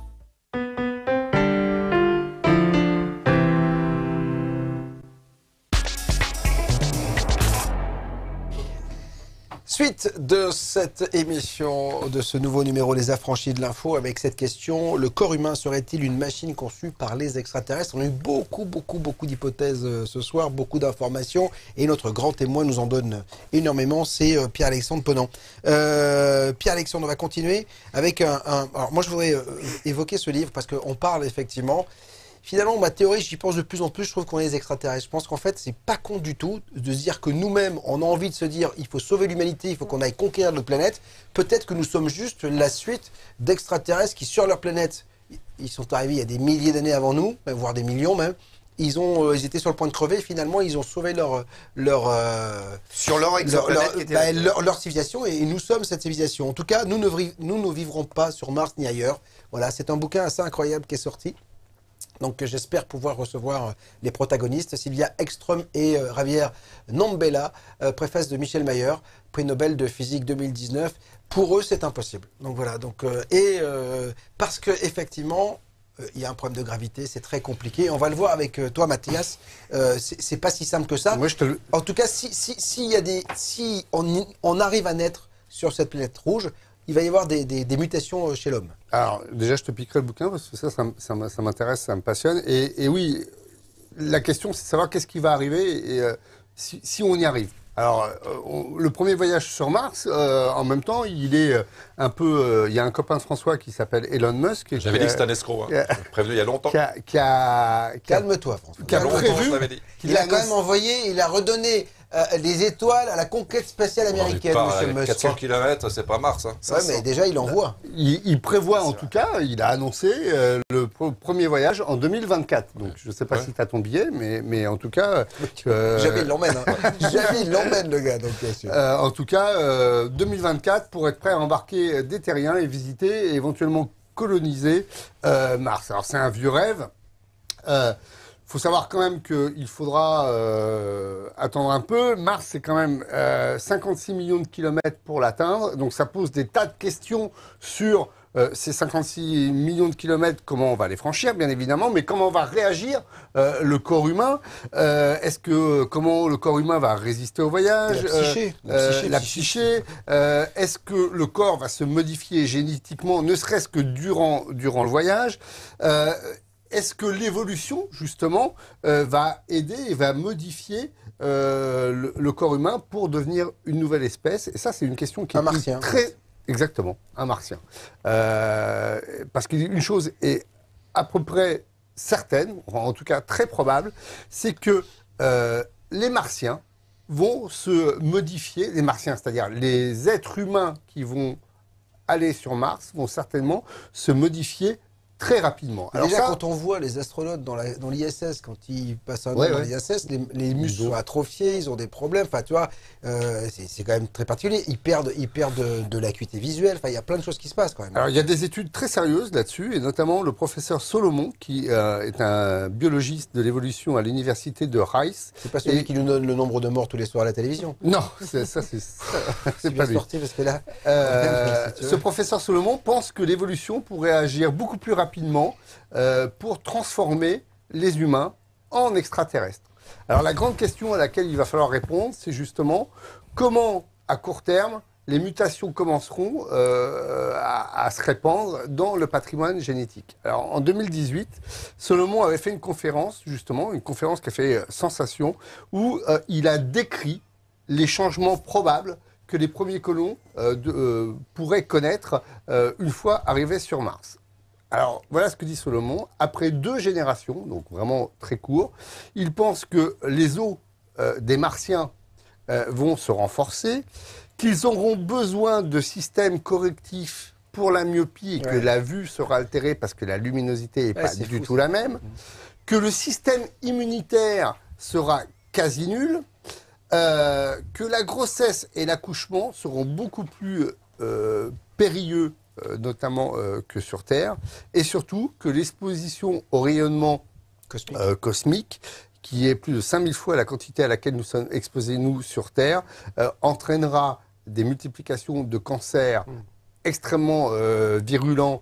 Suite de cette émission, de ce nouveau numéro Les Affranchis de l'info, avec cette question: le corps humain serait-il une machine conçue par les extraterrestres? On a eu beaucoup d'hypothèses ce soir, beaucoup d'informations, et notre grand témoin nous en donne énormément, c'est Pierre-Alexandre Ponant. Pierre-Alexandre, on va continuer avec alors moi je voudrais évoquer ce livre, parce qu'on parle effectivement... Finalement, ma théorie, j'y pense de plus en plus, je trouve qu'on est des extraterrestres. Je pense qu'en fait, c'est pas con du tout de se dire que nous-mêmes, on a envie de se dire il faut sauver l'humanité, il faut qu'on aille conquérir notre planète. Peut-être que nous sommes juste la suite d'extraterrestres qui, sur leur planète, ils sont arrivés il y a des milliers d'années avant nous, voire des millions même. Ils étaient sur le point de crever, et finalement, ils ont sauvé leur civilisation, et nous sommes cette civilisation. En tout cas, nous ne vivrons pas sur Mars ni ailleurs. Voilà, c'est un bouquin assez incroyable qui est sorti. Donc j'espère pouvoir recevoir les protagonistes, Sylvia Ekström et Javier Nombela, préface de Michel Mayer, prix Nobel de physique 2019. Pour eux, c'est impossible. Donc voilà, parce que effectivement, il y a un problème de gravité, c'est très compliqué. On va le voir avec toi, Mathias. C'est pas si simple que ça. En tout cas, si on arrive à naître sur cette planète rouge, il va y avoir des mutations chez l'homme. Alors, déjà, je te piquerai le bouquin, parce que ça m'intéresse, ça me passionne. Et oui, la question, c'est de savoir qu'est-ce qui va arriver et si on y arrive. Alors, le premier voyage sur Mars, en même temps, il est un peu... il y a un copain de François qui s'appelle Elon Musk. J'avais dit que c'était un escroc, hein. Prévenu il y a longtemps. Calme-toi, François. Qui a prévu... Il a quand même envoyé, il a redonné les étoiles à la conquête spatiale américaine, M. Musk. 400 km, c'est pas Mars. Hein. Ouais, mais déjà, il envoie. Il prévoit, en tout cas, il a annoncé le premier voyage en 2024. Donc, je ne sais pas si tu as ton billet, mais en tout cas... Jamais il l'emmène. Hein. Jamais il l'emmène, le gars. Donc, bien sûr. En tout cas, 2024, pour être prêt à embarquer des terriens et visiter et éventuellement coloniser Mars. Alors, c'est un vieux rêve. Il faut savoir quand même qu'il faudra attendre un peu. Mars, c'est quand même 56 millions de kilomètres pour l'atteindre. Donc ça pose des tas de questions sur ces 56 millions de kilomètres, comment on va les franchir, bien évidemment, mais comment va réagir le corps humain. Comment le corps humain va résister au voyage. La psyché. Est-ce que le corps va se modifier génétiquement, ne serait-ce que durant le voyage. Est-ce que l'évolution, justement, va aider et va modifier le corps humain pour devenir une nouvelle espèce? Et ça, c'est une question qui est très... Exactement, un martien. Parce qu'une chose est à peu près certaine, en tout cas très probable, c'est que les martiens vont se modifier, les martiens, c'est-à-dire les êtres humains qui vont aller sur Mars, vont certainement se modifier très rapidement. Alors déjà, quand on voit les astronautes dans l'ISS, quand ils passent un an dans l'ISS, les muscles sont atrophiés, ils ont des problèmes. Enfin, tu vois, c'est quand même très particulier. Ils perdent de l'acuité visuelle. Enfin, il y a plein de choses qui se passent quand même. Alors, il y a des études très sérieuses là-dessus, et notamment le professeur Solomon, qui est un biologiste de l'évolution à l'université de Rice. C'est pas celui qui nous donne le nombre de morts tous les soirs à la télévision. Non, c'est pas lui. Sorti parce que là, ce professeur Solomon pense que l'évolution pourrait agir beaucoup plus rapidement pour transformer les humains en extraterrestres. Alors la grande question à laquelle il va falloir répondre, c'est justement comment, à court terme, les mutations commenceront à se répandre dans le patrimoine génétique. Alors en 2018, Solomon avait fait une conférence, justement, une conférence qui a fait sensation, où il a décrit les changements probables que les premiers colons pourraient connaître une fois arrivés sur Mars. Alors, voilà ce que dit Solomon. Après 2 générations, donc vraiment très court, il pense que les os des Martiens vont se renforcer, qu'ils auront besoin de systèmes correctifs pour la myopie et que la vue sera altérée parce que la luminosité n'est pas du tout la même, que le système immunitaire sera quasi nul, que la grossesse et l'accouchement seront beaucoup plus périlleux, notamment que sur Terre, et surtout que l'exposition au rayonnement cosmique, qui est plus de 5000 fois la quantité à laquelle nous sommes exposés, nous, sur Terre, entraînera des multiplications de cancers extrêmement virulents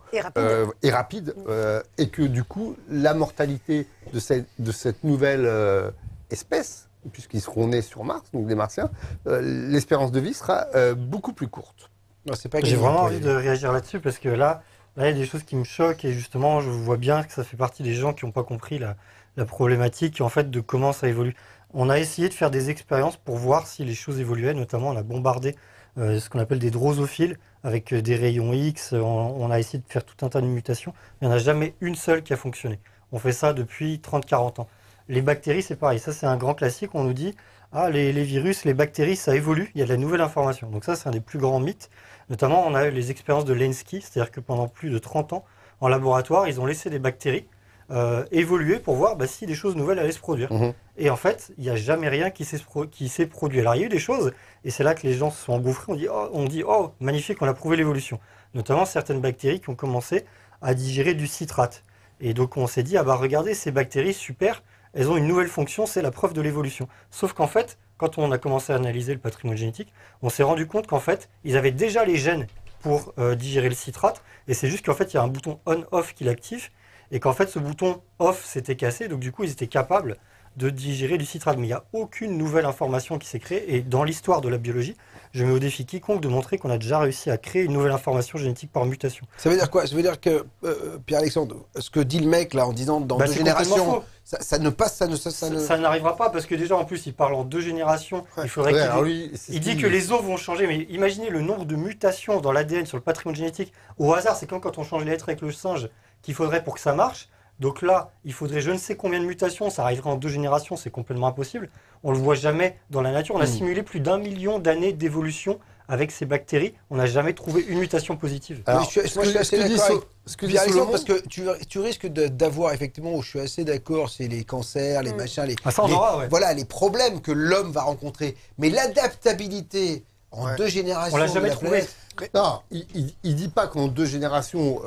et rapides, et que du coup, la mortalité de cette nouvelle espèce, puisqu'ils seront nés sur Mars, donc des Martiens, l'espérance de vie sera beaucoup plus courte. J'ai vraiment envie de réagir là-dessus parce que là, il y a des choses qui me choquent et justement, je vois bien que ça fait partie des gens qui n'ont pas compris la problématique en fait de comment ça évolue. On a essayé de faire des expériences pour voir si les choses évoluaient, notamment on a bombardé ce qu'on appelle des drosophiles avec des rayons X, on a essayé de faire tout un tas de mutations, mais il n'y en a jamais une seule qui a fonctionné. On fait ça depuis 30-40 ans. Les bactéries, c'est pareil, ça c'est un grand classique, on nous dit les virus, les bactéries, ça évolue, il y a de la nouvelle information. Donc ça c'est un des plus grands mythes. Notamment, on a eu les expériences de Lenski, c'est-à-dire que pendant plus de 30 ans, en laboratoire, ils ont laissé des bactéries évoluer pour voir si des choses nouvelles allaient se produire. Et en fait, il n'y a jamais rien qui s'est produit. Alors, il y a eu des choses, et c'est là que les gens se sont engouffrés, on dit, oh, magnifique, on a prouvé l'évolution. Notamment certaines bactéries qui ont commencé à digérer du citrate. Et donc, on s'est dit, regardez, ces bactéries, super, elles ont une nouvelle fonction, c'est la preuve de l'évolution. Sauf qu'en fait, quand on a commencé à analyser le patrimoine génétique, on s'est rendu compte qu'en fait, ils avaient déjà les gènes pour digérer le citrate, et c'est juste qu'en fait, il y a un bouton on-off qui l'active, et qu'en fait, ce bouton off s'était cassé, donc du coup, ils étaient capables de digérer du citrate. Mais il n'y a aucune nouvelle information qui s'est créée, et dans l'histoire de la biologie, je mets au défi quiconque de montrer qu'on a déjà réussi à créer une nouvelle information génétique par mutation. Ça veut dire quoi? Ça veut dire que, Pierre-Alexandre, ce que dit le mec là en disant dans 2 générations, ça ne passe, ça n'arrivera pas parce que déjà en plus il parle en 2 générations. Il faudrait il dit que les os vont changer, mais imaginez le nombre de mutations dans l'ADN sur le patrimoine génétique. Au hasard, c'est comme quand on change les lettres avec le singe qu'il faudrait pour que ça marche. Donc là, il faudrait je ne sais combien de mutations, ça arriverait en 2 générations, c'est complètement impossible. On ne le voit jamais dans la nature. On a simulé plus d'1 million d'années d'évolution avec ces bactéries. On n'a jamais trouvé une mutation positive. Alors, moi, je suis assez d'accord avec Pierre-Alexandre parce que tu risques d'avoir effectivement, où je suis assez d'accord, c'est les cancers, les machins, voilà, les problèmes que l'homme va rencontrer. Mais l'adaptabilité en 2 générations, on l'a jamais trouvé. Non, il dit pas qu'en 2 générations,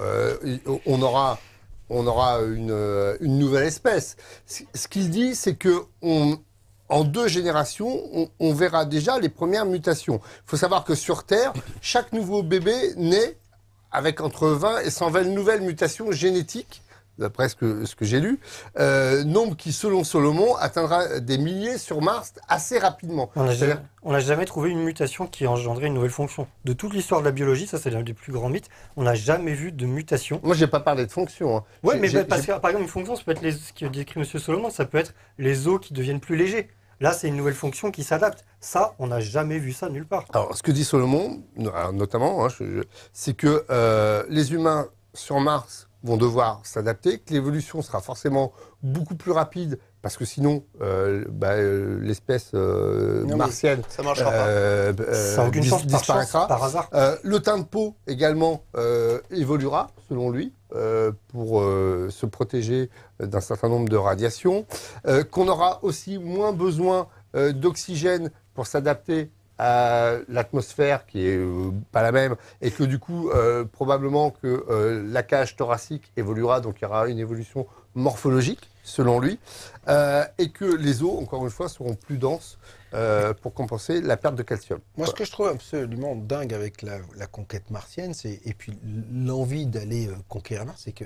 on aura une nouvelle espèce. Ce qu'il dit, c'est que en 2 générations, on verra déjà les premières mutations. Il faut savoir que sur Terre, chaque nouveau bébé naît avec entre 20 et 120 nouvelles mutations génétiques, d'après ce que j'ai lu, nombre qui, selon Solomon, atteindra des milliers sur Mars assez rapidement. On n'a jamais trouvé une mutation qui engendrait une nouvelle fonction. De toute l'histoire de la biologie, ça c'est l'un des plus grands mythes, on n'a jamais vu de mutation. Moi, je n'ai pas parlé de fonction. Hein. Oui, mais parce que, par exemple, une fonction, ça peut être ce que décrit M. Solomon, ça peut être les os qui deviennent plus légers. Là, c'est une nouvelle fonction qui s'adapte. Ça, on n'a jamais vu ça nulle part. Alors, ce que dit Solomon, notamment, c'est que les humains sur Mars vont devoir s'adapter, que l'évolution sera forcément beaucoup plus rapide parce que sinon, l'espèce martienne ça marchera pas. Ça n'a aucune chance disparaîtra. Par hasard. Le teint de peau également évoluera, selon lui, pour se protéger d'un certain nombre de radiations. Qu'on aura aussi moins besoin d'oxygène pour s'adapter à l'atmosphère qui est pas la même, et que du coup, probablement que la cage thoracique évoluera, donc il y aura une évolution morphologique, selon lui, et que les os, encore une fois, seront plus denses pour compenser la perte de calcium. Moi, ce que je trouve absolument dingue avec la conquête martienne, et puis l'envie d'aller conquérir Mars, c'est que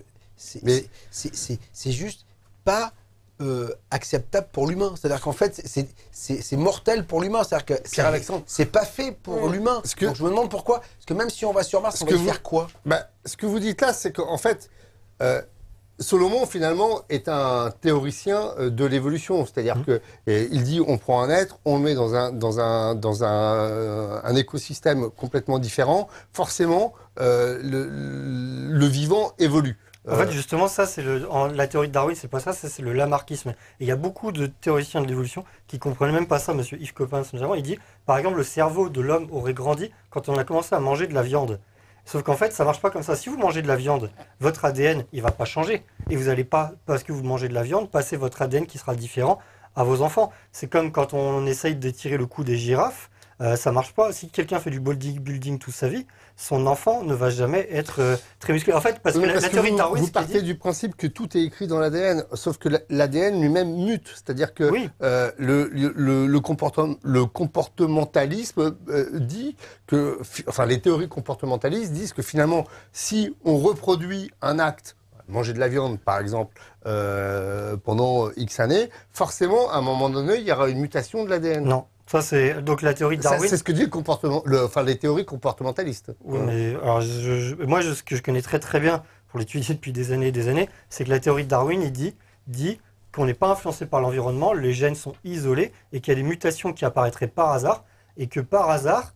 c'est juste pas acceptable pour l'humain. C'est-à-dire qu'en fait, c'est mortel pour l'humain. C'est-à-dire que c'est pas fait pour l'humain. Donc je me demande pourquoi. Parce que même si on va sur Mars, on va y faire quoi? Ce que vous dites là, c'est qu'en fait, Solomon, finalement, est un théoricien de l'évolution. C'est-à-dire qu'il dit, on prend un être, on le met dans un écosystème complètement différent. Forcément, le vivant évolue. En fait, justement, ça, c'est la théorie de Darwin, c'est pas ça, c'est le lamarckisme. Et il y a beaucoup de théoriciens de l'évolution qui comprennent même pas ça. Monsieur Yves Coppens, il dit, par exemple, le cerveau de l'homme aurait grandi quand on a commencé à manger de la viande. Sauf qu'en fait, ça marche pas comme ça. Si vous mangez de la viande, votre ADN, il va pas changer. Et vous allez pas, parce que vous mangez de la viande, passer votre ADN qui sera différent à vos enfants. C'est comme quand on essaye d'étirer le cou des girafes. Ça marche pas. Si quelqu'un fait du bodybuilding toute sa vie, son enfant ne va jamais être très musclé. En fait, parce que la théorie de Darwin, vous partez du principe que tout est écrit dans l'ADN, sauf que l'ADN lui-même mute. C'est-à-dire que le comportementalisme dit que, enfin, les théories comportementalistes disent que finalement, si on reproduit un acte, manger de la viande par exemple, pendant X années, forcément, à un moment donné, il y aura une mutation de l'ADN. Non. Ça, c'est donc la théorie de Darwin. C'est ce que dit les théories comportementalistes. Oui, mais alors, moi, ce que je connais très très bien pour l'étudier depuis des années, c'est que la théorie de Darwin, il dit qu'on n'est pas influencé par l'environnement, les gènes sont isolés et qu'il y a des mutations qui apparaîtraient par hasard et que par hasard,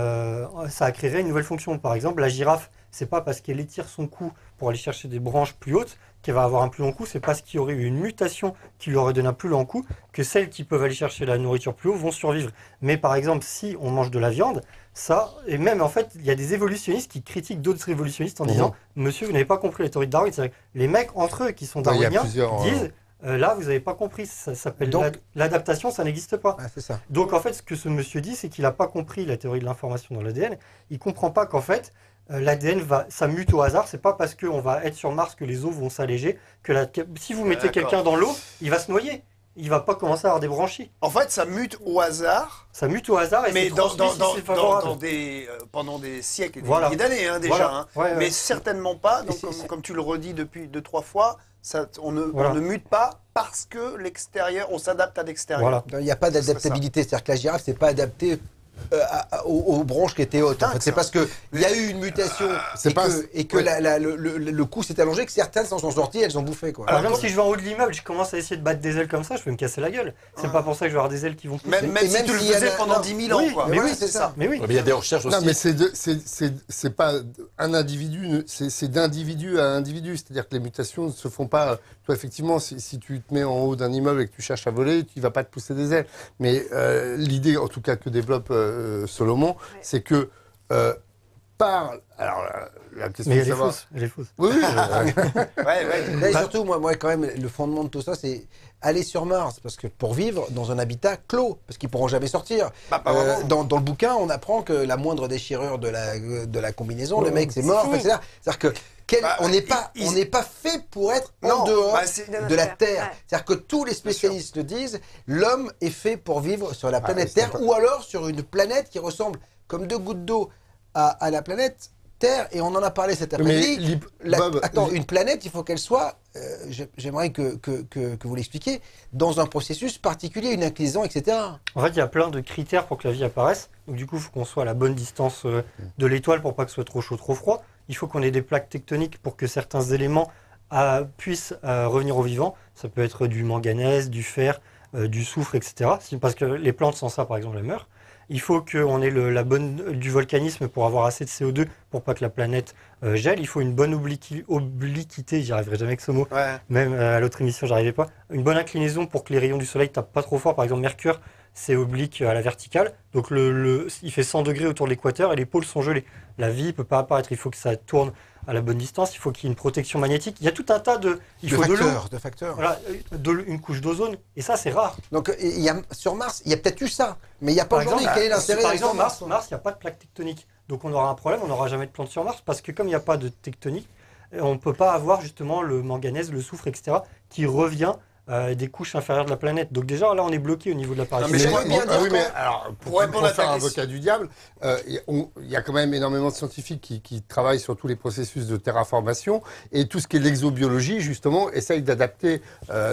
ça créerait une nouvelle fonction. Par exemple, la girafe, c'est pas parce qu'elle étire son cou pour aller chercher des branches plus hautes qu'elle va avoir un plus long cou, c'est parce qu'il y aurait eu une mutation qui lui aurait donné un plus long cou que celles qui peuvent aller chercher la nourriture plus haut vont survivre. Mais par exemple, si on mange de la viande, ça, et même en fait, il y a des évolutionnistes qui critiquent d'autres évolutionnistes en disant « Monsieur, vous n'avez pas compris la théorie de Darwin ». C'est-à-dire que les mecs entre eux qui sont darwiniens disent là, vous n'avez pas compris, ça s'appelle l'adaptation, ça n'existe pas. C'est ça. Donc en fait, ce que ce monsieur dit, c'est qu'il n'a pas compris la théorie de l'information dans l'ADN. Il ne comprend pas qu'en fait, l'ADN ça mute au hasard. C'est pas parce qu'on va être sur Mars que les os vont s'alléger. Si vous mettez quelqu'un dans l'eau, il va se noyer. Il va pas commencer à avoir des branchies. En fait, ça mute au hasard. Ça mute au hasard et mais c'est transmis si c'est favorable. pendant des siècles et des Voilà. milliers d'années déjà. Voilà. Hein. Ouais, mais certainement pas. Donc, comme tu le redis depuis 2-3 fois, on ne mute pas parce que l'extérieur, on s'adapte à l'extérieur. Voilà. Il n'y a pas d'adaptabilité. C'est-à-dire que la girafe, c'est pas adapté aux branches qui étaient hautes. En fait. C'est parce qu'il y a eu une mutation et que le cou s'est allongé que certaines s'en sont sorties, elles ont bouffé. Quoi. Alors, même si je vais en haut de l'immeuble, je commence à essayer de battre des ailes comme ça, je peux me casser la gueule. C'est pas pour ça que je vais avoir des ailes qui vont pousser. Même si tu le faisais pendant 10 000 ans. Oui, quoi. mais oui, c'est ça. Mais oui. Mais il y a des recherches aussi. Non, mais c'est pas un individu, c'est d'individu à individu. C'est-à-dire que les mutations ne se font pas. Toi, effectivement, si tu te mets en haut d'un immeuble et que tu cherches à voler, tu ne vas pas te pousser des ailes. Mais l'idée, en tout cas, que développe Solomon, c'est que alors la question mais de savoir... elle est fausse. Oui. Et surtout, moi, quand même, le fondement de tout ça, c'est aller sur Mars, parce que pour vivre dans un habitat clos, parce qu'ils pourront jamais sortir. Dans le bouquin, on apprend que la moindre déchirure de la combinaison, le mec c'est mort. C'est-à-dire que on n'est pas fait pour être en dehors de la Terre. C'est-à-dire que tous les spécialistes le disent, l'homme est fait pour vivre sur la planète Terre, ou alors sur une planète qui ressemble comme 2 gouttes d'eau à la planète Terre, et on en a parlé cet après-midi. Une planète, il faut qu'elle soit, j'aimerais que vous l'expliquiez, dans un processus particulier, une inclinaison, etc. En fait, il y a plein de critères pour que la vie apparaisse. Donc du coup, il faut qu'on soit à la bonne distance de l'étoile pour pas que ce soit trop chaud, trop froid. Il faut qu'on ait des plaques tectoniques pour que certains éléments puissent revenir au vivant. Ça peut être du manganèse, du fer, du soufre, etc. Parce que les plantes sans ça, par exemple, elles meurent. Il faut qu'on ait du volcanisme pour avoir assez de CO2 pour pas que la planète gèle. Il faut une bonne obliquité, j'y arriverai jamais avec ce mot. Ouais. Même à l'autre émission, j'arrivais pas. Une bonne inclinaison pour que les rayons du soleil tapent pas trop fort. Par exemple, Mercure, c'est oblique à la verticale. Donc il fait 100 degrés autour de l'équateur et les pôles sont gelés. La vie ne peut pas apparaître. Il faut que ça tourne à la bonne distance. Il faut qu'il y ait une protection magnétique. Il y a tout un tas de... Il faut de facteurs. Voilà, une couche d'ozone. Et ça, c'est rare. Donc sur Mars, il y a peut-être eu ça. Mais il n'y a pas aujourd'hui. Quel est l'intérêt Par exemple, Mars, il n'y a pas de plaque tectonique. Donc on aura un problème. On n'aura jamais de plantes sur Mars. Parce que comme il n'y a pas de tectonique, on ne peut pas avoir justement le manganèse, le soufre, etc. qui revient des couches inférieures de la planète. Donc déjà, là, on est bloqué au niveau de l'apparition. Pour répondre à faire un avocat du diable, il y a quand même énormément de scientifiques qui travaillent sur tous les processus de terraformation et tout ce qui est l'exobiologie, justement, essaye d'adapter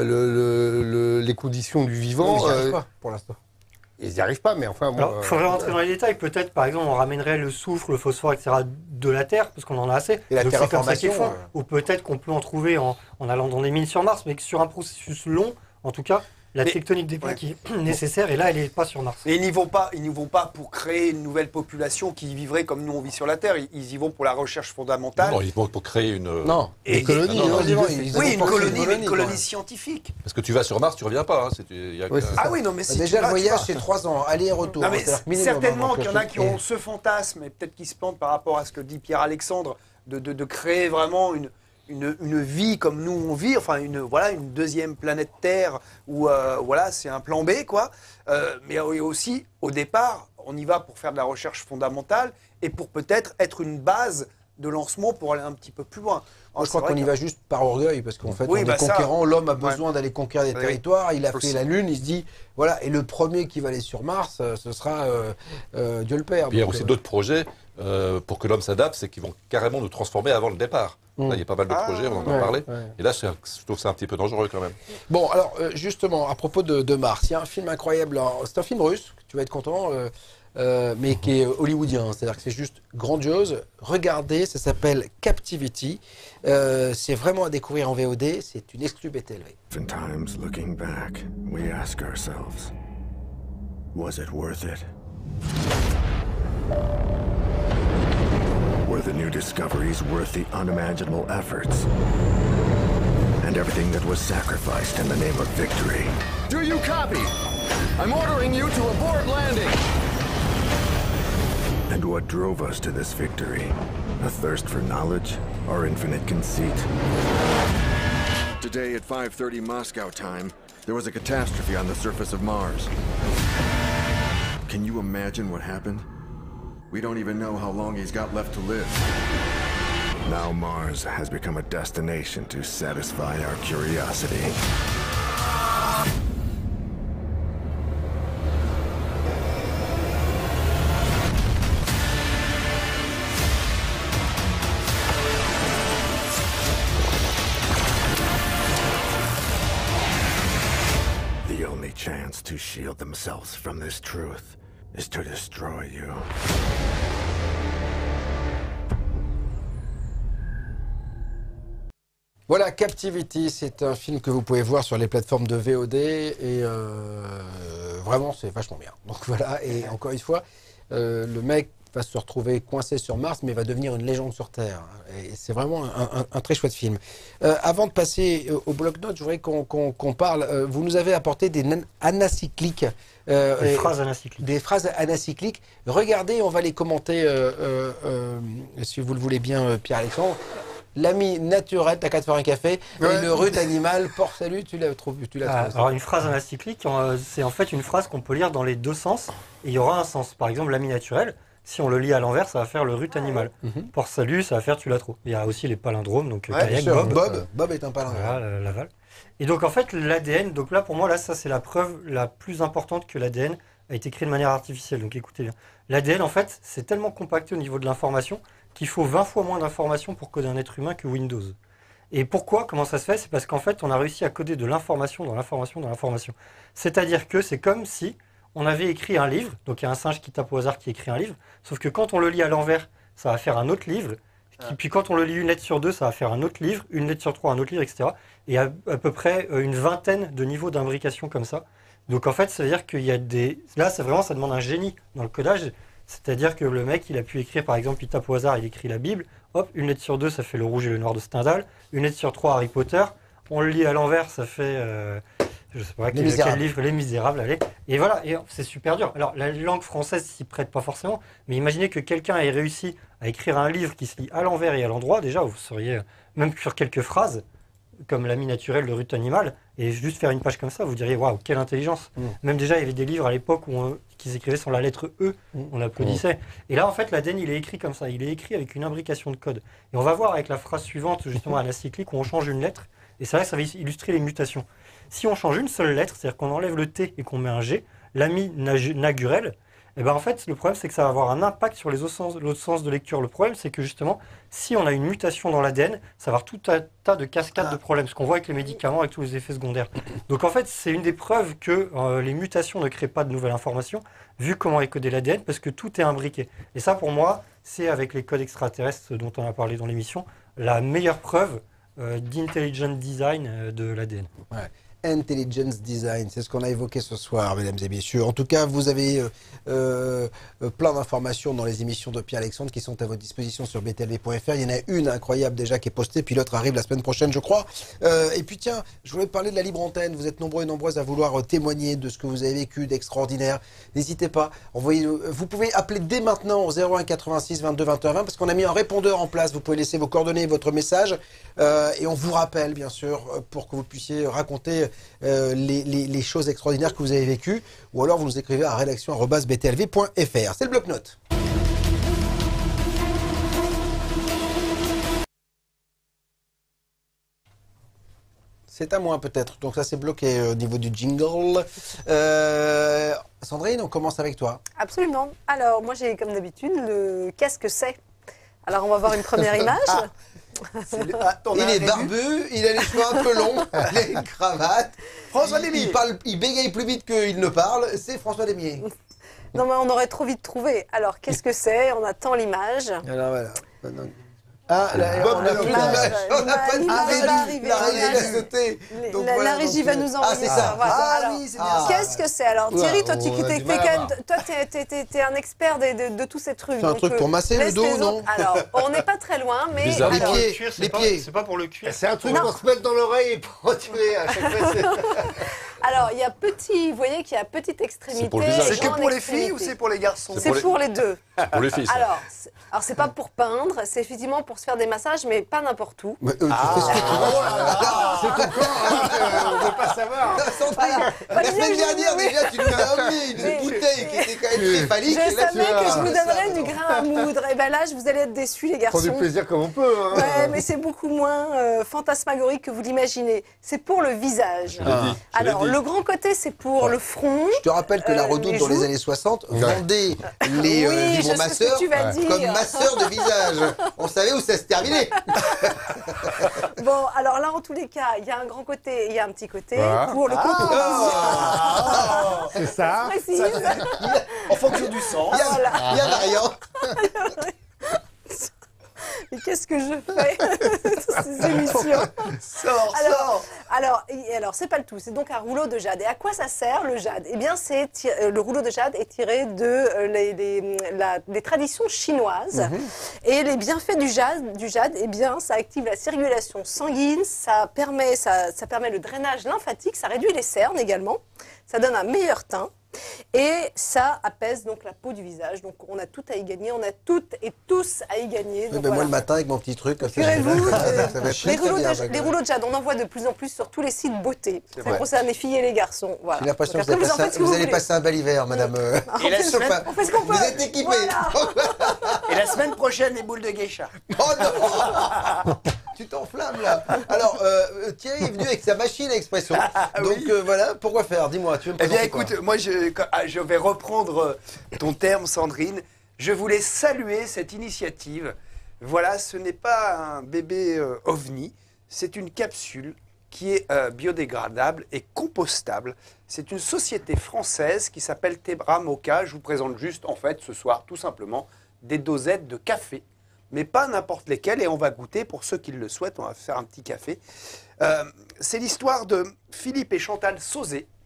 les conditions du vivant. Ils n'y arrivent pas, pour l'instant. Ils n'y arrivent pas, mais enfin... Alors, il faudrait rentrer dans les détails. Peut-être, par exemple, on ramènerait le soufre, le phosphore, etc. de la Terre, parce qu'on en a assez. Et la donc c'est comme ça qu'ils terraformation, font. Ou peut-être qu'on peut en trouver en allant dans des mines sur Mars, mais que sur un processus long, en tout cas, la tectonique des plaques est nécessaire, et là, elle n'est pas sur Mars. Et ils n'y vont pas pour créer une nouvelle population qui vivrait comme nous on vit sur la Terre. Ils y vont pour la recherche fondamentale. Non, ils vont pour créer une... Non, une colonie. Oui, une colonie scientifique. Parce que tu vas sur Mars, tu reviens pas. Ah oui, non, mais si déjà, tu le voyage, c'est 3 ans, aller-retour. Non, mais certainement qu'il y en a qui ont ce fantasme, et peut-être qu'ils se plantent par rapport à ce que dit Pierre-Alexandre, de créer vraiment une vie comme nous on vit, enfin une deuxième planète Terre où c'est un plan B quoi. Mais aussi au départ, on y va pour faire de la recherche fondamentale et pour peut-être être une base de lancement pour aller un petit peu plus loin. Moi, je crois qu'on y va juste par orgueil, parce qu'en fait, on est conquérant, l'homme a besoin d'aller conquérir des territoires, il a fait la Lune, il se dit, voilà, et le premier qui va aller sur Mars, ce sera Dieu le Père. Il y a aussi d'autres projets pour que l'homme s'adapte, c'est qu'ils vont carrément nous transformer avant le départ. Là, il y a pas mal de projets, on en a parlé. Et là, je trouve ça un petit peu dangereux quand même. Bon, alors, justement, à propos de Mars, il y a un film incroyable, c'est un film russe, tu vas être content, mais qui est hollywoodien, c'est-à-dire que c'est juste grandiose. Regardez, ça s'appelle Captivity. C'est vraiment à découvrir en VOD, c'est une exclue BTLV. Oftentimes, looking back, we ask ourselves, was it worth it? Were the new discoveries worth the unimaginable efforts? And everything that was sacrificed in the name of victory? Do you copy? I'm ordering you to abort landing! And what drove us to this victory? A thirst for knowledge or infinite conceit? Today at 5:30 Moscow time, there was a catastrophe on the surface of Mars. Can you imagine what happened? We don't even know how long he's got left to live. Now Mars has become a destination to satisfy our curiosity. The only chance to shield themselves from this truth is to destroy you. Voilà, Captivity, c'est un film que vous pouvez voir sur les plateformes de VOD et vraiment c'est vachement bien. Donc voilà, et encore une fois, le mec va se retrouver coincé sur Mars mais va devenir une légende sur Terre. Et c'est vraiment un très chouette film. Avant de passer au bloc-notes, je voudrais qu'on parle, vous nous avez apporté des anacycliques. Des phrases anacycliques. Des phrases anacycliques. Regardez, on va les commenter si vous le voulez bien, Pierre-Alexandre. L'ami naturel, t'as qu'à te faire un café. Ouais. Et le rut animal, port salut, tu l'as trouvé. Alors une phrase anacyclique, c'est en fait une phrase qu'on peut lire dans les deux sens. Et il y aura un sens. Par exemple, l'ami naturel, si on le lit à l'envers, ça va faire le rut animal. Port salut, ça va faire tu l'as trop. Il y a aussi les palindromes, donc kayak, Bob est un palindrome. Voilà, Laval. Et donc en fait, l'ADN, donc là pour moi, ça c'est la preuve la plus importante que l'ADN a été créé de manière artificielle. Donc écoutez bien. L'ADN, en fait, c'est tellement compacté au niveau de l'information qu'il faut 20 fois moins d'informations pour coder un être humain que Windows. Et pourquoi? Comment ça se fait? C'est parce qu'en fait, on a réussi à coder de l'information dans l'information dans l'information. C'est-à-dire que c'est comme si on avait écrit un livre, donc il y a un singe qui tape au hasard qui écrit un livre, sauf que quand on le lit à l'envers, ça va faire un autre livre, puis quand on le lit une lettre sur deux, ça va faire un autre livre, une lettre sur trois, un autre livre, etc. Et à peu près une vingtaine de niveaux d'imbrication comme ça. Donc en fait, ça veut dire qu'il y a des... Là, ça demande un génie dans le codage. C'est-à-dire que le mec, il a pu écrire, par exemple, il tape au hasard, il écrit la Bible. Hop, une lettre sur 2, ça fait le rouge et le noir de Stendhal. Une lettre sur 3, Harry Potter. On le lit à l'envers, ça fait... je sais pas quel livre, Les Misérables, allez. Et voilà, et c'est super dur. Alors, la langue française s'y prête pas forcément, mais imaginez que quelqu'un ait réussi à écrire un livre qui se lit à l'envers et à l'endroit. Déjà, vous seriez, même sur quelques phrases, comme l'ami naturel de Ruth Animal, et juste faire une page comme ça, vous diriez, waouh, quelle intelligence. Même déjà, il y avait des livres à l'époque qu'ils écrivaient sur la lettre E, on applaudissait. Et là, en fait, l'ADN, il est écrit comme ça, il est écrit avec une imbrication de code. Et on va voir avec la phrase suivante, justement, à la cyclique, où on change une lettre, et c'est vrai que ça va illustrer les mutations. Si on change une seule lettre, c'est-à-dire qu'on enlève le T et qu'on met un G, l'ami naturel, et ben en fait, le problème, c'est que ça va avoir un impact sur l'autre sens de lecture. Le problème, c'est que justement, si on a une mutation dans l'ADN, ça va avoir tout un tas de cascades de problèmes, ce qu'on voit avec les médicaments, avec tous les effets secondaires. Donc en fait, c'est une des preuves que les mutations ne créent pas de nouvelles informations, vu comment est codé l'ADN, parce que tout est imbriqué. Et ça, pour moi, c'est avec les codes extraterrestres dont on a parlé dans l'émission, la meilleure preuve d'intelligent design de l'ADN. Ouais. Intelligence Design, c'est ce qu'on a évoqué ce soir, mesdames et messieurs. En tout cas, vous avez plein d'informations dans les émissions de Pierre-Alexandre qui sont à votre disposition sur btlv.fr. Il y en a une incroyable déjà qui est postée, puis l'autre arrive la semaine prochaine, je crois. Et puis tiens, je voulais parler de la libre antenne. Vous êtes nombreux et nombreuses à vouloir témoigner de ce que vous avez vécu d'extraordinaire. N'hésitez pas. Vous pouvez appeler dès maintenant au 01 86 22 21 20 parce qu'on a mis un répondeur en place. Vous pouvez laisser vos coordonnées et votre message. Et on vous rappelle, bien sûr, pour que vous puissiez raconter les choses extraordinaires que vous avez vécues, ou alors vous nous écrivez à rédaction@btlv.fr. C'est le bloc-notes. C'est à moi peut-être, donc ça c'est bloqué au niveau du jingle. Sandrine, on commence avec toi. Absolument. Alors moi j'ai comme d'habitude le qu'est-ce que c'est. Alors on va voir une première image. Il est barbu, il a les cheveux un peu longs, il a une cravate. François Desmier. Il bégaye plus vite qu'il ne parle, c'est François Desmier. Non mais on aurait trop vite trouvé. Alors qu'est-ce que c'est? On attend l'image. Alors voilà. Ah, là, on n'a plus d'image. On n'a pas d'image. La régie va sauter. La régie va nous envoyer ça. Ah oui, c'est bien. Qu'est-ce que c'est? Alors Thierry, toi tu es un expert de tous ces trucs. C'est un truc pour masser le dos, non? Alors, on n'est pas très loin, mais... Les pieds. C'est pas pour le cuir. C'est un truc pour se mettre dans l'oreille et pour tuer à chaque fois. Alors, il y a petit, vous voyez qu'il y a petite extrémité. C'est que pour les filles ou c'est pour les garçons? C'est pour les deux. Pour les filles, ça. Alors c'est pas pour peindre, c'est effectivement pour se faire des massages, mais pas n'importe où. Mais tu fais ce que tu veux. C'est ton corps, on ne veut pas savoir. La semaine dernière, déjà, tu nous as amené une bouteille qui était quand même céphalique. Je savais que je vous donnerais du grain à moudre. Et bien là, vous allez être déçus, les garçons. Prends du plaisir comme on peut. Hein. Ouais, mais c'est beaucoup moins fantasmagorique que vous l'imaginez. C'est pour le visage. Alors, le grand côté, c'est pour le front. Je te rappelle que la Redoute, dans les années 60, vendait les vibromasseurs comme masseurs de visage. On savait où ça se terminait. Bon, alors là, en tous les cas, il y a un grand côté et il y a un petit côté pour le contour. C'est ça. En fonction du sens. Il y a variant. Mais qu'est-ce que je fais dans ces émissions? Alors, c'est pas le tout. C'est donc un rouleau de jade. Et à quoi ça sert le jade? Eh bien, le rouleau de jade est tiré des traditions chinoises. Et les bienfaits du jade, eh bien, ça active la circulation sanguine, ça permet le drainage lymphatique, ça réduit les cernes également, ça donne un meilleur teint. Et ça apaise donc la peau du visage. Donc on a tout à y gagner, on a toutes et tous à y gagner. Donc, moi le matin avec mon petit truc, comme ça, les rouleaux de jade, on en voit de plus en plus sur tous les sites beauté. Ça concerne les filles et les garçons. Voilà. J'ai l'impression que vous allez passer un bel hiver, madame. Et la semaine, on fait ce qu'on peut. Vous êtes équipés. Voilà. Et la semaine prochaine, les boules de geisha. Oh non. Tu t'enflammes là. Alors, Thierry est venu avec sa machine à expression. Donc voilà, pourquoi faire? Dis-moi, tu veux me présenter? Eh bien écoute, moi je vais reprendre ton terme, Sandrine. Je voulais saluer cette initiative. Voilà, ce n'est pas un bébé ovni, c'est une capsule qui est biodégradable et compostable. C'est une société française qui s'appelle Tebra Moka. Je vous présente juste, en fait, ce soir, tout simplement, des dosettes de café. Mais pas n'importe lesquelles, et on va goûter, pour ceux qui le souhaitent, on va faire un petit café. C'est l'histoire de Philippe et Chantal Sauzet,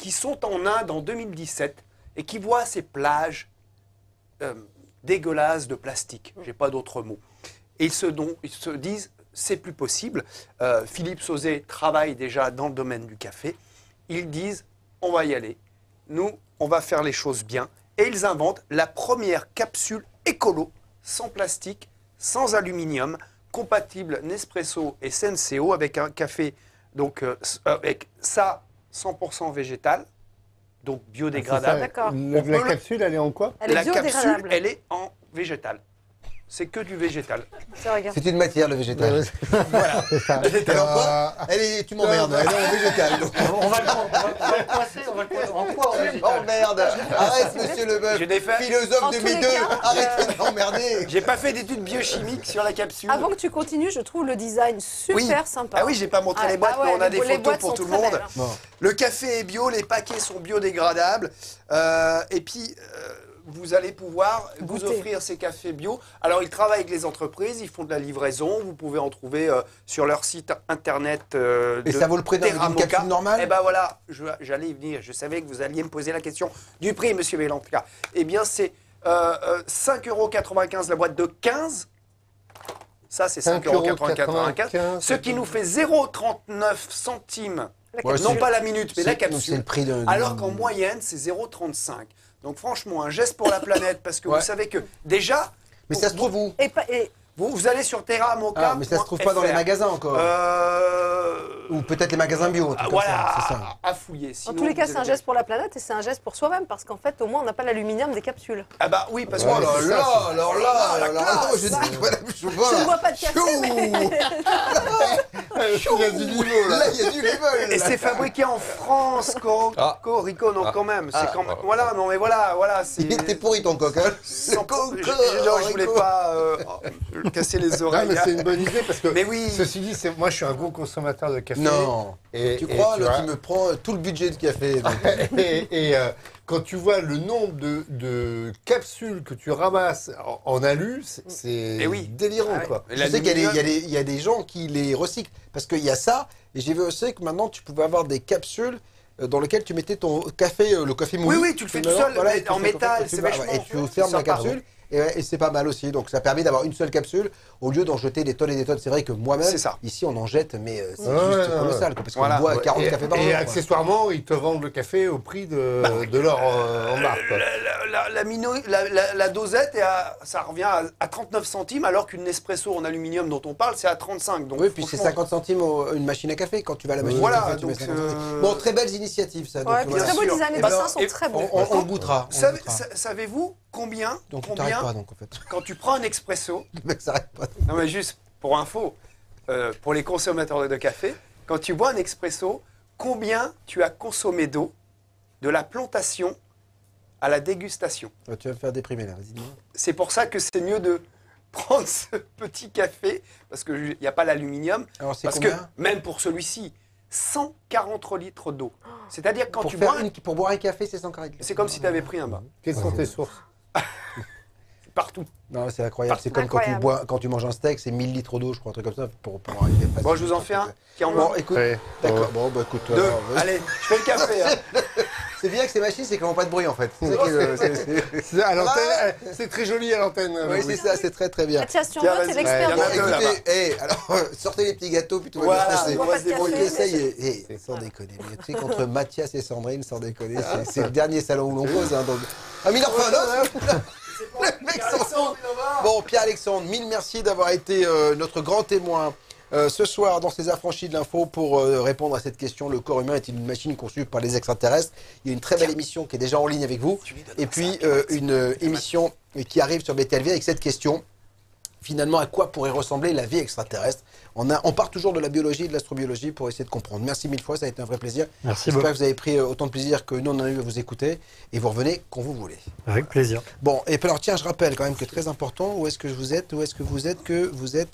qui sont en Inde en 2017 et qui voient ces plages dégueulasses de plastique. J'ai pas d'autre mot. Et ils se disent, c'est plus possible. Philippe Sauzet travaille déjà dans le domaine du café. Ils disent, on va y aller. Nous, on va faire les choses bien. Et ils inventent la première capsule écolo, sans plastique, sans aluminium, compatible Nespresso et Senseo, avec un café, donc avec ça 100% végétal, donc biodégradable. D'accord. La capsule, elle est en quoi? Elle est La capsule, biodégradable. elle est en végétal. C'est que du végétal. C'est une matière, le végétal. Voilà. C'est ça. Alors quoi tu m'emmerdes, elle est en végétal. donc. On va le coincer, en quoi en végétal? Emmerde. Arrête, monsieur Leboeuf, J'ai des faits. philosophe En de tous les mi-deux. cas, Arrêtez d'emmerder. J'ai pas fait d'études biochimiques sur la capsule. Avant que tu continues, je trouve le design super sympa. Ah oui, j'ai pas montré les boîtes, Ah ouais, mais on a les des photos boîtes pour sont tout le très monde. belles, hein. Le café est bio, les paquets sont biodégradables. Et puis, vous allez pouvoir vous Goûter. offrir ces cafés bio. Alors, ils travaillent avec les entreprises, ils font de la livraison. Vous pouvez en trouver sur leur site internet. Et ça vaut le prix d'une Terramoka. capsule normale? Eh ben voilà, j'allais y venir. Je savais que vous alliez me poser la question du prix, monsieur Vélantka. Eh bien, c'est 5,95 € la boîte de 15. Ça, c'est 5,95 €. Ce qui nous fait 0,39 centimes. Ouais, Non c'est- pas la minute, mais la c'est capsule. le prix de- Alors qu'en moyenne, c'est 0,35. Donc franchement, un geste pour la planète, parce que Ouais. vous savez que déjà... Mais ça se trouve où? Vous allez sur Terramoka. Ah, mais ça se trouve pas dans les magasins encore. Ou peut-être les magasins bio. un truc comme Voilà, ça, c'est ça. à fouiller. En Sinon, tous les cas, vous c'est un avez- geste pour la planète et c'est un geste pour soi-même parce qu'en fait, au moins, on n'a pas l'aluminium des capsules. Ah bah oui, parce que... Oh là c'est là, ça, c'est- alors c'est là, la alors là, classe. je dis que Madame Chauvin, Je ne bois pas de café, mais... il y a du niveau là, il y a du level. Et c'est fabriqué en France, Corico, non quand même. C'est quand même... Voilà, non mais voilà, c'est... Il était pourri ton coq, hein. Je voulais pas casser les oreilles. Non, mais c'est une bonne idée parce que, Mais oui. ceci dit, moi je suis un gros consommateur de café. Non. Tu crois, tu là, vois, qui me prend tout le budget de café. donc. quand tu vois le nombre de capsules que tu ramasses en alu, c'est Eh oui. délirant, Ah ouais. quoi. Mais Je sais qu'il y a l'aluminium- il y a des gens qui les recyclent. Parce qu'il y a ça, et j'ai vu aussi que maintenant tu pouvais avoir des capsules dans lesquelles tu mettais ton café, le café moulu. Oui, tu le fais tout seul, mais tu en le fais métal, tout c'est seul, vachement- Et tu fermes la sympa. capsule. Et c'est pas mal aussi. Donc ça permet d'avoir une seule capsule au lieu d'en jeter des tonnes et des tonnes. C'est vrai que moi-même, C'est ça. ici on en jette, mais c'est Ouais, juste ouais, colossal. Quoi, parce Voilà. qu'on boit 40 cafés par jour. Et quoi. accessoirement, ils te vendent le café au prix de l'or en barre, quoi. La dosette, ça revient à 39 centimes, alors qu'une Nespresso en aluminium dont on parle, c'est à 35. Donc, Oui, puis c'est franchement, 50 centimes une machine à café. Quand tu vas à la machine Voilà, à café, tu mets donc, 50 centimes. Bon, très belles initiatives, ça. Ouais, donc, puis très beau sûr. design, les Et ben, dessins sont et très beaux. on le goûtera. on le goûtera. Savez-vous combien, Donc tu t'arrêtes combien pas, donc en fait. quand tu prends un expresso, Le mec s'arrête pas. non mais juste pour info, pour les consommateurs de café, quand tu bois un expresso, combien tu as consommé d'eau de la plantation à la dégustation? Tu vas me faire déprimer là, vas-y. dis-moi. C'est pour ça que c'est mieux de prendre ce petit café, parce qu'il n'y a pas l'aluminium. Alors c'est Parce que combien même pour celui-ci, 140 litres d'eau. C'est-à-dire que quand pour, tu faire bois, pour boire un café, c'est 140 litres. c'est comme si tu avais pris un bain. Quelles sont tes sources? Partout. Non, c'est incroyable. C'est comme Incroyable. quand tu manges un steak, c'est 1000 litres d'eau, je crois, un truc comme ça, pour arriver à Bon, je vous en fais un qui est en Bon, main. écoute, Ouais. d'accord. Bon, bah écoute. Deux. alors, Allez, je fais le café. hein. c'est bien que ces machines, c'est qu'elles n'ont pas de bruit en fait. C'est ça qui est- c'est- À l'antenne, c'est très joli à l'antenne. Oui, c'est ça, c'est très très bien. Ah, tiens, si on Tiens, veut, t'es vas-y. l'expert. Ouais, Bon, il y en a deux, écoutez, alors, sortez les petits gâteaux, puis tout va Voilà, bien se passer. on va se Pas de On café, essaye, sans déconner. Mais tu sais, contre Mathias et Sandrine, sans déconner, c'est le dernier salon où l'on pose. Hein, donc... Ah, mais il en fait un autre. Le mec s'en fout. Bon, Pierre-Alexandre, mille merci d'avoir été notre grand témoin ce soir dans ces affranchis de l'info pour répondre à cette question. Le corps humain est-il une machine conçue par les extraterrestres? Il y a une très belle émission qui est déjà en ligne avec vous. Et puis une émission qui arrive sur BTLV avec cette question. Finalement, à quoi pourrait ressembler la vie extraterrestre? On part toujours de la biologie et de l'astrobiologie pour essayer de comprendre. Merci mille fois, ça a été un vrai plaisir. Merci J'espère beaucoup. que vous avez pris autant de plaisir que nous on en a eu à vous écouter. Et vous revenez quand vous voulez. Avec plaisir. Bon, et puis alors tiens, je rappelle quand même que très important, où est-ce que vous êtes, où est-ce que vous êtes, que vous êtes,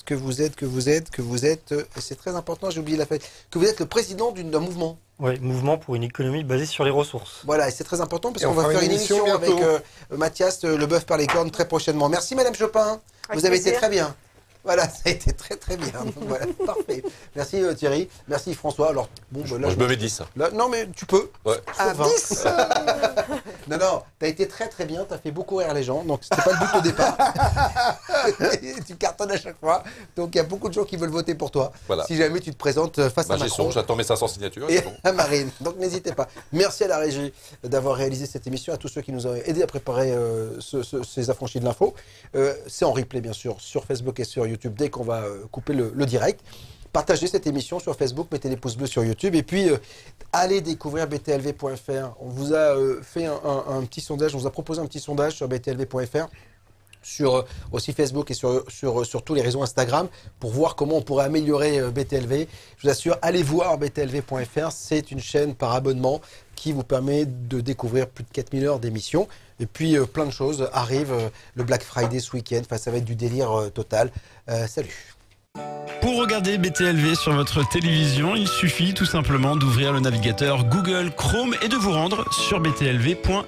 et c'est très important, j'ai oublié la fête, que vous êtes le président d'un mouvement. Oui, mouvement pour une économie basée sur les ressources. Voilà, et c'est très important parce Et qu'on on va fera faire une une émission émission avec bientôt. Mathias, le bœuf par les cornes, très prochainement. Merci Madame Chopin, Avec vous avez été plaisir. très bien. Voilà, ça a été très très bien. Donc, voilà, parfait. Merci Thierry, merci François. Alors, bon, Moi, je me mets 10. Là, non, mais tu peux. Ouais. À 10. Non, t'as été très très bien, t'as fait beaucoup rire les gens, donc c'était pas le but au départ. Tu cartonnes à chaque fois, donc il y a beaucoup de gens qui veulent voter pour toi. Voilà. Si jamais tu te présentes face à Macron. J'attends mes 500 signatures. Et à Marine, donc n'hésitez pas. Merci à la régie d'avoir réalisé cette émission, à tous ceux qui nous ont aidés à préparer ces affranchis de l'info. C'est en replay bien sûr sur Facebook et sur YouTube dès qu'on va couper le direct. Partagez cette émission sur Facebook, mettez des pouces bleus sur YouTube et puis allez découvrir btlv.fr. On vous a fait un petit sondage, on vous a proposé un petit sondage sur btlv.fr, sur aussi Facebook et sur tous les réseaux Instagram pour voir comment on pourrait améliorer BTLV. Je vous assure, allez voir btlv.fr, c'est une chaîne par abonnement qui vous permet de découvrir plus de 4000 heures d'émissions. Et puis plein de choses arrivent, le Black Friday ce week-end, enfin, ça va être du délire total. Salut. Pour regarder BTLV sur votre télévision, il suffit tout simplement d'ouvrir le navigateur Google Chrome et de vous rendre sur btlv.fr.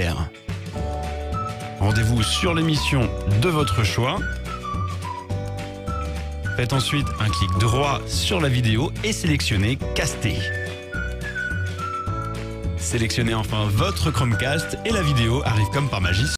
Rendez-vous sur l'émission de votre choix. Faites ensuite un clic droit sur la vidéo et sélectionnez Caster. Sélectionnez enfin votre Chromecast et la vidéo arrive comme par magie